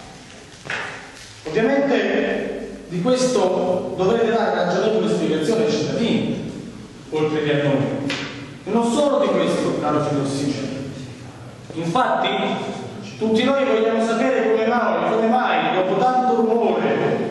Ovviamente di questo dovrete dare ragionevole spiegazione ai cittadini, oltre che a noi. E non solo di questo, caro Filossino. Infatti, tutti noi vogliamo sapere come mai, come mai dopo tanto rumore,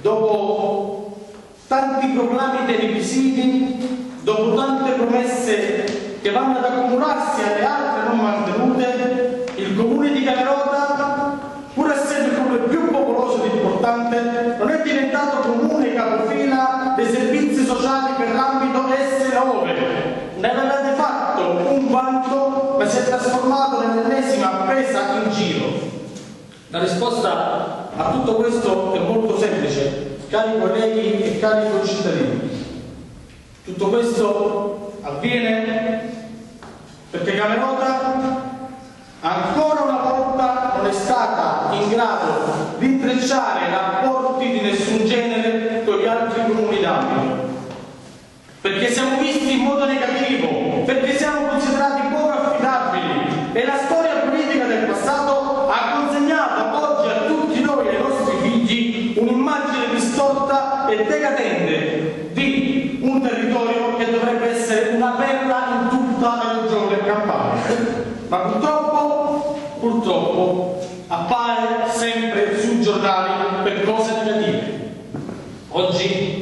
dopo tanti proclami televisivi, dopo tante promesse che vanno ad accumularsi alle altre non mantenute, il comune di Camerota, pur essendo il comune più popoloso ed importante, non è diventato comune capofila dei servizi sociali per l'ambito S nove. Ne avevate fatto un vanto, ma si è trasformato nell'ennesima presa in giro. La risposta a tutto questo è molto semplice, cari colleghi e cari concittadini. Tutto questo avviene perché Camerota ancora una volta non è stata in grado di intrecciare rapporti di nessun genere con gli altri comuni d'ambito. Perché siamo visti in modo negativo, perché siamo considerati poco affidabili e la storia politica del passato ha consegnato oggi a tutti noi e ai nostri figli un'immagine distorta e decadente di un territorio che dovrebbe essere una perla in tutta la regione Campania. Ma purtroppo, purtroppo appare sempre sui giornali per cose negative. Oggi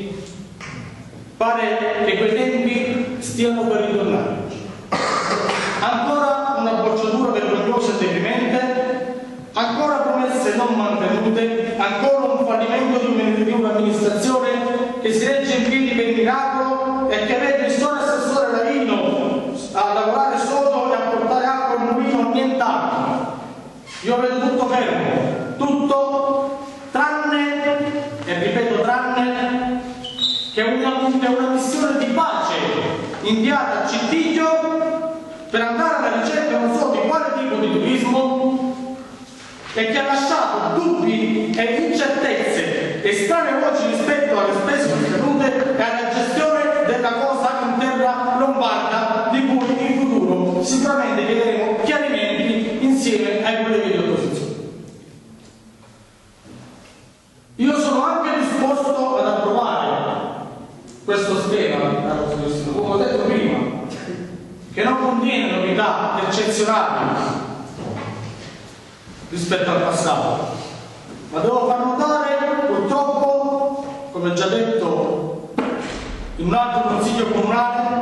pare che quei tempi stiano per ritornare. Ancora una bocciatura vergognosa e deprimente, ancora promesse non mantenute, ancora un fallimento di un'amministrazione che si regge in piedi per miracolo e che vede il solo assessore Lavino a lavorare solo e a portare acqua al mulino, nient'altro. Io vedo tutto fermo, tutto tranne, e ripeto tranne, che è una, una missione di pace inviata a Cittiglio per andare alla ricerca non so di quale tipo di turismo e che ha lasciato dubbi e incertezze e strane voci rispetto alle spese sostenute e alla gestione della cosa in terra lombarda, di cui in futuro sicuramente chiederemo chiarimenti insieme ai colleghi di opposizione. Io sono anche disposto ad approvare questo schema, come ho detto prima, che non contiene novità eccezionali rispetto al passato, ma devo far notare, purtroppo, come già detto in un altro consiglio comunale,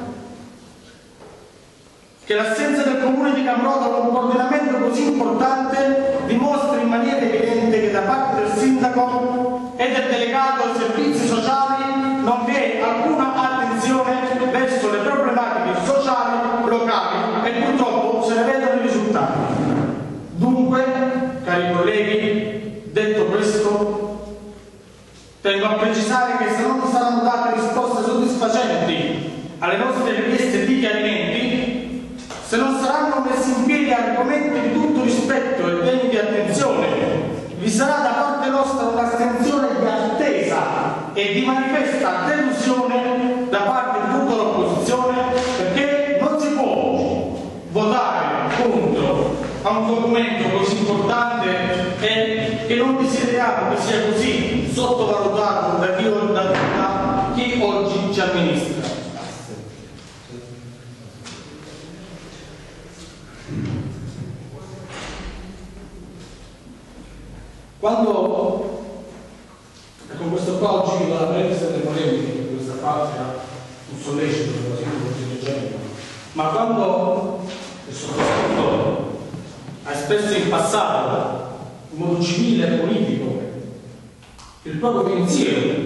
che l'assenza del comune di Camerota con un coordinamento così importante dimostra in maniera evidente che da parte del sindaco e del delegato ai servizi sociali non vi è alcuna attenzione verso le problematiche sociali locali e purtroppo se ne vedono i risultati. Dunque, cari colleghi, detto questo, tengo a precisare che se non saranno date risposte soddisfacenti alle nostre richieste di chiarimenti, se non saranno messi in piedi argomenti di tutto rispetto e degni di attenzione, vi sarà da parte nostra un'astensione di attesa e di manifesta delusione da parte di tutta l'opposizione, perché non si può votare contro a un documento così importante e che non desideriamo che sia così sottovalutato da chi, da, da chi oggi ci amministra. Quando, e con questo qua oggi la presa delle polemiche di questa patria, un sollecito per così come ma quando il sottoscritto ha espresso in passato in modo civile e politico il proprio pensiero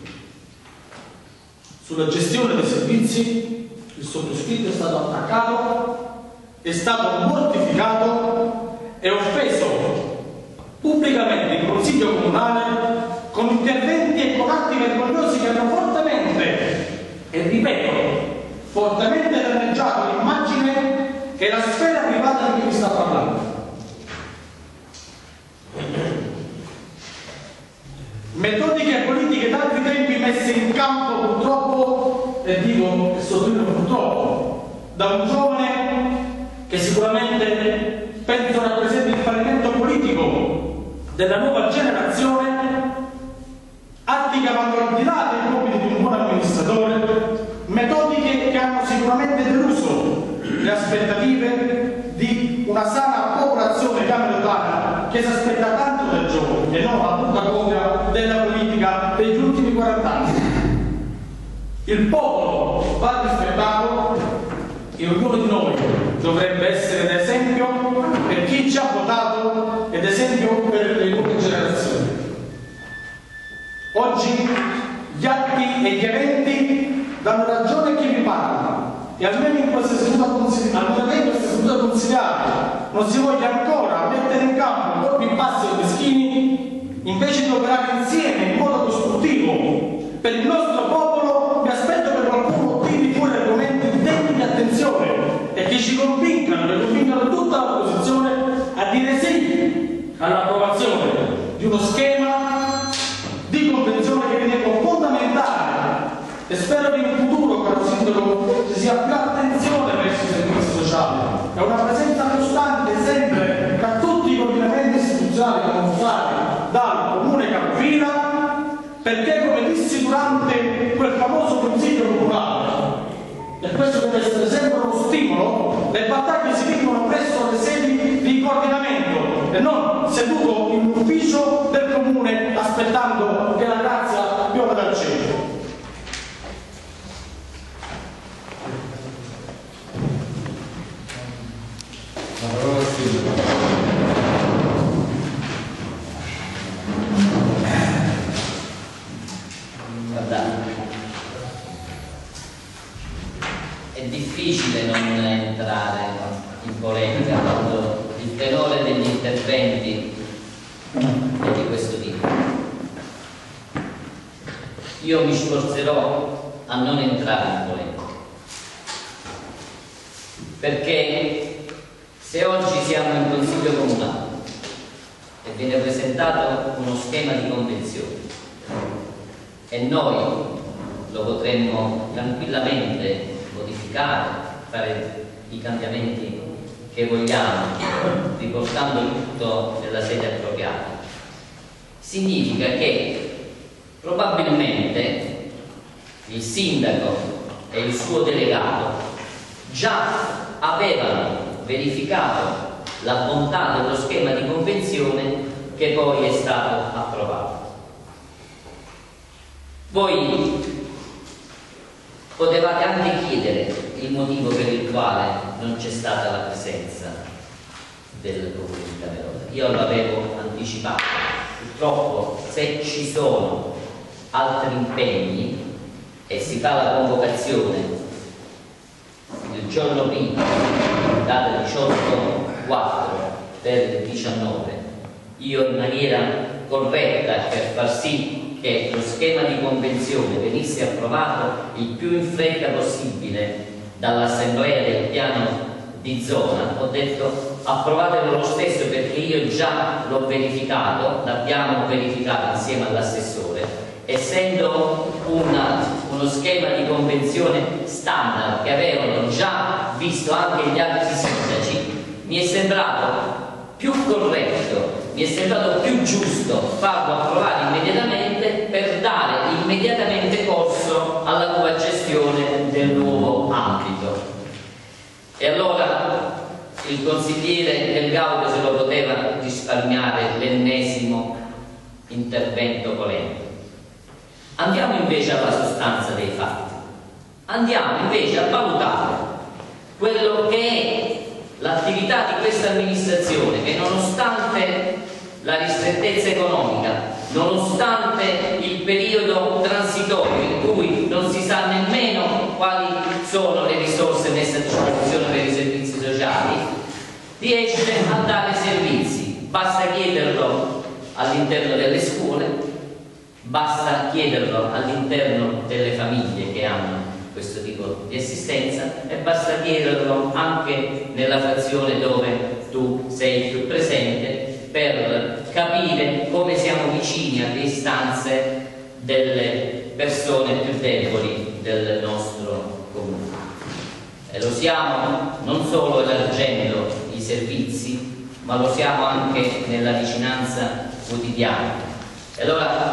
sulla gestione dei servizi, il sottoscritto è stato attaccato, è stato mortificato e offeso pubblicamente in consiglio comunale con interventi e con atti vergognosi che hanno fortemente, e ripeto, fortemente danneggiato l'immagine e la sfera privata di cui vi sta parlando. Metodiche politiche d'altri tempi messe in campo purtroppo, e dico e sottolineo purtroppo, da un giovane che sicuramente penso rappresenta il fallimento politico della nuova generazione, atti che vanno al di là dei compiti di un buon amministratore, metodiche che hanno sicuramente deluso le aspettative di una sana popolazione camerotana che si aspetta tanto dal giovane e non la brutta copia della politica degli ultimi quaranta anni. Il popolo va rispettato e ognuno di noi dovrebbe essere d'esempio per chi ci ha votato ed esempio per le nuove generazioni. Oggi gli atti e gli eventi danno ragione a chi vi parla e almeno in questa seduta consigliata non si voglia ancora mettere in campo colpi bassi e meschini, invece di operare insieme in modo costruttivo per il nostro popolo. Mi aspetto che qualcuno tiri fuori argomenti degni di attenzione e che ci convincano e convincano tutta l'opposizione a dire sì all'approvazione di uno schema di convenzione che ritengo fondamentale, e spero che in futuro, caro sindaco, ci sia più attenzione verso i servizi sociali e una presenza costante sempre tra tutti i coordinamenti istituzionali comunitari dal comune Campina, perché come dissi durante quel famoso consiglio comunale, e questo deve essere sempre uno stimolo, le battaglie si vincono presso le sedi di coordinamento e non seduto in un ufficio del comune aspettando che la grazia piova dal cielo. La parola al sindaco. Guardate, è difficile non entrare in polemica quando il tenore degli interventi è di questo tipo. Io mi sforzerò a non entrare in polemica, perché se oggi siamo in consiglio comunale e viene presentato uno schema di convenzione e noi lo potremmo tranquillamente modificare, fare i cambiamenti che vogliamo, riportando tutto nella sede appropriata, significa che probabilmente il sindaco e il suo delegato già avevano verificato la bontà dello schema di convenzione che poi è stato approvato. Voi potevate anche chiedere il motivo per il quale non c'è stata la presenza del comune di Camerota. Io l'avevo anticipato. Purtroppo, se ci sono altri impegni e si fa la convocazione il giorno prima, data diciotto quattro per il diciannove, io in maniera corretta per far sì che lo schema di convenzione venisse approvato il più in fretta possibile dall'assemblea del piano di zona, ho detto approvatelo lo stesso, perché io già l'ho verificato, l'abbiamo verificato insieme all'assessore, essendo una, uno schema di convenzione standard che avevano già visto anche gli altri sindaci, mi è sembrato più corretto, mi è sembrato più giusto farlo approvare immediatamente per dare immediatamente corso alla nuova gestione del nuovo ambito. E allora il consigliere Del Gaudio se lo poteva risparmiare l'ennesimo intervento polemico. Andiamo invece alla sostanza dei fatti, andiamo invece a valutare quello che è l'attività di questa amministrazione, che nonostante la ristrettezza economica, nonostante il periodo transitorio in cui non si sa nemmeno quali sono le risorse messe a disposizione per i servizi sociali, riesce a dare servizi. Basta chiederlo all'interno delle scuole, basta chiederlo all'interno delle famiglie che hanno questo tipo di assistenza e basta chiederlo anche nella frazione dove tu sei più presente per capire come siamo vicini alle istanze delle persone più deboli del nostro comune. E lo siamo non solo elargendo i servizi, ma lo siamo anche nella vicinanza quotidiana. E allora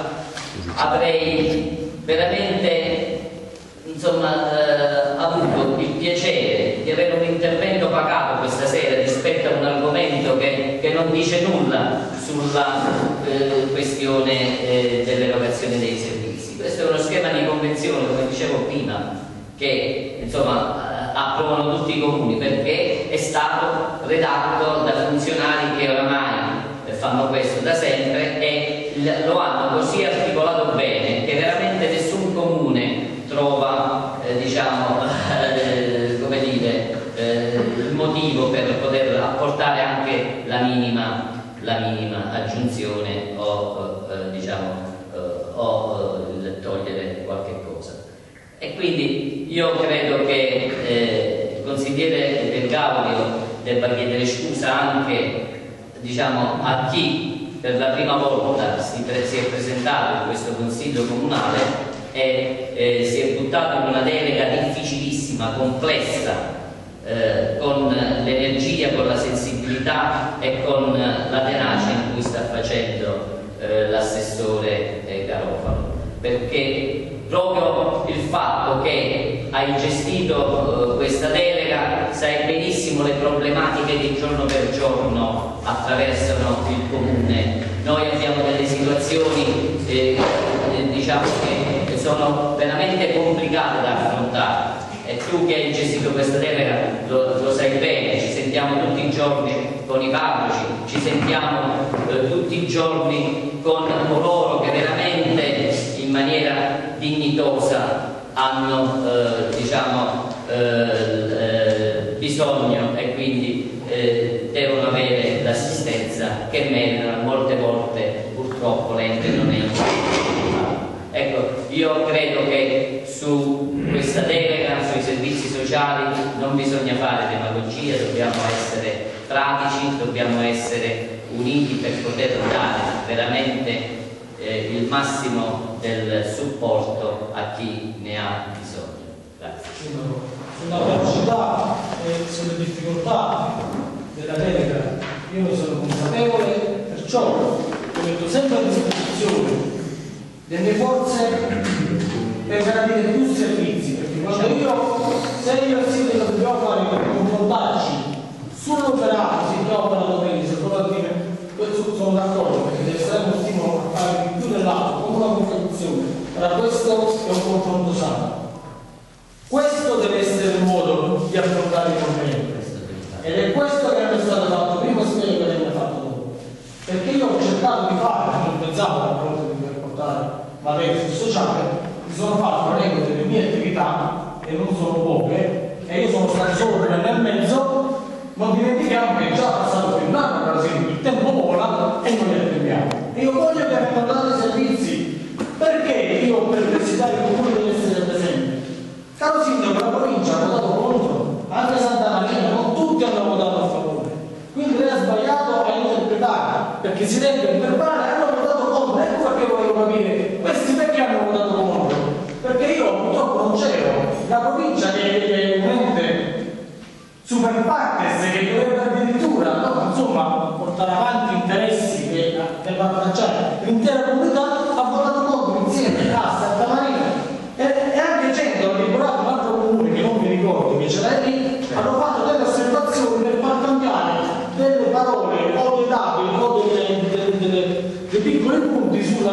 avrei veramente insomma eh, avuto il piacere di avere un intervento pacato questa sera rispetto a un argomento che, che non dice nulla sulla eh, questione eh, dell'erogazione dei servizi. Questo è uno schema di convenzione, come dicevo prima, che insomma approvano tutti i comuni, perché è stato redatto da funzionari che oramai fanno questo da sempre e lo hanno così articolato bene che veramente nessun comune trova eh, diciamo eh, come dire eh, il motivo per poter apportare anche la minima, la minima aggiunzione o eh, diciamo eh, o eh, togliere qualche cosa. E quindi io credo che eh, il consigliere Del Gaudio debba chiedere scusa anche diciamo a chi per la prima volta si, si è presentato in questo consiglio comunale e eh, si è buttato in una delega difficilissima, complessa, eh, con l'energia, con la sensibilità e con la tenacia in cui sta facendo eh, l'assessore eh, Garofalo, perché proprio il fatto che hai gestito eh, questa delega, sai benissimo le problematiche che giorno per giorno attraversano il comune. Noi abbiamo delle situazioni eh, eh, diciamo che sono veramente complicate da affrontare e tu che hai gestito questa delega lo, lo sai bene, ci sentiamo tutti i giorni con i parroci, ci sentiamo eh, tutti i giorni con coloro che veramente in maniera dignitosa hanno eh, diciamo eh, eh, bisogno e quindi eh, devono avere l'assistenza che meritano, molte volte purtroppo l'ente non è in grado. Ecco, io credo che su questa delega, sui servizi sociali non bisogna fare demagogia, dobbiamo essere pratici, dobbiamo essere uniti per poter dare veramente eh, il massimo del supporto a chi ne ha bisogno. Grazie. Sulla velocità e sulle difficoltà della delega io ne sono consapevole, perciò ho metto sempre a disposizione le mie forze per garantire più servizi, perché quando io, se io e Silvio dobbiamo fare per confrontarci sull'operato, si trova la domenica, se provo a dire, questo sono d'accordo, perché deve essere uno stimolo a fare di più dell'altro, come una competizione tra questo e un confronto sano. Questo deve essere il modo di affrontare il problema ed è questo che non è stato fatto prima e spero che venga fatto dopo, perché io ho cercato di fare, non pensavo a volte di poter portare materia sul sociale, mi sono fatto l'elenco delle mie attività e non sono poche e io sono stato solo un anno e mezzo, non dimentichiamo che è già passato più un anno, per esempio il tempo vola e noi attendiamo e io voglio che affrontate i servizi, perché io per necessità il comune deve essere presente. Caro sindaco, la provincia ha votato contro, anche Santa Maria, non tutti hanno votato a favore. Quindi lei ha sbagliato a interpretare, perché si deve interpretare, hanno votato contro. Ecco perché voglio capire, questi perché hanno votato contro? Perché io purtroppo non c'ero. La provincia che è un ente super partes che dovrebbe addirittura, no, insomma, portare avanti interessi che deve abbracciare l'intera comunità, ha votato contro insieme a Santa Maria. E, e anche gente, ho ricordato un altro comune che non mi ricordo che c'era lì, hanno fatto delle osservazioni per far cambiare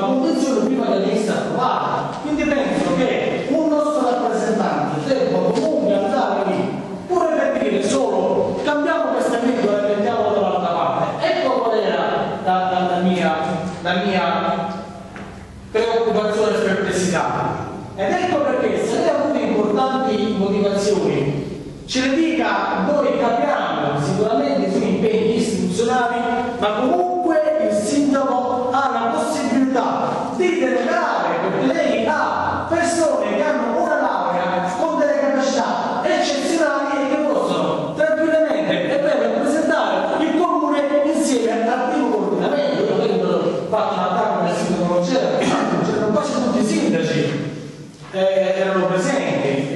convenzione prima che venisse approvata. Quindi penso che un nostro rappresentante debba comunque andare lì pure per dire solo cambiamo questa virgola e mettiamo dall'altra parte. Ecco qual era la, la, la, mia, la mia preoccupazione e perplessità. Ed ecco perché se lei ha avuto importanti motivazioni, ce le dica, noi capiamo sicuramente sugli impegni istituzionali, ma comunque il sindaco ha la possibilità di delegare, perché lei ha persone che hanno una laurea con delle capacità eccezionali e che possono tranquillamente e per rappresentare il comune insieme al primo coordinamento. Io avendo fatto un attacco nel sindaco non c'era, c'erano quasi tutti i sindaci, eh, erano presenti,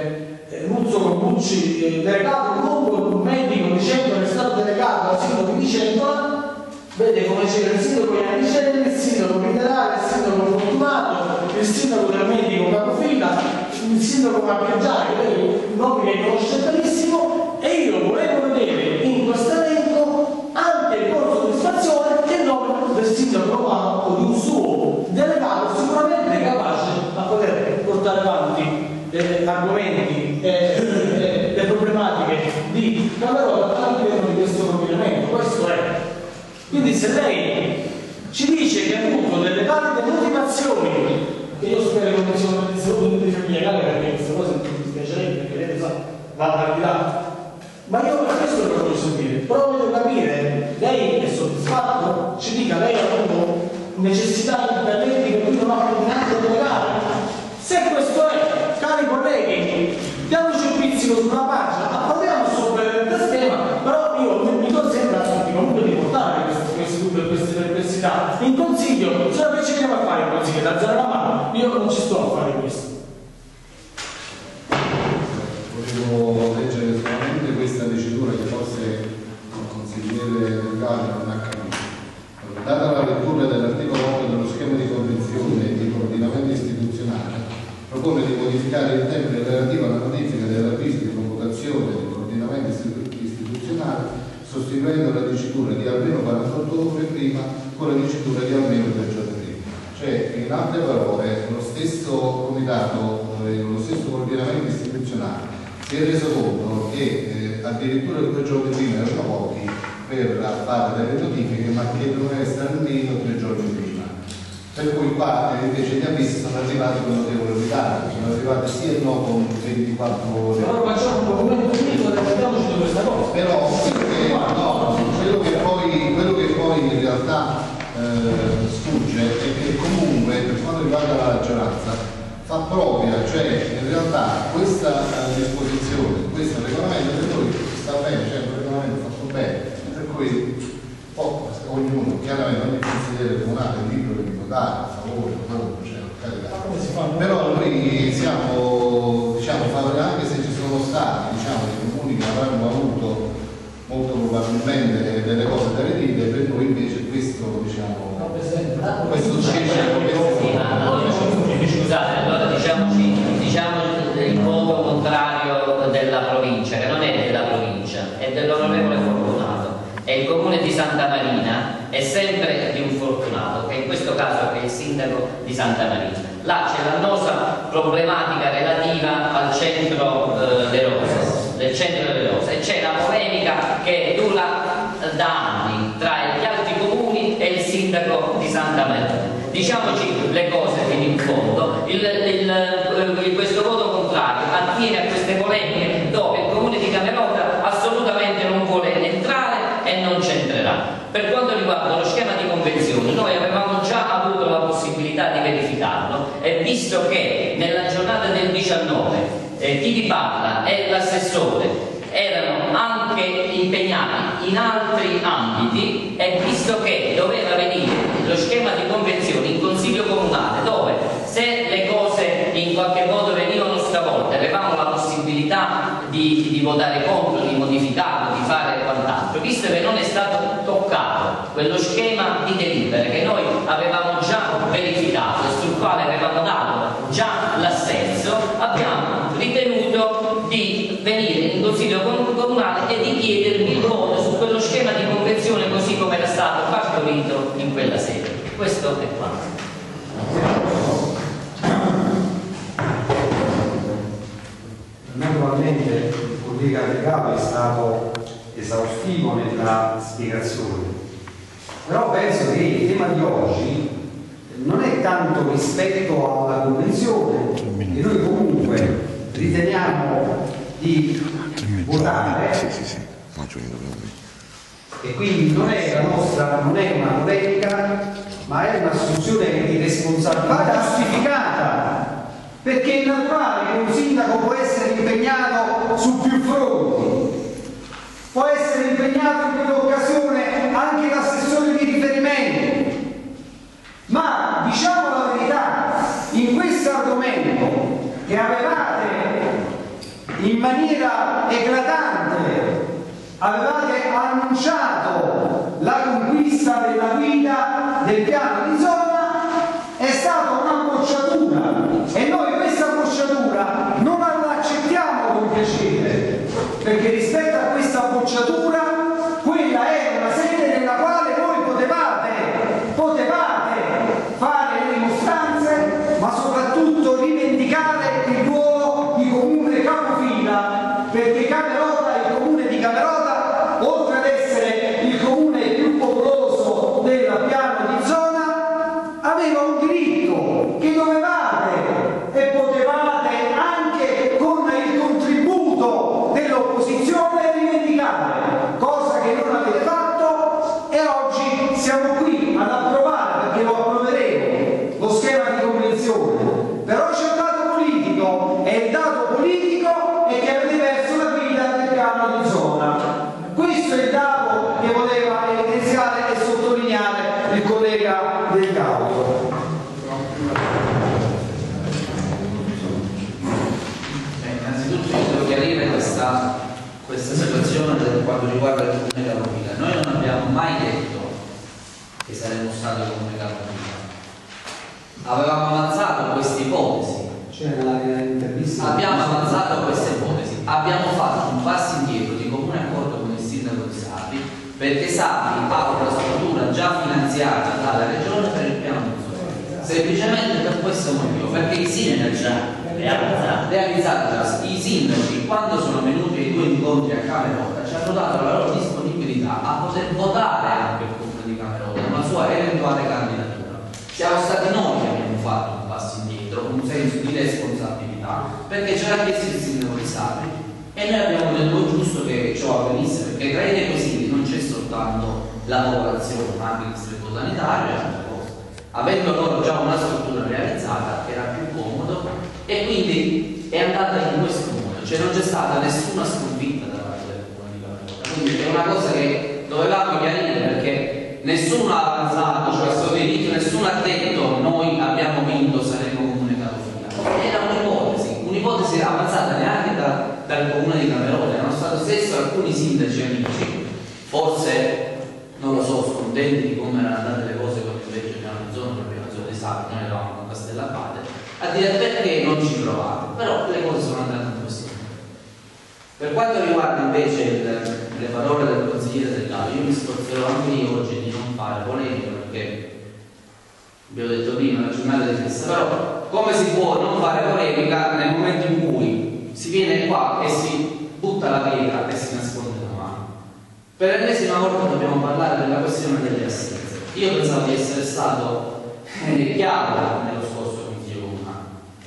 eh, Nuzzo Corbucci, eh, delegato comunque un medico di Centola è stato delegato al sindaco di Centola, vede come c'era il sindaco Iannicelli, il sindaco Minerale, il sindaco Fortunato, il sindaco del medico Capofila, il sindaco Marcheggiani, un nome che conosce benissimo, e io volevo vedere in questo elenco anche con soddisfazione il nome del sindaco romano o di un suo delegato sicuramente capace a poter portare avanti eh, argomenti e eh, le problematiche di Camerota all'interno di questo provvedimento. Questo è. Quindi se lei ci dice che ha avuto delle valide motivazioni, che io spero che non siano di spiegare perché queste cose mi dispiacerebbe, perché lei sa, va al di là. Ma io per questo lo voglio sentire. Però voglio capire, lei è soddisfatto? Ci dica, lei ha avuto necessità di interventi per cui non ha coordinato a delegare? Se questo è, cari colleghi, diamoci un pizzico sulla pagina, parliamo sopra il tema, però io mi consento comunque di portare questi, questi dubbi e queste perplessità in consiglio. Se non ci andiamo a fare in consiglio, da alzare la mano, io non ci sto a fare questo. Volevo leggere solamente questa dicitura che forse il consigliere Delgado non ha capito. Data la lettura dell'articolo otto dello schema di convenzione e di coordinamento istituzionale, propone di modificare il termine relativo alla notifica dell'avviso di convocazione del coordinamento istituzionale, sostituendo la dicitura di almeno quarantotto ore prima con la dicitura di almeno tre giorni prima. Cioè, in altre parole, lo stesso comitato, eh, lo stesso coordinamento istituzionale si è reso conto che eh, addirittura due giorni prima erano pochi per fare delle notifiche, ma che doveva essere almeno tre giorni prima. Per cui qua eh, invece gli avvisi sono arrivati con notevole ritardo, sono arrivati sì e no con ventiquattro ore. Allora facciamo un documento finito e raccontiamoci di questa cosa. Però quello che, no, quello che, poi, quello che poi in realtà eh, sfugge è che comunque per quanto riguarda la maggioranza fa propria, cioè in realtà questa uh, disposizione, questo regolamento per noi sta bene, cioè un regolamento fatto bene, per cui oh, ognuno, chiaramente ogni consigliere comunale è libero di votare a favore o contro, cioè carità. Però noi siamo, diciamo, favorevoli, anche se ci sono stati, diciamo, dei comuni che avranno avuto molto probabilmente delle cose da ridire, per noi invece questo, diciamo, questo scusate, allora diciamoci, diciamo il voto contrario della provincia, che non è della provincia, è dell'onorevole Fortunato, e il comune di Santa Marina è sempre di un Fortunato, che in questo caso è il sindaco di Santa Marina. Là c'è l'annosa problematica relativa al centro eh, Le Rose, del centro delle Rose, e c'è la polemica che dura da anni tra gli altri comuni e il sindaco di Santa Marina. Diciamoci le cose fino in fondo, il, il, il, questo voto contrario attiene a queste polemiche dove il comune di Camerota assolutamente non vuole entrare e non c'entrerà. Per quanto riguarda lo schema di convenzione, noi avevamo già avuto la possibilità di verificarlo, e visto che nella giornata del diciannove eh, chi vi parla e l'assessore erano anche impegnati in altri ambiti, e visto che doveva venire lo schema di convenzione in consiglio comunale, dove se le cose in qualche modo venivano stravolte avevamo la possibilità di, di votare contro, di modificarlo, di fare quant'altro, visto che non è stato toccato quello schema di delibere che noi avevamo già verificato e sul quale avevamo dato già l'assenso, abbiamo ritenuto di venire in consiglio comunale e di chiedervi il voto su quello schema di convenzione così come era stato partorito in quella sede. Questo è quanto. collega Regalo è stato esaustivo nella spiegazione, però penso che il tema di oggi non è tanto rispetto alla convenzione, che noi comunque riteniamo di votare, e quindi non è la nostra, non è una polemica, ma è un'assunzione di responsabilità giustificata, perché è naturale che un sindaco può essere impegnato su più fronti, può essere impegnato in quell'occasione anche l'assessore di riferimento, ma diciamo la verità, in questo argomento che avevate in maniera eclatante, avevate annunciato la conquista della guida del piano di zona, è stata una bocciatura, e noi questa bocciatura non la accettiamo con piacere, perché rispetto a questa bocciatura, quella è una sede nella quale voi potevate potevate fare le dimostranze, ma soprattutto rivendicare il ruolo di comune capofila, perché Camerota, il comune di Camerota, oltre ad essere il comune più popoloso del piano di zona, aveva un diritto che dovevate e potevate anche con il contributo dell'opposizione rivendicare, cosa che non avete fatto, e oggi siamo qui ad approvare, perché lo approveremo, lo schema di convenzione. Però c'è un dato politico, e il dato politico è che avete perso la guida del piano di zona. Questo è il dato che voleva evidenziare e sottolineare il collega Del Gaudio. Innanzitutto io devo chiarire questa, questa situazione per quanto riguarda il comune Capofila. Noi non abbiamo mai detto che saremmo stati il comune Capofila. Avevamo avanzato questa ipotesi. Abbiamo avanzato questa ipotesi. Abbiamo fatto un passo indietro di comune accordo con il sindaco di Sapri, perché Sapri ha una struttura già finanziata dalla regione per il piano di zona. Semplicemente per questo motivo, perché i sindaci realizzato i sindaci, quando sono venuti ai due incontri a Camerota, ci hanno dato la loro disponibilità a poter votare anche il comune di Camerota, una sua eventuale candidatura. Siamo stati noi che abbiamo fatto un passo indietro, un senso di responsabilità, perché ce l'ha chiesto il sindaco di Sapri e noi abbiamo detto giusto che ciò avvenisse, perché tra i requisiti non c'è soltanto la popolazione, ma anche il distretto sanitario e altre cose. Avendo loro già una struttura realizzata era più comodo, e quindi è andata in questo modo, cioè non c'è stata nessuna sconfitta da parte del comune di Camerota. Quindi è una cosa che dovevamo chiarire, perché nessuno ha avanzato questo diritto, nessuno ha detto noi abbiamo vinto, saremo comune Capofila. Era un'ipotesi, un'ipotesi avanzata neanche da, dal comune di Camerota. Erano stati stesso alcuni sindaci amici, forse non lo so, scontenti di come erano andate le cose con invece il piano di zona, il piano di zona di Sapri, noi eravamo con Castellabate, a dire perché non ci provate, però le cose sono andate in questo modo. Per quanto riguarda invece il, le parole del consigliere Del Gaudio, io mi sforzerò anche io oggi di non fare polemica, perché vi ho detto prima, la giornata di festa, però come si può non fare polemica nel momento in cui si viene qua e si butta la pietra e si nasconde la mano? Per l'ennesima volta dobbiamo parlare della questione delle assenze. Io pensavo di essere stato eh, chiaro nello scorso consiglio comunale.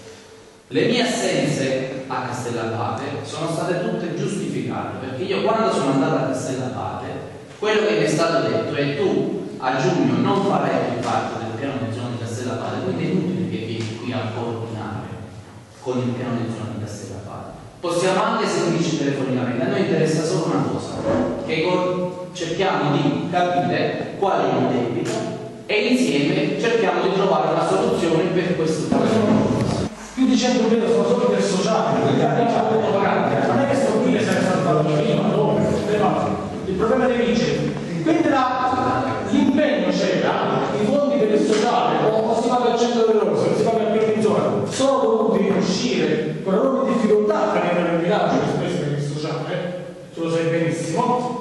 Le mie assenze a Castellabate sono state tutte giustificate, perché io quando sono andato a Castellabate, quello che mi è stato detto è: tu a giugno non farai più parte del piano di zona di Castellabate, quindi è inutile che vieni qui a coordinare con il piano di zona di Castellabate. Possiamo anche sentirci telefonicamente, a noi interessa solo una cosa, che cerchiamo di capire qual è il debito e insieme cerchiamo di trovare una soluzione per questo problema. Più di cento mila sono solo per sociali, non è che sto qui senza farlo prima, dopo, il problema dei vigili. Quindi l'impegno c'era, i fondi per il sociale, o si paga il cento euro, se si paga il piano di zona, sono dovuti uscire con enormi difficoltà per venire nel villaggio che spesso per il sociale, tu lo sai benissimo,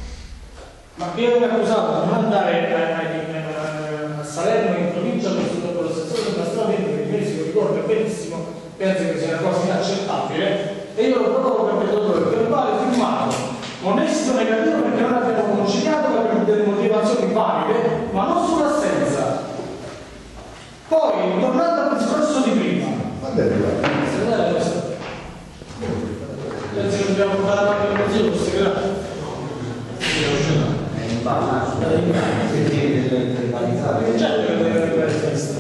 ma che io mi accusato di non andare a, a, a Salerno in provincia con lo stesso della strada, che i si lo ricorda benissimo, penso che sia una cosa inaccettabile, e io lo provo per il dottore per fare con esito negativo perché non abbiamo conciliato per delle motivazioni valide, ma non sull'assenza. Poi, tornando al discorso di prima, penso che dobbiamo portare avanti il consiglio con segretario. È in ballo, è in ballo, quindi deve verbalizzare. Certo che deve arrivare il testo.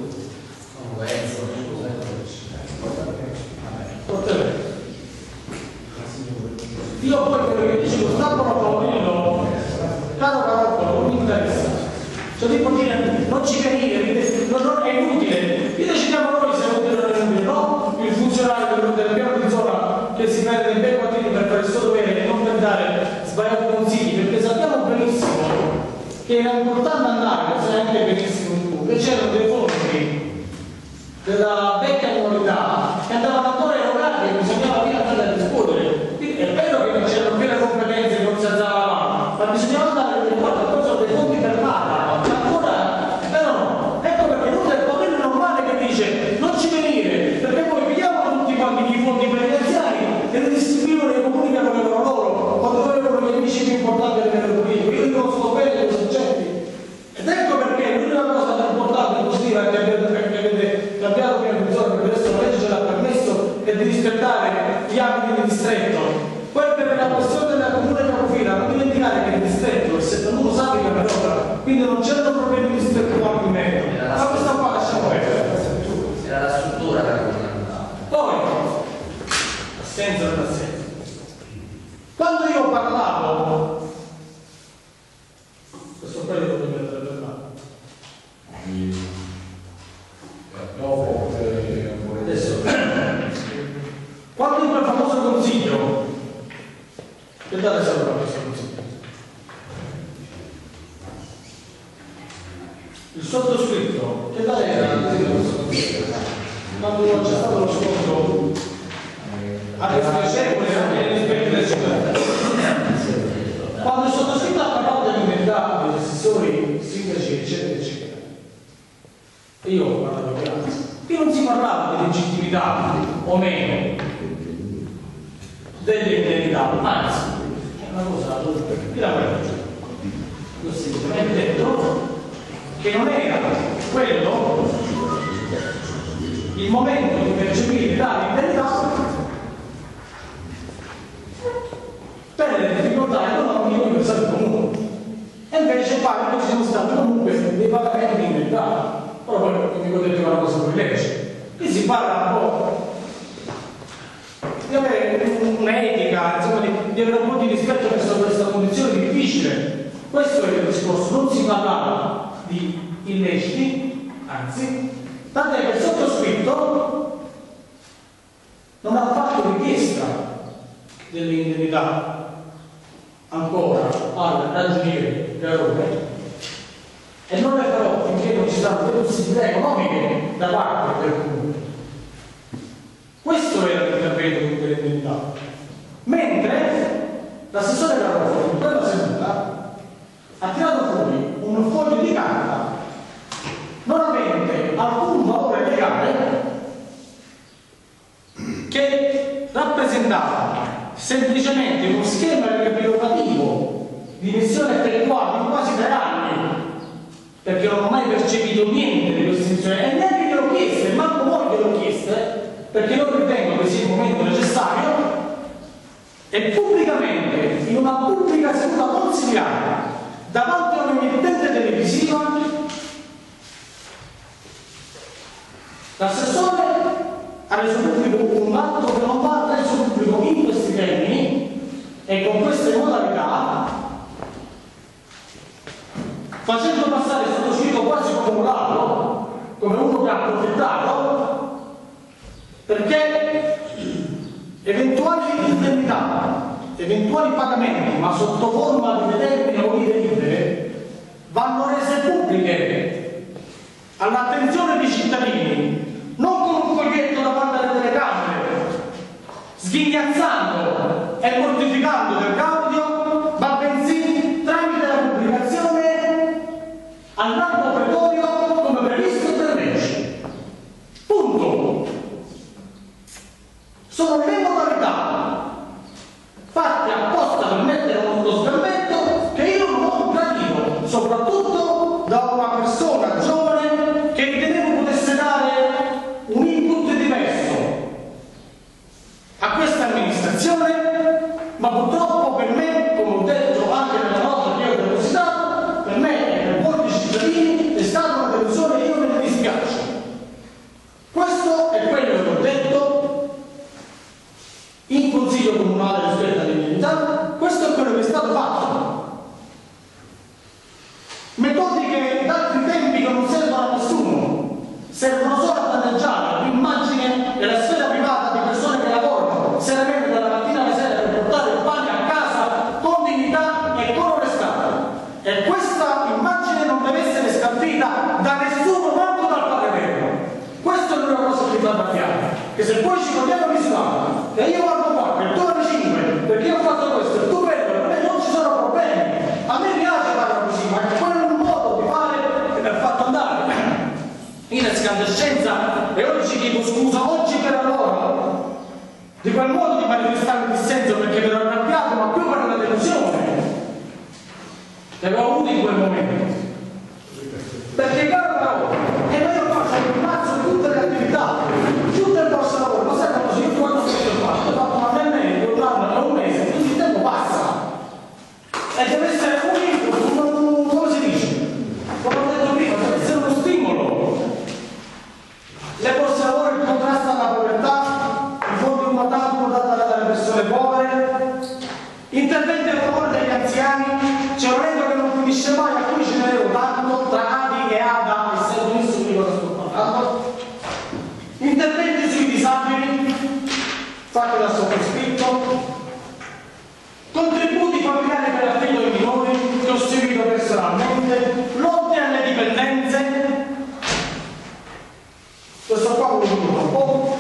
Io poi quello che dice lo Stampolo Paolino, caro Caroccolo, non mi interessa. Cioè devo dire, non ci venire, non, non è inutile. Qui decidiamo noi se è utile o non è utile, no? Il funzionario del piano di zona che si prende ben quattrini per fare il suo dovere e non per dare sbagliati consigli, perché sappiamo benissimo che era importante andare, lo sai anche benissimo tu, che c'erano dei fondi della vecchia comunità che andavano ancora erogati e bisognava dire andare a discutere. È vero che non c'erano più le competenze che non si alzava la mano, ma bisognava andare a riguardo, poi sono dei fondi per mano, ancora, però no. Ecco perché non è il potere normale che dice non ci venire, perché poi pigliamo tutti quanti i fondi per gli anziani e li distribuivano ai comuni che avevano loro, quando avevano gli amici più importanti del loro politico. Io conosco bene quei soggetti. Ed ecco perché l'unica cosa più importante e positiva che avete cambiato prima di giorno, perché adesso la legge ce l'ha permesso, è di rispettare gli ambiti di distretto. Poi per la questione della comune capofila, non dimenticare che il distretto è settantuno Sapri che per quindi non c'erano problemi di distretto quanto in merito. Ma questa qua lasciamo perdere. Era la struttura che era governata. Poi, assenza dell'assenza. Quando io parlavo, questo poi lo devo mettere per mano. Adesso, quando in quel famoso consiglio, che date sempre questo consiglio? Il sottoscritto, che date era quando c'è stato lo scontro alle spiacevole anche negli aspetti del cittadino. Quando il sottoscritto ha parlato dell'unità degli assessori, sindaci, eccetera, eccetera. E io ho parlato di altro. Qui non si parlava di legittimità o meno delle indennità, anzi, è una cosa di la prego. Io ho semplicemente detto che non era quello il momento di percepire tali indennità per le difficoltà economiche universali comuni. E invece pare che ci sono stati comunque dei pagamenti di indennità. Però poi mi ho detto una cosa con legge. Qui si parla un po' di avere un'etica, insomma, di, di avere un po' di rispetto verso questa condizione difficile. Questo è il discorso, non si parlava di illeciti, anzi, tant'è che il sottoscritto non ha fatto richiesta delle indennità ancora al ragioniere Garone. E non è però finché non ci saranno delle possibilità economiche da parte del comune. Questo era l'intervento delle indennità. Mentre l'assessore Garofalo in quella seduta ha tirato fuori un foglio di carta non avente alcun valore legale che rappresentava semplicemente uno schema riepilogativa di missione effettuata in quasi tre anni, perché non ho mai percepito niente di queste missioni e neanche glielo ho chieste, manco voi glielo ho chieste, perché non ritengo che sia il momento necessario, e pubblicamente, in una pubblica seduta consigliata, davanti a un'emittente televisiva, l'assessore ha reso pubblico un atto che non va reso pubblico in questi termini e con queste modalità, facendo passare il sottoscritto quasi come un ladro, come uno che ha approfittato, perché eventuali indennità, eventuali pagamenti, ma sotto forma di determine o di delibere, vanno rese pubbliche all'attenzione dei cittadini, non con un foglietto davanti alle telecamere, sghignazzando e mortificando del gaudio, ma bensì tramite la pubblicazione al largo pretorio come previsto per legge. Punto. Sono le modalità fatte apposta per mettere da una persona giovane che ritenevo potesse dare un input diverso a questa amministrazione, ma purtroppo per me, come ho detto anche nella nota che ho depositato, per me e per molti cittadini è stata una delusione e io me ne dispiace. Questo è quello che ho detto in Consiglio Comunale rispetto all'indennità, questo è quello che è stato fatto. Metodiche d'altri tempi che non servono a nessuno, servono solo a danneggiare l'immagine e la sfera privata di persone che lavorano seriamente dalla mattina alla sera per portare il pane a casa con dignità e con onestà. E questa immagine non deve essere scalfita da nessuno, manco dal Padre Eterno. Questa è l'unica cosa che mi fa arrabbiare, che se poi ci vogliamo misurare e io guardo qua per tu alle cinque perché io ho fatto questo e tu perdi, per me non ci sono problemi. A me piace fare così, ma è quello un modo di fare che mi ha fatto andare in escandescenza. E oggi chiedo scusa, oggi per allora, di quel modo di manifestare il dissenso perché mi ero arrabbiato, ma più per la delusione che avevo avuto in quel momento. Perché caro lavoro, e noi io faccio in marzo tutte le attività, tutto il nostro lavoro, ma sai cosa? Io quando sono fatto, ho fatto un anno e mezzo, un anno e un mese, quindi il tempo passa. E deve essere un input, un, come si dice? Come ho detto prima, deve essere uno stimolo. Le borse lavoro, il contrasto alla povertà, i fondi un tanto dati alle persone povere, interventi a favore degli anziani, c'è un evento che non finisce mai, a cui ce ne avevo tanto, tra Adi e Ada, e se non so di cosa sto parlando. Interventi sui disabili, fatti dal sottoscritto, contributi familiari per affitto ai minori, che ho seguito personalmente, lotte alle dipendenze, questo qua lo dico un po'.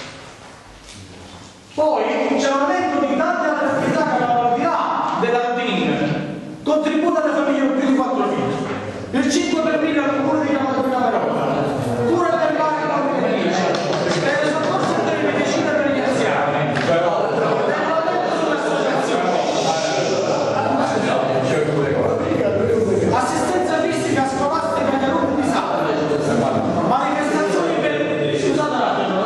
Poi c'è un elenco di tante altre attività che vanno al di là della routine, contributo alle famiglie con più di quattro figli, il cinque per mille al comune di Camerota, cura del bar con le medici, le soccorso delle medicine per gli anziani, assistenza fisica scolastica agli alunni disabili, manifestazioni per scusate un attimo,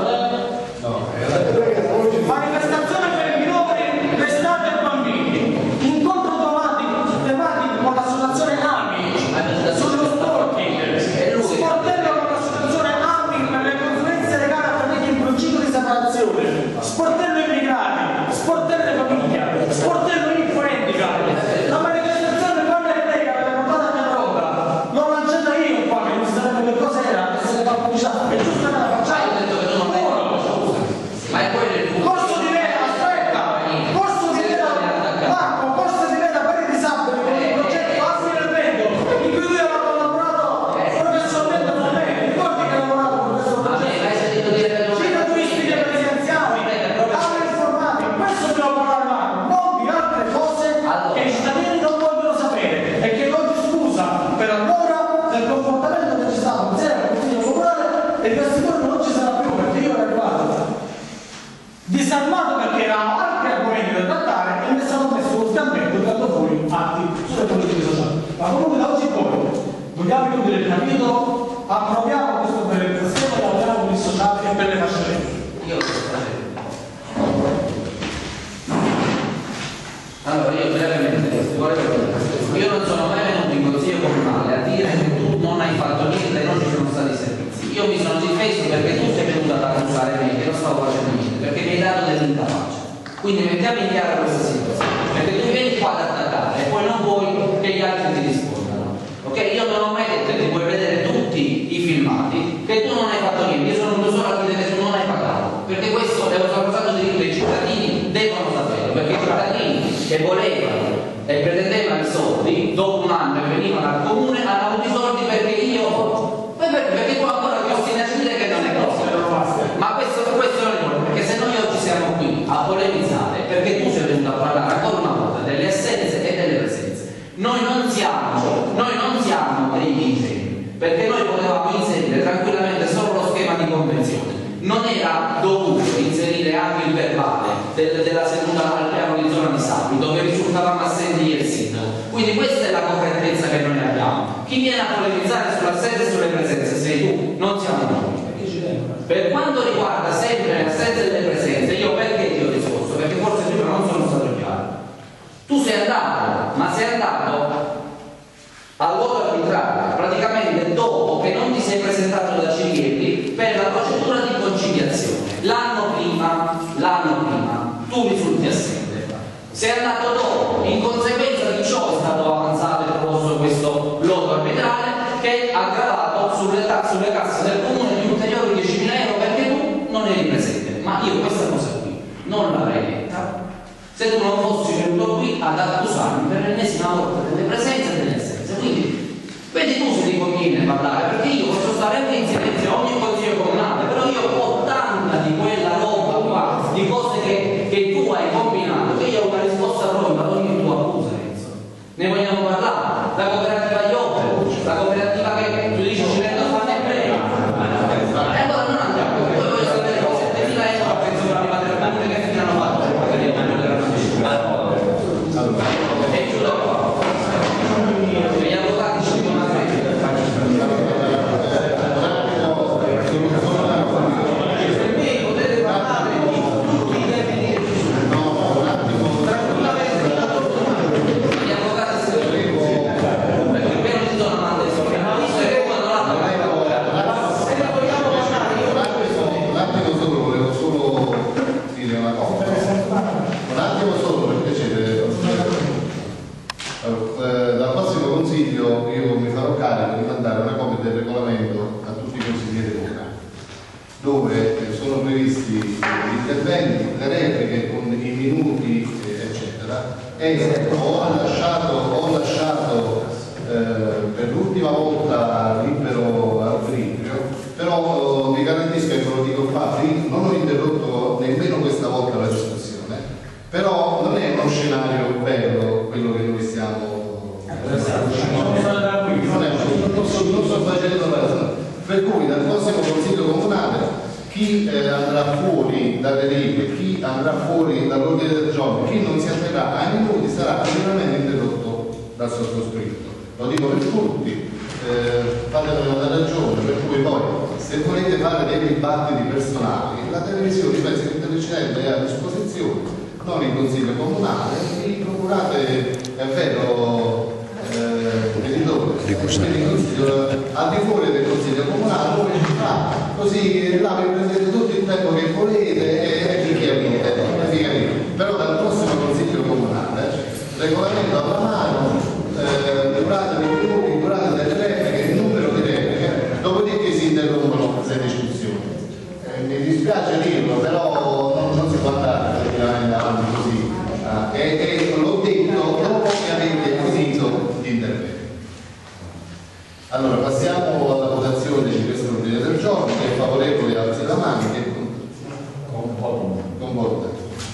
manifestazione per i minori, l'estate e bambini, incontro tematico, tematico con l'associazione AMI sullo stalking, sportello con l'associazione AMI per le consulenze legate a famiglie in procinto di separazione, sportello immigrati, sportello famiglia, sportello influentica, la manifestazione Parla e Lega per la portata a Camerota, l'ho lanciata io qua che non si sapeva che cos'era, che se ne fa pubblicità, è giusto che la facciamo. Ma è quello il punto. Corso di veda, aspetta! Corso di veda, Marco, corso di veda per i disabili con il progetto Assi nel Vento, in cui lui aveva collaborato professionalmente con me. Ricordi che ha lavorato con questo progetto? Gita turistica per gli anziani, aule informatiche, questo dobbiamo parlare, Marco, non di altre cose che i cittadini non vogliono sapere e che oggi scusa per allora del comportamento che c'è stato in seno al Consiglio Comunale e per sicuro non ci sarà più perché io ero arrivato disarmato perché erano altri argomenti da trattare e mi sono messo sullo sgambetto dando fuori atti sulle politiche sociali. Ma comunque da oggi in poi vogliamo chiudere il capitolo, approviamo questo per il sistema e lavoriamo per il sociale e per le fasce. Io lo sto facendo. Allora, io brevemente, io non sono mai venuto in Consiglio Comunale a dire che tu non hai fatto niente e non ci sono stati servizi. Io mi sono difeso perché tu sei venuto ad accusare me che non stavo facendo niente, perché mi hai dato dell'incapace. Quindi mettiamo in chiaro questa situazione, perché tu vieni qua ad attaccare e poi non vuoi che gli altri ti rispondano. Ok? Io non ho mai detto che puoi vedere tutti i filmati, che tu non hai fatto niente, io sono venuto solo a dire che tu non hai pagato, perché questo è un sacrosanto diritto dei cittadini, devono saperlo, perché i cittadini che volevano e pretendevano i soldi, dopo un anno che venivano al comune, hanno avuto i soldi perché io, perché tu ancora ti ostini a dire che non è così. Ma questo, questo non è buono, perché se noi oggi siamo qui a polemizzare, perché tu sei venuto a parlare ancora una volta delle assenze e delle presenze. Noi non siamo, noi non siamo dei ingenui, perché noi potevamo inserire tranquillamente solo lo schema di convenzione. Non era dovuto inserire anche il verbale del, della seduta al piano di zona di Sapri, dove risultavamo assenti io e il sindaco. Quindi questa è la correttezza che noi abbiamo. Chi viene a polemizzare sull'assenza e sulle presenze sei tu, non siamo noi. Per quanto riguarda sempre le assenze delle presenze, io perché ti ho risposto? Perché forse prima non sono stato chiaro. Tu sei andato, ma sei andato al voto arbitrario, praticamente dopo che non ti sei presentato da Cirielli per la procedura di conciliazione. L'anno prima, l'anno prima, tu risulti assente. Sei andato dopo, in conseguenza di ciò è stato avanzato e proposto questo lodo arbitrale che ha gravato sulle, sulle casse del comune di ulteriori diecimila euro perché tu non eri presente. Ma io questa cosa qui non l'avrei detta se tu non fossi venuto qui ad accusarmi per l'ennesima volta delle presenze e delle assenze. Quindi vedi tu se ti conviene parlare, perché io posso stare anche in silenzio a ogni consiglio comunale, però io ho tanta di quella roba qua, di cose che, che tu hai combinato, che io ho una risposta pronta ad ogni tua accusa, Enzo. Ne vogliamo parlare? La cooperativa Iope, la cooperativa che tu dici ci rendo fame e prega. E allora non andiamo, poi voglio sapere che settemila euro penso per la paternità che fine hanno fatto, perché io non ero e chiudo qua. Gli avvocati ci dicono a me. Potete parlare tutti i termini. No, un attimo. Tranquillamente. Gli avvocati si devono. Perché per non ti do una domanda di sopra. Ma visto che quando l'altro vai a lavorare. Se ne vogliamo parlare io. Un attimo solo, volevo solo dire una cosa. Un attimo solo per piacere. Eh, dal prossimo consiglio io mi farò carico di mandare una copia del regolamento a tutti i consiglieri comunali, dove eh, sono previsti gli interventi, le repliche con i minuti eh, eccetera, e ho lasciato, ho lasciato eh, per l'ultima volta libero arbitrio, però eh, vi garantisco che ve lo dico qua, non ho interrotto nemmeno questa volta la discussione, però non è uno scenario bello quello che noi stiamo non, è, non, sto, non sto facendo la, per cui dal prossimo consiglio comunale chi eh, andrà fuori dalle righe, chi andrà fuori dall'ordine del giorno, chi non si atterrà ai minuti sarà sicuramente interrotto dal sottoscritto. Lo dico per tutti, eh, fatemi una ragione, per cui poi se volete fare dei dibattiti personali, la televisione, penso che il telecinello è a disposizione, non il consiglio comunale, vi procurate, è vero, eh, editore, al di fuori del consiglio comunale, voi ci fa, così là vi prendete tutto il tempo che volete e vi chiarite, però dal prossimo consiglio comunale, regolamento alla mano, eh, durata dei minuti, durata delle repliche, il numero di repliche, dopodiché si interrompono le discussioni. Eh, mi dispiace dirlo, però non, non si può andare praticamente avanti così. Eh, e, e l'ho detto dopo che avete finito gli interventi. Allora passiamo alla votazione di questo ordine del giorno, che è favorevole alzi la mano, che è concorda.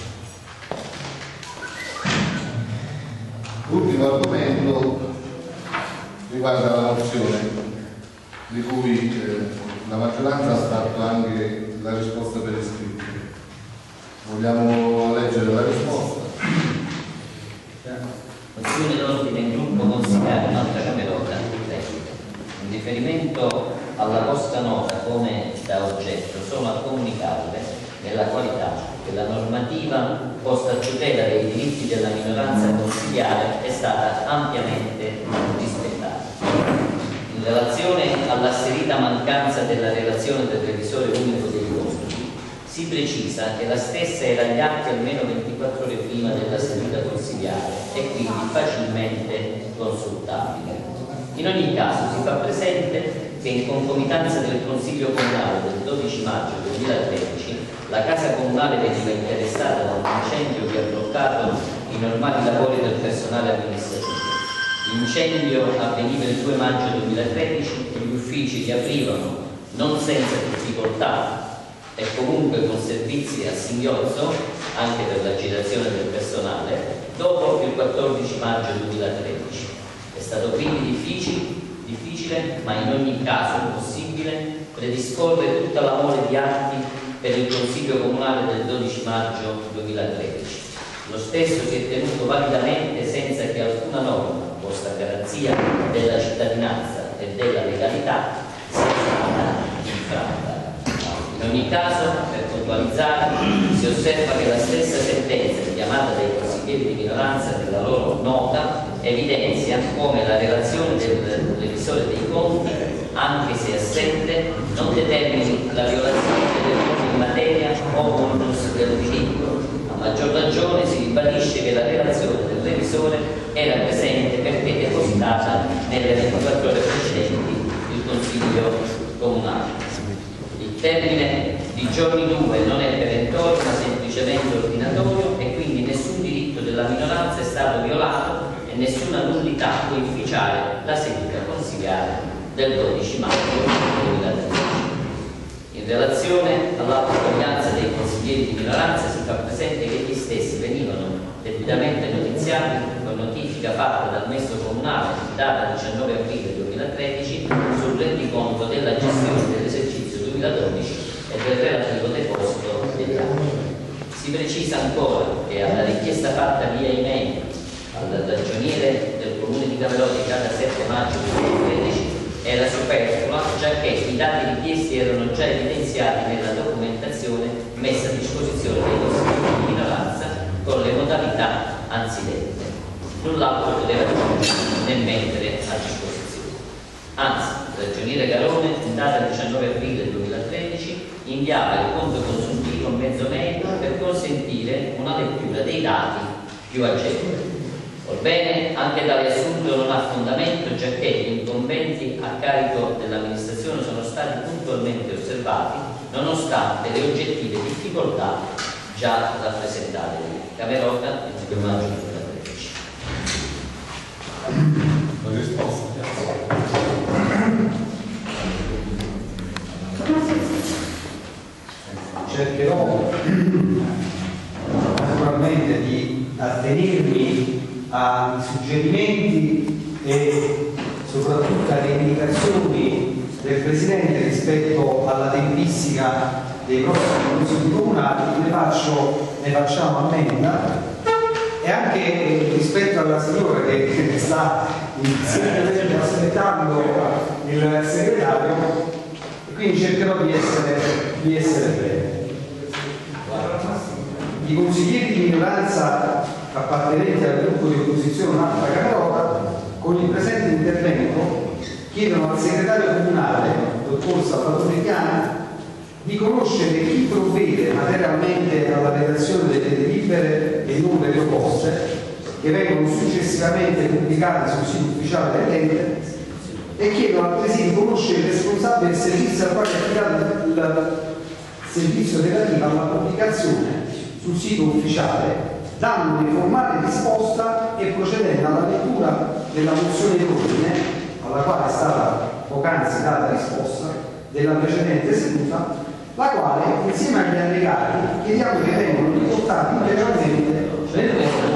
L'ultimo argomento riguarda la mozione di cui eh, la maggioranza ha fatto anche la risposta per iscritti. Vogliamo leggere la risposta? Mozione d'ordine in gruppo consigliare un'altra camerota. In riferimento alla posta nota come da oggetto sono a comunicarle nella qualità che la normativa posta a tutela dei diritti della minoranza consigliare è stata ampiamente rispettata. In relazione all'asserita mancanza della relazione del revisore unico dei conti, si precisa che la stessa era agli atti almeno ventiquattro ore prima della seduta consigliare e quindi facilmente consultabile. In ogni caso si fa presente che in concomitanza del Consiglio Comunale del dodici maggio duemilatredici la Casa Comunale veniva interessata da un incendio che ha bloccato i normali lavori del personale amministrativo. L'incendio avveniva il due maggio duemilatredici e gli uffici riaprivano non senza difficoltà e comunque con servizi a singhiozzo anche per l'agitazione del personale dopo il quattordici maggio duemilatredici. È stato quindi difficile, difficile ma in ogni caso possibile predisporre tutta la mole di atti per il Consiglio Comunale del dodici maggio duemilatredici. Lo stesso si è tenuto validamente senza che alcuna norma o supposta garanzia della cittadinanza e della legalità sia stata infratta. In ogni caso, per puntualizzare, si osserva che la stessa sentenza richiamata dai consiglieri di minoranza nella loro nota evidenzia come la relazione del revisore dei conti, anche se assente, non determini la violazione delle norme in materia o bonus del diritto. A maggior ragione si ribadisce che la relazione del revisore era presente perché depositata nelle ventiquattro ore precedenti il Consiglio Comunale. Il termine di giorni due non è perentorio ma semplicemente ordinatorio e quindi nessun diritto della minoranza è stato violato e nessuna nullità può inficiare la seduta consiliare del dodici maggio duemilatredici. In relazione all'autoconfidenza dei consiglieri di minoranza si fa presente che gli stessi venivano debitamente notiziati con notifica fatta dal Maestro Comunale in data diciannove aprile duemilatredici sul rendiconto della gestione dell'esercizio duemiladodici e del relativo deposito degli atti. Si precisa ancora che alla richiesta fatta via email al ragioniere del Comune di Camerota in data sette maggio duemilatredici era superflua, giacché i dati richiesti erano già evidenziati nella documentazione messa a disposizione dei consigli di minoranza con le modalità anzidette. Null'altro poteva aggiungere né mettere a disposizione. Anzi, il ragioniere Garone, in data diciannove aprile duemilatredici, inviava il conto consuntivo a mezzo mail per consentire una lettura dei dati più agevole. Orbene, anche tale assunto non ha fondamento, giacché gli incombenti a carico dell'amministrazione sono stati puntualmente osservati, nonostante le oggettive difficoltà già rappresentate. Camerota, il due maggio duemilatredici. La risposta. Cercherò naturalmente di attenermi ai suggerimenti e soprattutto alle indicazioni del Presidente rispetto alla tempistica dei prossimi consigli comunali. Ne, faccio, ne facciamo ammenda e anche rispetto alla signora che sta insieme aspettando il segretario, e quindi cercherò di essere, di essere breve. I consiglieri di minoranza appartenenti al gruppo di opposizione Un'altra Camerota, con il presente intervento chiedono al segretario comunale, dottor Salvatore Chiana, di conoscere chi provvede materialmente alla redazione delle delibere e non delle proposte che vengono successivamente pubblicate sul sito ufficiale dell'ente, e chiedono altresì di conoscere il responsabile del servizio al quale è affidato il servizio relativo alla pubblicazione sul sito ufficiale, dando una formale risposta e procedendo alla lettura della mozione d'ordine alla quale è stata poc'anzi data risposta della precedente seduta, la quale insieme agli allegati chiediamo che vengano riportati integralmente nel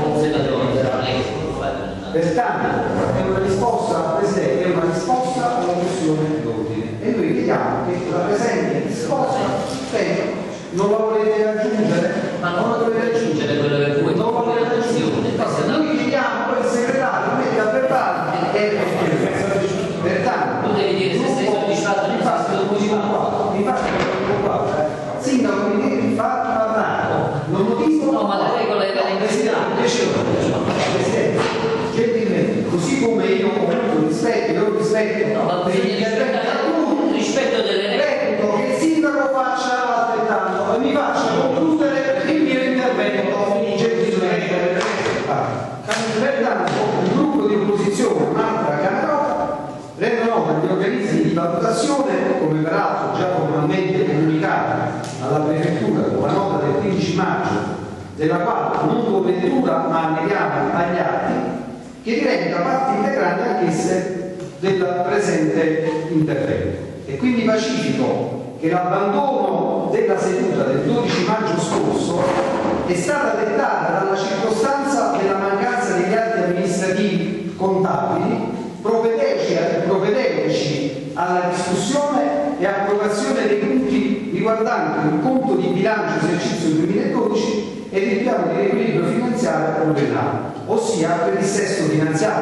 pertanto è una risposta Presidente, è una risposta alla mozione d'ordine e noi chiediamo che la presente risposta venga. Non la volete aggiungere? Ma non la dovete aggiungere quello che vuoi, non la volete aggiungere. Noi chiediamo poi il segretario mette a verbale e pertanto tu devi dire se sei soddisfatto di fatto di così qua. Mi faccio qua. Sindaco mi deve far parlare. Non lo dico. No, ma la regola è la Presidente, Presidente, gentilmente, così come io comunque rispetto, io rispetto no, ma bisogna rispettare il rispetto delle regole. che il sindaco faccia altrettanto e mi faccia concludere il mio intervento gentilmente. Pertanto il gruppo di opposizione Un'altra Camerota rende nota degli organismi di valutazione, come peraltro già formalmente comunicati alla prefettura con la nota del quindici maggio, della quale non do lettura ma annediamo agli atti, che diventa parte integrante anch'esse del presente intervento. E quindi pacifico che l'abbandono della seduta del dodici maggio scorso è stata dettata dalla circostanza della mancanza degli atti amministrativi contabili provvedeci alla discussione e approvazione dei punti riguardanti il conto di bilancio esercizio duemiladodici e il piano di riequilibrio finanziario pluriennale, ossia per il dissesto finanziario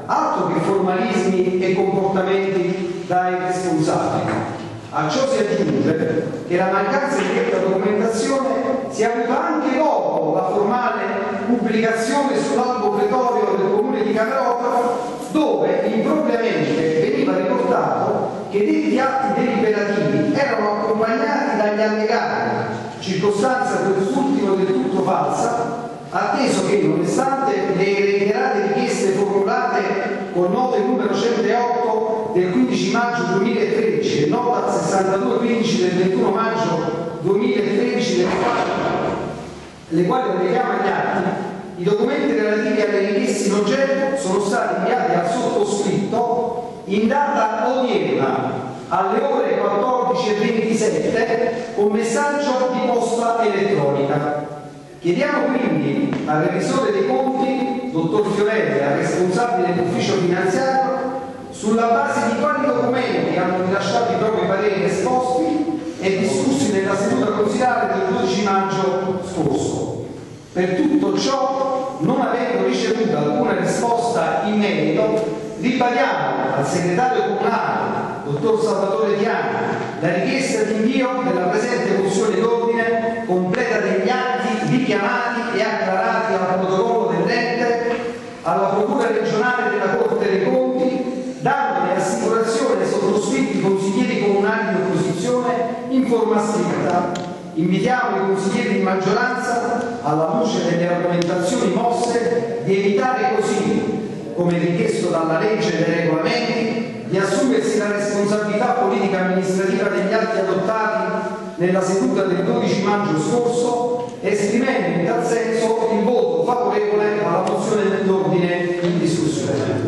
altro che formalismi e comportamenti da irresponsabili. A ciò si aggiunge che la mancanza di questa documentazione si è avuta anche dopo la formale pubblicazione sull'albo pretorio del comune di Camerota, dove impropriamente veniva riportato che detti atti deliberativi erano accompagnati dagli allegati, circostanza quest'ultimo del tutto falsa, atteso che nonostante le reiterate richieste formulate con note numero centootto del quindici maggio duemilatredici e nota sessantadue quindici del ventuno maggio duemilatredici, le quali, le quali richiama gli atti, i documenti relativi alle richieste in oggetto sono stati inviati al sottoscritto in data odierna alle ore quattordici e ventisette con messaggio di posta elettronica. Chiediamo quindi al revisore dei conti, dottor Fiorelli, al responsabile dell'ufficio finanziario, sulla base di quali documenti hanno rilasciato i propri pareri esposti e discussi nella seduta consigliare del dodici maggio scorso. Per tutto ciò, non avendo ricevuto alcuna risposta in merito, ribadiamo al segretario comunale, dottor Salvatore Diani, la richiesta di invio della presente mozione d'ordine completa degli atti richiamati e acclarati al protocollo dell'ente, alla Procura regionale della Corte dei Conti, dandone assicurazione ai sottoscritti consiglieri comunali di opposizione in forma scritta. Invitiamo i consiglieri di maggioranza, alla luce delle argomentazioni mosse, di evitare così, come richiesto dalla legge e dai regolamenti, di assumersi la responsabilità politica amministrativa degli atti adottati nella seduta del dodici maggio scorso, esprimendo in tal senso il voto favorevole alla mozione dell'ordine in discussione.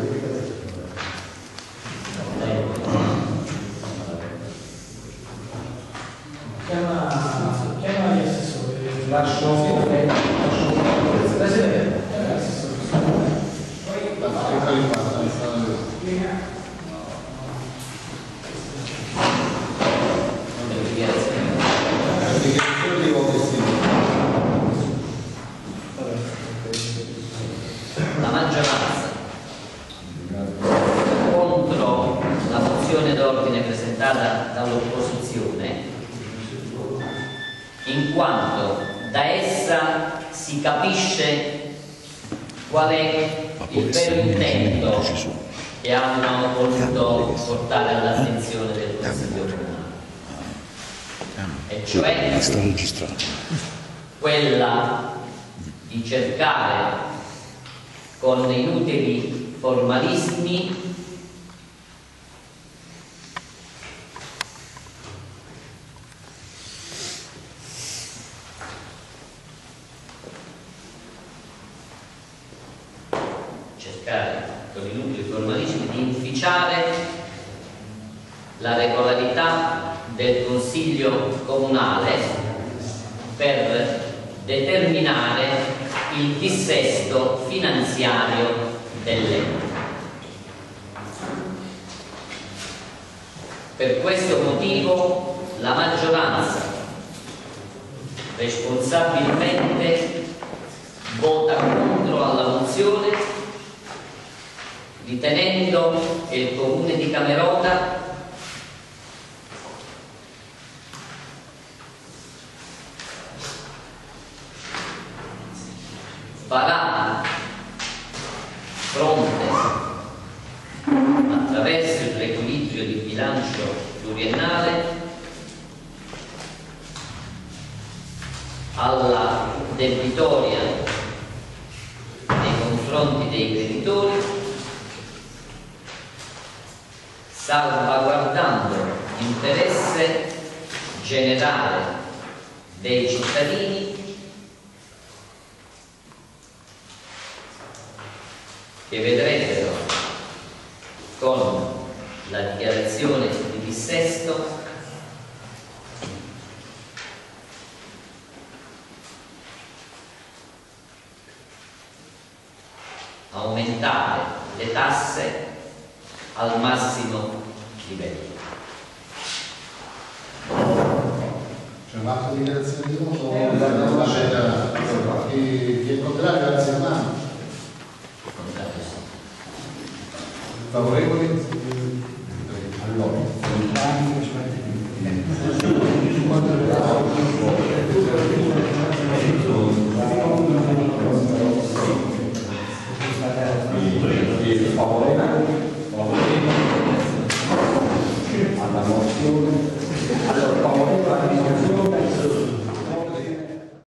Chiama, chiama gli assessori. Lascio Presidente. La maggioranza contro la mozione d'ordine presentata dall'opposizione, in quanto da essa si capisce qual è il vero intento che hanno voluto portare all'attenzione del Consiglio Comunale, e cioè quella di cercare con inutili formalismi cercare con inutili formalismi di inficiare la regolarità del Consiglio Comunale per determinare il dissesto finanziario dell'ente. Per questo motivo la maggioranza responsabilmente vota contro alla mozione, ritenendo che il Comune di Camerota farà fronte attraverso il riequilibrio di bilancio pluriennale alla debitoria nei confronti dei creditori, salvaguardando l'interesse generale dei cittadini che vedrebbero con la dichiarazione di dissesto aumentare le tasse al massimo livello. C'è un'altra dichiarazione di voto? Chi è contrario alza la mano. Favorevoli? Allora, favorevoli?